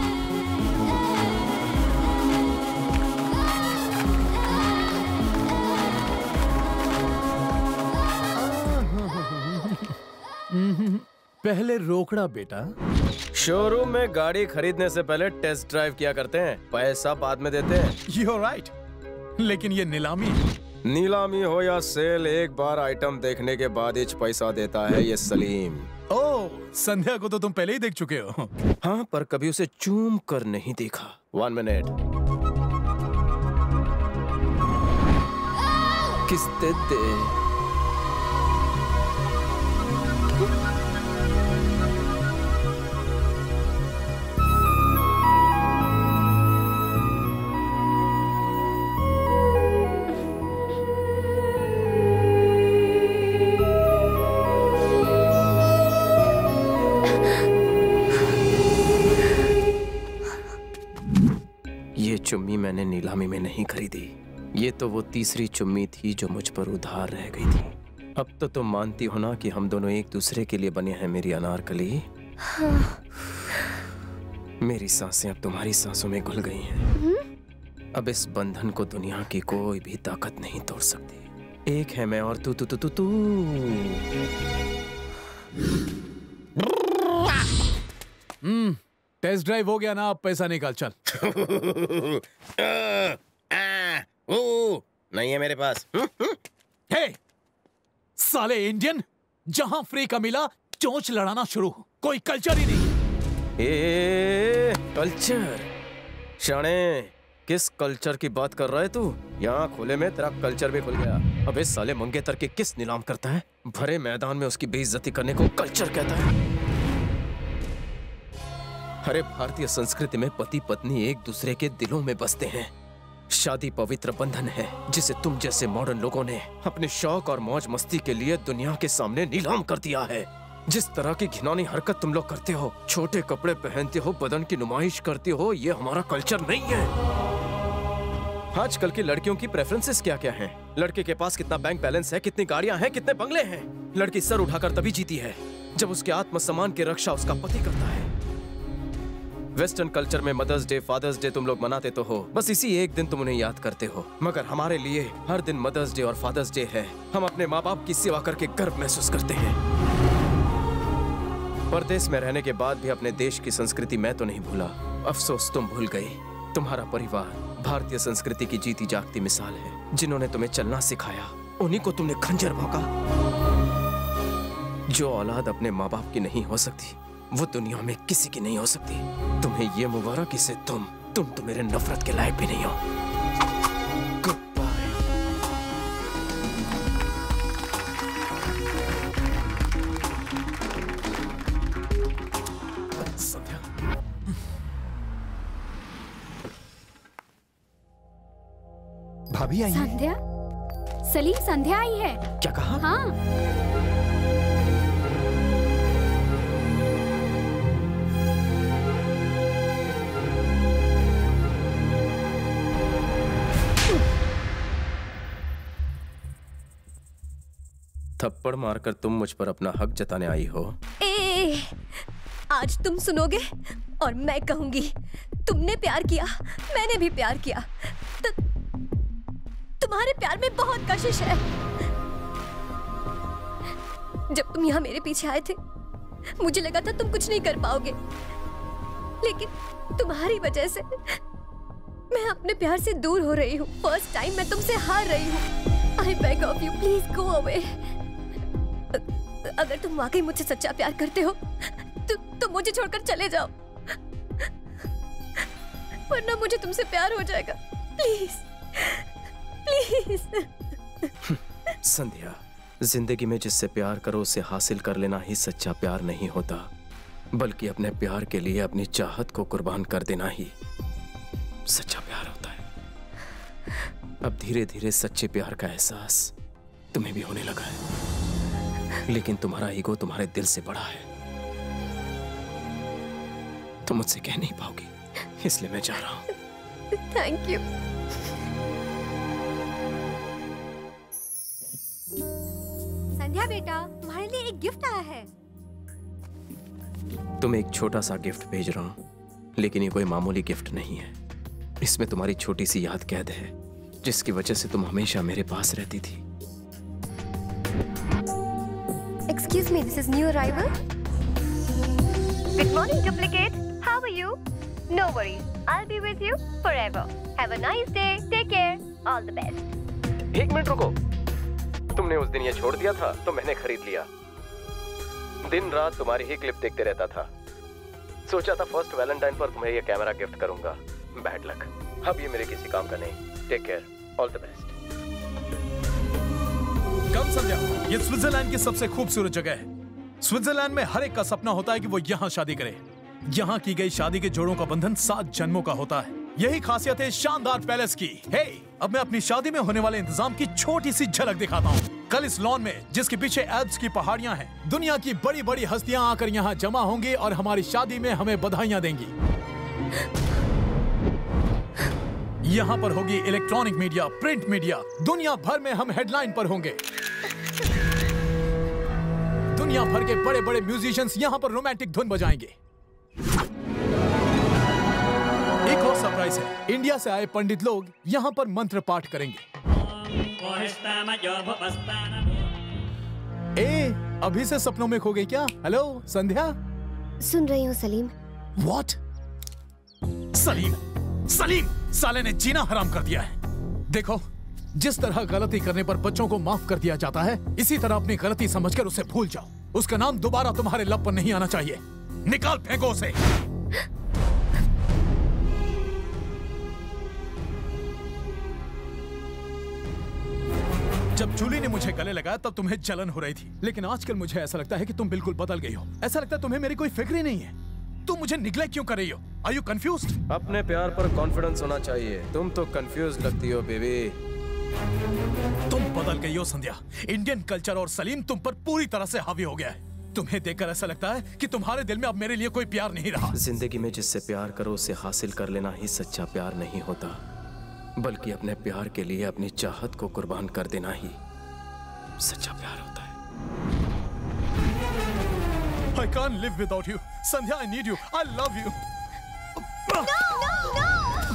पहले रोकड़ा बेटा। शोरूम में गाड़ी खरीदने से पहले टेस्ट ड्राइव किया करते हैं, पैसा बाद में देते हैं। You are right. लेकिन ये नीलामी नीलामी हो या सेल, एक बार आइटम देखने के बाद इच पैसा देता है ये सलीम। ओह, संध्या को तो तुम पहले ही देख चुके हो। हाँ, पर कभी उसे चूम कर नहीं देखा। One minute. किस दे दे। चुम्मी मैंने नीलामी में नहीं खरीदी। ये तो वो तीसरी चुम्मी थी जो मुझ पर उधार रह गई थी। अब तो तुम मानती हो ना कि हम दोनों एक दूसरे के लिए बने हैं मेरी अनारकली। हाँ। मेरी सांसें अब तुम्हारी सांसों में घुल गई हैं। अब इस बंधन को दुनिया की कोई भी ताकत नहीं तोड़ सकती। एक है मैं और तू तू तू तू तू। हम्म, टेस्ट ड्राइव हो गया ना, अब पैसा निकाल चल। ओ, नहीं है मेरे पास। हे, साले इंडियन, जहां फ्री का मिला चोंच लड़ाना शुरू। कोई कल्चर ही नहीं। ए, कल्चर शाणे, किस कल्चर की बात कर रहा है तू? यहाँ खुले में तेरा कल्चर भी खुल गया। अबे साले मंगेतर के किस नीलाम करता है? भरे मैदान में उसकी बेइज्जती करने को कल्चर कहता है। अरे भारतीय संस्कृति में पति पत्नी एक दूसरे के दिलों में बसते हैं। शादी पवित्र बंधन है जिसे तुम जैसे मॉडर्न लोगों ने अपने शौक और मौज मस्ती के लिए दुनिया के सामने नीलाम कर दिया है। जिस तरह की घिनौनी हरकत तुम लोग करते हो, छोटे कपड़े पहनते हो, बदन की नुमाइश करते हो, ये हमारा कल्चर नहीं है। आजकल की लड़कियों की प्रेफरेंसेस क्या क्या हैं? लड़के के पास कितना बैंक बैलेंस है, कितनी गाड़ियां हैं, कितने बंगले हैं। लड़की सर उठाकर तभी जीती है जब उसके आत्मसम्मान की रक्षा उसका पति करता है। वेस्टर्न कल्चर में मदर्स डे, फादर्स डे तुम लोग मनाते तो हो, बस इसी एक दिन तुम उन्हें याद करते हो। मगर हमारे लिए हर दिन मदर्स डे और फादर्स डे है। हम अपने माँ बाप की सेवा करके गर्व महसूस करते हैं। परदेश में रहने के बाद भी अपने देश की संस्कृति मैं तो नहीं भूला। अफसोस तुम भूल गई। तुम्हारा परिवार भारतीय संस्कृति की जीती जागती मिसाल है। जिन्होंने तुम्हें चलना सिखाया, उन्हीं को तुमने खंजर भोंका। जो औलाद अपने माँ बाप की नहीं हो सकती, वो दुनिया में किसी की नहीं हो सकती। तुम्हें ये मुबारक कि तुम तुम तो मेरे नफरत के लायक भी नहीं हो। भाभी आई हैं? संध्या? सलीम, संध्या आई है। क्या कहा? हाँ। थप्पड़ मारकर तुम मुझ पर अपना हक जताने आई हो। ए, आज तुम सुनोगे और मैं कहूंगी। तुमने प्यार किया, मैंने भी प्यार किया। तो तुम्हारे प्यार में बहुत कशिश है। जब तुम यहाँ मेरे पीछे आए थे, मुझे लगा था तुम कुछ नहीं कर पाओगे, लेकिन तुम्हारी वजह से मैं अपने प्यार से दूर हो रही हूँ। फर्स्ट टाइम मैं तुमसे हार रही हूँ। I beg of you, please go away. अगर तुम वाकई मुझसे सच्चा प्यार करते हो तो, तो मुझे छोड़कर चले जाओ, वरना मुझे तुमसे प्यार हो जाएगा। Please please. संध्या, जिंदगी में जिससे प्यार करो उसे हासिल कर लेना ही सच्चा प्यार नहीं होता, बल्कि अपने प्यार के लिए अपनी चाहत को कुर्बान कर देना ही सच्चा प्यार होता है। अब धीरे धीरे सच्चे प्यार का एहसास तुम्हें भी होने लगा है, लेकिन तुम्हारा ईगो तुम्हारे दिल से बड़ा है। तुम मुझसे कह नहीं पाओगी, इसलिए मैं जा रहा हूं। Thank you. संध्या बेटा, तुम्हारे लिए एक गिफ्ट आया है। तुम एक छोटा सा गिफ्ट भेज रहा हूं, लेकिन ये कोई मामूली गिफ्ट नहीं है। इसमें तुम्हारी छोटी सी याद कैद है, जिसकी वजह से तुम हमेशा मेरे पास रहती थी। Excuse me, this is new arrival. Good morning, duplicate. How are you? No worries, I'll be with you forever. Have a nice day. Take care. All the best. एक मिनट रुको। तुमने उस दिन ये छोड़ दिया था तो मैंने खरीद लिया। दिन रात तुम्हारी ही क्लिप देखते रहता था। सोचा था फर्स्ट वैलेंटाइन पर तुम्हें ये कैमरा गिफ्ट करूंगा। बैड लक, अब ये मेरे किसी काम का नहीं। Take care, all the best. Come Sandhya, ये स्विट्जरलैंड की सबसे खूबसूरत जगह है। स्विट्जरलैंड में हर एक का सपना होता है कि वो यहाँ शादी करे। यहाँ की गई शादी के जोड़ों का बंधन सात जन्मों का होता है। यही खासियत है शानदार पैलेस की। हे, अब मैं अपनी शादी में होने वाले इंतजाम की छोटी सी झलक दिखाता हूँ। कल इस लॉन में, जिसके पीछे एल्प्स की पहाड़ियाँ हैं, दुनिया की बड़ी बड़ी हस्तियाँ आकर यहाँ जमा होंगी और हमारी शादी में हमें बधाइयाँ देंगी। यहाँ पर होगी इलेक्ट्रॉनिक मीडिया, प्रिंट मीडिया, दुनिया भर में हम हेडलाइन पर होंगे। दुनिया भर के बड़े बड़े म्यूजिशियंस यहाँ पर रोमांटिक धुन बजाएंगे। एक और सरप्राइज है, इंडिया से आए पंडित लोग यहाँ पर मंत्र पाठ करेंगे। ए, अभी से सपनों में खो गई क्या? हेलो संध्या। सुन रही हूँ सलीम। What? सलीम, सलीम, साले ने जीना हराम कर दिया है। देखो, जिस तरह गलती करने पर बच्चों को माफ कर दिया जाता है, इसी तरह अपनी गलती समझकर उसे भूल जाओ। उसका नाम दोबारा तुम्हारे लब पर नहीं आना चाहिए। निकाल फेंको उसे। जब जूली ने मुझे गले लगाया तब तुम्हें जलन हो रही थी, लेकिन आजकल मुझे ऐसा लगता है कि तुम बिल्कुल बदल गई हो। ऐसा लगता है तुम्हें मेरी कोई फिक्र ही नहीं है। तुम मुझे निगलेक्ट क्यों कर रही हो? Are you confused? अपने प्यार पर कॉन्फिडेंस होना चाहिए। तुम तो कंफ्यूज लगती हो बेबी। तुम बदल गई हो संध्या। इंडियन कल्चर और सलीम तुम पर पूरी तरह से हावी हो गया है। तुम्हें देखकर ऐसा लगता है कि तुम्हारे दिल में अब मेरे लिए कोई प्यार नहीं रहा। जिंदगी में जिससे प्यार करो उसे हासिल कर लेना ही सच्चा प्यार नहीं होता, बल्कि अपने प्यार के लिए अपनी चाहत को कुर्बान कर देना ही सच्चा प्यार होता है। I can't live without you. Sandhya, I need you. I love you. No, no, no.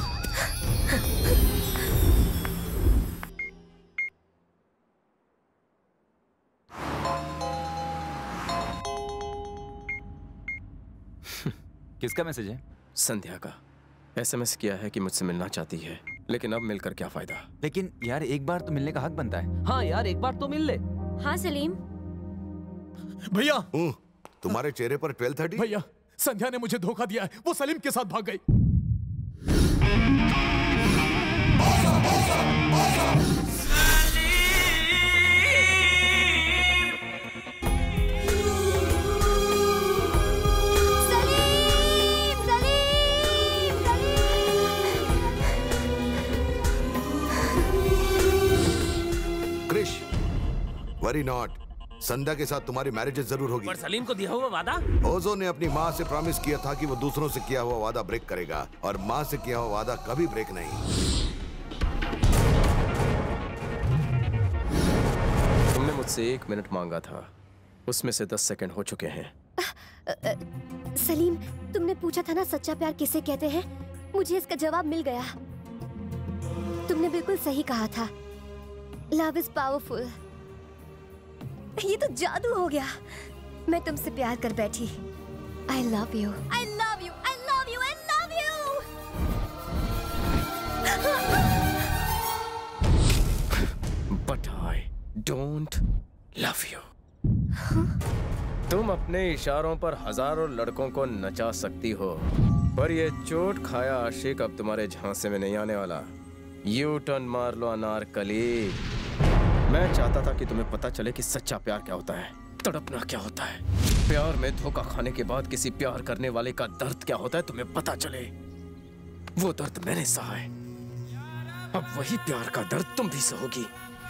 किसका मैसेज है? संध्या का। एसएमएस किया है कि मुझसे मिलना चाहती है, लेकिन अब मिलकर क्या फायदा। लेकिन यार एक बार तो मिलने का हक बनता है। हाँ यार, एक बार तो मिल ले। हाँ सलीम। भैया, तुम्हारे चेहरे पर ट्वेल्व थर्टी? भैया संध्या ने मुझे धोखा दिया है, वो सलीम के साथ भाग गई। क्रिश, वरी नॉट, संध्या के साथ तुम्हारी मैरिज जरूर होगी। पर सलीम को दिया हुआ वादा? ओजो ने अपनी माँ से प्रॉमिस किया था कि वो दूसरों से किया हुआ वादा ब्रेक करेगा, और माँ से किया हुआ वादा कभी ब्रेक नहीं। तुमने मुझसे एक मिनट मांगा था, उसमें से दस सेकंड हो चुके हैं। अ, अ, सलीम, तुमने पूछा था ना सच्चा प्यार किसे कहते हैं? मुझे इसका जवाब मिल गया। तुमने बिल्कुल सही कहा था, लव इज पावरफुल। ये तो जादू हो गया। मैं तुमसे प्यार कर बैठी। I love you, I love you, I love you, I love you. But I don't love you. तुम अपने इशारों पर हजारों लड़कों को नचा सकती हो, पर ये चोट खाया आशिक अब तुम्हारे झांसे में नहीं आने वाला। यू टर्न मार लो अनारकली। मैं चाहता था कि तुम्हें पता चले कि सच्चा प्यार क्या होता है, तड़पना क्या होता है, प्यार में धोखा खाने के बाद किसी प्यार करने वाले का दर्द क्या होता है तुम्हें पता चले। वो दर्द मैंने सहा है, अब वही प्यार का दर्द तुम भी सहोगी।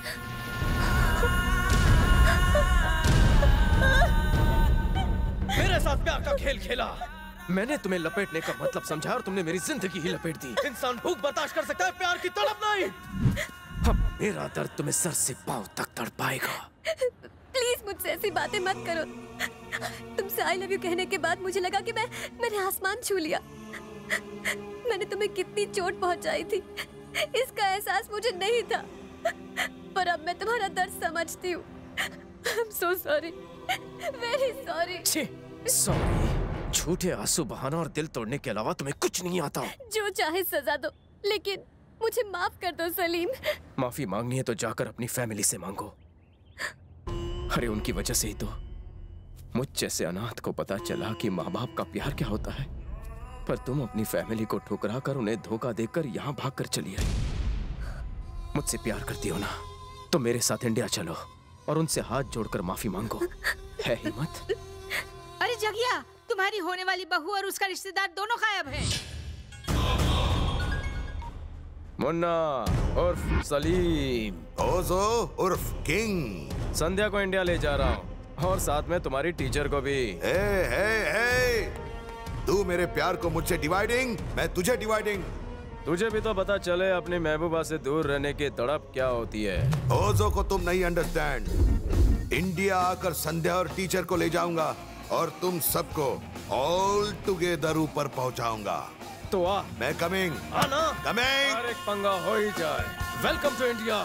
मेरे साथ प्यार का खेल खेला। मैंने तुम्हें लपेटने का मतलब समझा और तुमने मेरी जिंदगी ही लपेट दी। इंसान भूख बर्दाश्त कर सकता है, प्यार की तड़प नहीं। अब मेरा दर्द तुम्हें सर से पांव तक तड़पाएगा। प्लीज मुझसे ऐसी बातें मत करो। तुमसे आई लव यू कहने के बाद मुझे लगा कि मैं मैंने आसमान छू लिया। मैंने तुम्हें कितनी चोट पहुंचाई थी, इसका एहसास मुझे नहीं था, पर अब मैं तुम्हारा दर्द समझती हूँ। I'm so sorry, very sorry। Sorry, झूठे आंसू बहाना और दिल तोड़ने के अलावा तुम्हें कुछ नहीं आता। जो चाहे सजा दो, लेकिन मुझे माफ कर दो सलीम। माफी मांगनी है तो जाकर अपनी फैमिली से मांगो। अरे उनकी वजह से ही तो मुझ जैसे अनाथ को पता चला कि माँ बाप का प्यार क्या होता है, पर तुम अपनी फैमिली को ठुकरा कर उन्हें धोखा देकर यहाँ भाग कर चली आई। मुझसे प्यार करती हो ना तो मेरे साथ इंडिया चलो और उनसे हाथ जोड़कर माफी मांगो। है हिम्मत? अरे जगिया, तुम्हारी होने वाली बहू और उसका रिश्तेदार दोनों गायब हैं। मुन्ना उर्फ सलीम, ओजो उर्फ किंग। संध्या को इंडिया ले जा रहा हूँ और साथ में तुम्हारी टीचर को भी। हे हे हे, तू मेरे प्यार को मुझसे डिवाइडिंग, मैं तुझे डिवाइडिंग। तुझे भी तो पता चले अपनी महबूबा से दूर रहने की तड़प क्या होती है। ओजो को तुम नहीं अंडरस्टैंड। इंडिया आकर संध्या और टीचर को ले जाऊंगा और तुम सबको ऑल टुगेदर ऊपर पहुंचाऊंगा। तो आ, मैं कमिंग। आना कमिंग। हर एक पंगा हो ही जाए। Welcome to India.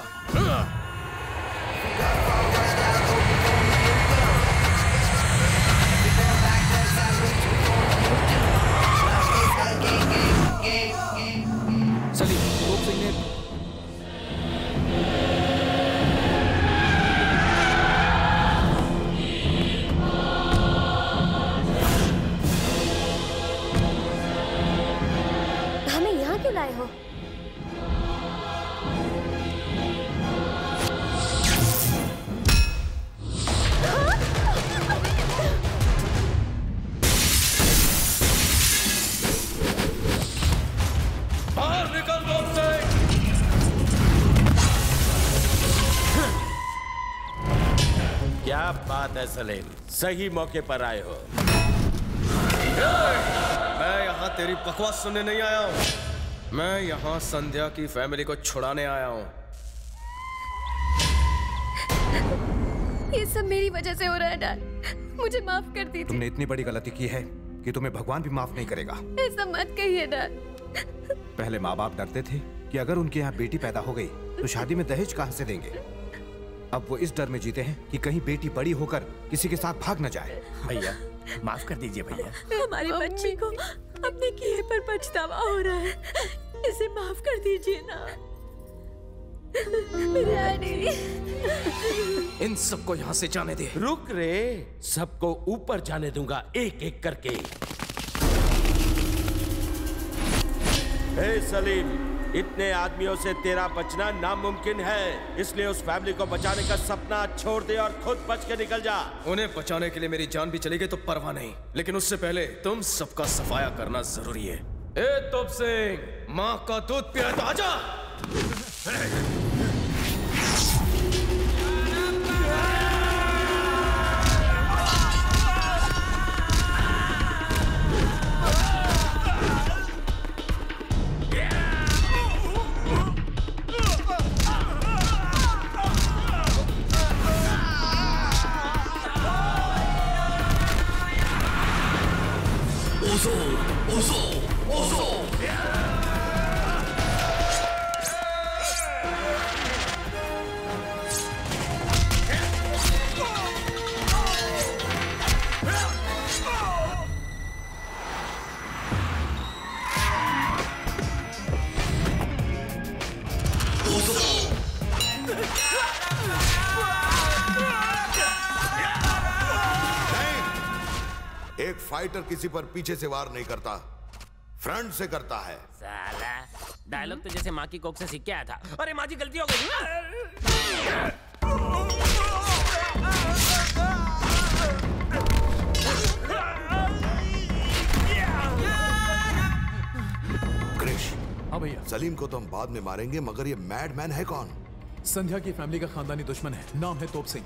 सलीम, रोक सिग्नल। हमें यहाँ क्यों लाए हो? बाहर निकल बोल से। क्या बात है सलीम, सही मौके पर आए हो। मैं यहाँ तेरी बकवास सुनने नहीं आया हूँ, मैं यहाँ संध्या की फैमिली को छुड़ाने आया हूँ। ये सब मेरी वजह से हो रहा है डैड, मुझे माफ कर दीजिए। तुमने इतनी बड़ी गलती की है कि तुम्हें भगवान भी माफ नहीं करेगा। ऐसा मत कहिए डैड। पहले माँ बाप डरते थे कि अगर उनके यहाँ बेटी पैदा हो गई तो शादी में दहेज कहाँ से देंगे। अब वो इस डर में जीते हैं कि कहीं बेटी बड़ी होकर किसी के साथ भाग न जाए। भैया माफ कर दीजिए भैया। हमारी बच्ची को अपने किए पर पछतावा हो रहा है, इसे माफ कर दीजिए ना। डैडी। इन सबको यहाँ से जाने दे। रुक रे, सबको ऊपर जाने दूंगा एक एक करके। हे सलीम, इतने आदमियों से तेरा बचना नामुमकिन है, इसलिए उस फैमिली को बचाने का सपना छोड़ दे और खुद बच के निकल जा। उन्हें बचाने के लिए मेरी जान भी चली गई तो परवाह नहीं, लेकिन उससे पहले तुम सबका सफाया करना जरूरी है। ए तोप सिंह, माँ का दूध पिया तो आजा। 오소 오소 오소 एक फाइटर किसी पर पीछे से वार नहीं करता, फ्रंट से करता है। साला डायलॉग तो जैसे माँ की कोख से सीख के आया था। अरे माँ जी गलती हो गई। क्रिश, हाँ भैया। सलीम को तो हम बाद में मारेंगे, मगर ये मैडमैन है कौन? संध्या की फैमिली का खानदानी दुश्मन है, नाम है तोप सिंह।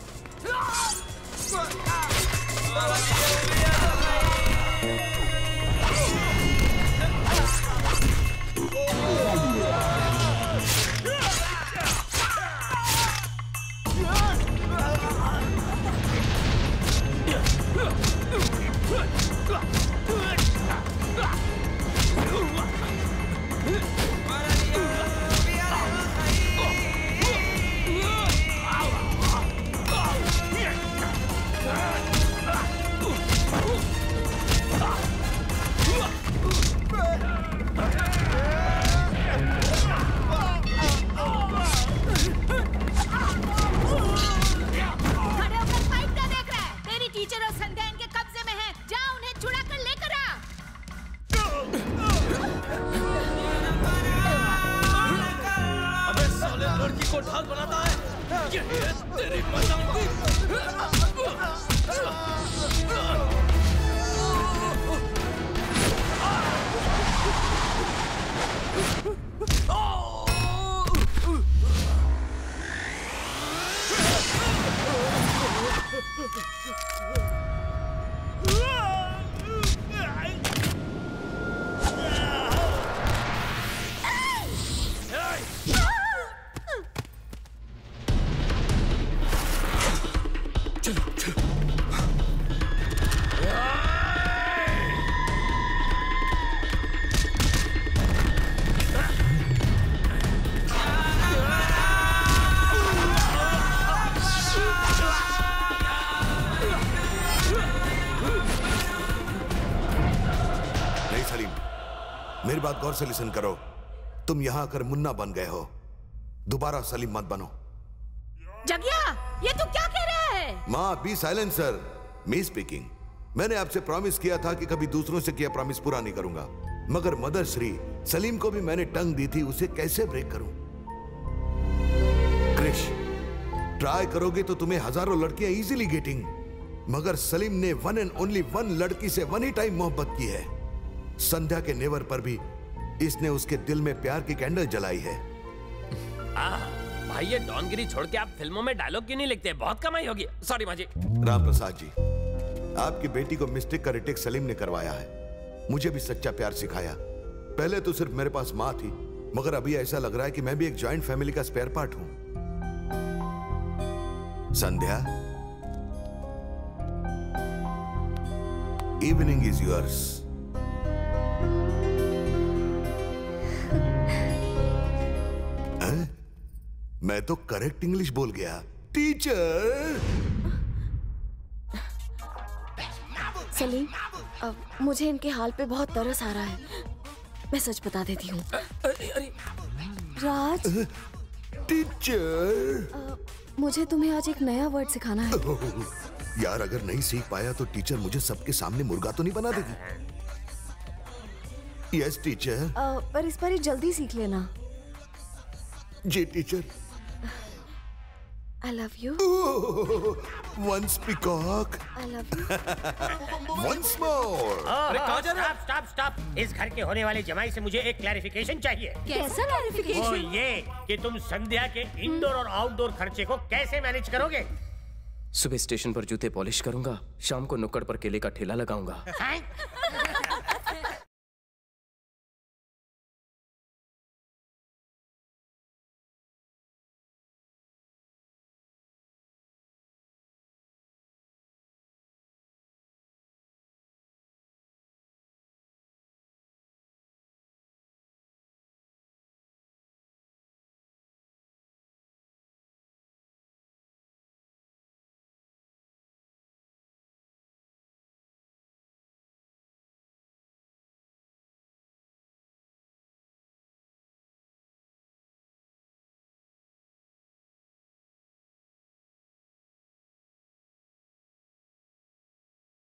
मेरी बात गौर से लिसन करो। तुम यहाँ आकर मुन्ना बन गए हो, दोबारा सलीम मत बनो। जगिया, ये तू क्या कह रहा है? माँ be silent sir, me speaking. मैंने आपसे प्रॉमिस किया था कि कभी दूसरों से किया प्रॉमिस पूरा नहीं करूंगा, मगर मदर श्री सलीम को भी मैंने टंग दी थी, उसे कैसे ब्रेक करूं? क्रिश, ट्राई करोगे तो तुम्हें हजारों लड़कियां इजीली गेटिंग, मगर सलीम ने वन एंड ओनली वन लड़की से वन ही टाइम मोहब्बत की है। संध्या के नेवर पर भी इसने उसके दिल में प्यार की कैंडल जलाई है। आ, भाई ये डॉनगिरी छोड़ के आप फिल्मों में डायलॉग क्यों नहीं लिखते? बहुत कमाई होगी। सॉरी माँ जी। राम प्रसाद जी, आपकी बेटी को मिस्टेक का रिटेक सलीम ने करवाया है, मुझे भी सच्चा प्यार सिखाया। पहले तो सिर्फ मेरे पास माँ थी, मगर अभी ऐसा लग रहा है कि मैं भी एक जॉइंट फैमिली का स्पेयर पार्ट हूं। Sandhya, evening is yours. मैं तो करेक्ट इंग्लिश बोल गया। टीचर सलीम, अब मुझे इनके हाल पे बहुत तरस आ रहा है। मैं सच बता देती हूँ। राज, टीचर, मुझे तुम्हें आज एक नया वर्ड सिखाना है। यार अगर नहीं सीख पाया तो टीचर मुझे सबके सामने मुर्गा तो नहीं बना देगी? Yes teacher. पर इस बार जल्दी सीख लेना। जी teacher. I love you. Once peacock. I love you. Once more. अरे कहाँ जा रहे हो? Stop stop stop. इस घर के होने वाली जमाई से मुझे एक क्लैरिफिकेशन चाहिए। कैसा क्लैरिफिकेशन? वो ये कि तुम संध्या के इंडोर और आउटडोर खर्चे को कैसे मैनेज करोगे? सुबह स्टेशन पर जूते पॉलिश करूंगा, शाम को नुक्कड़ पर केले का ठेला लगाऊंगा।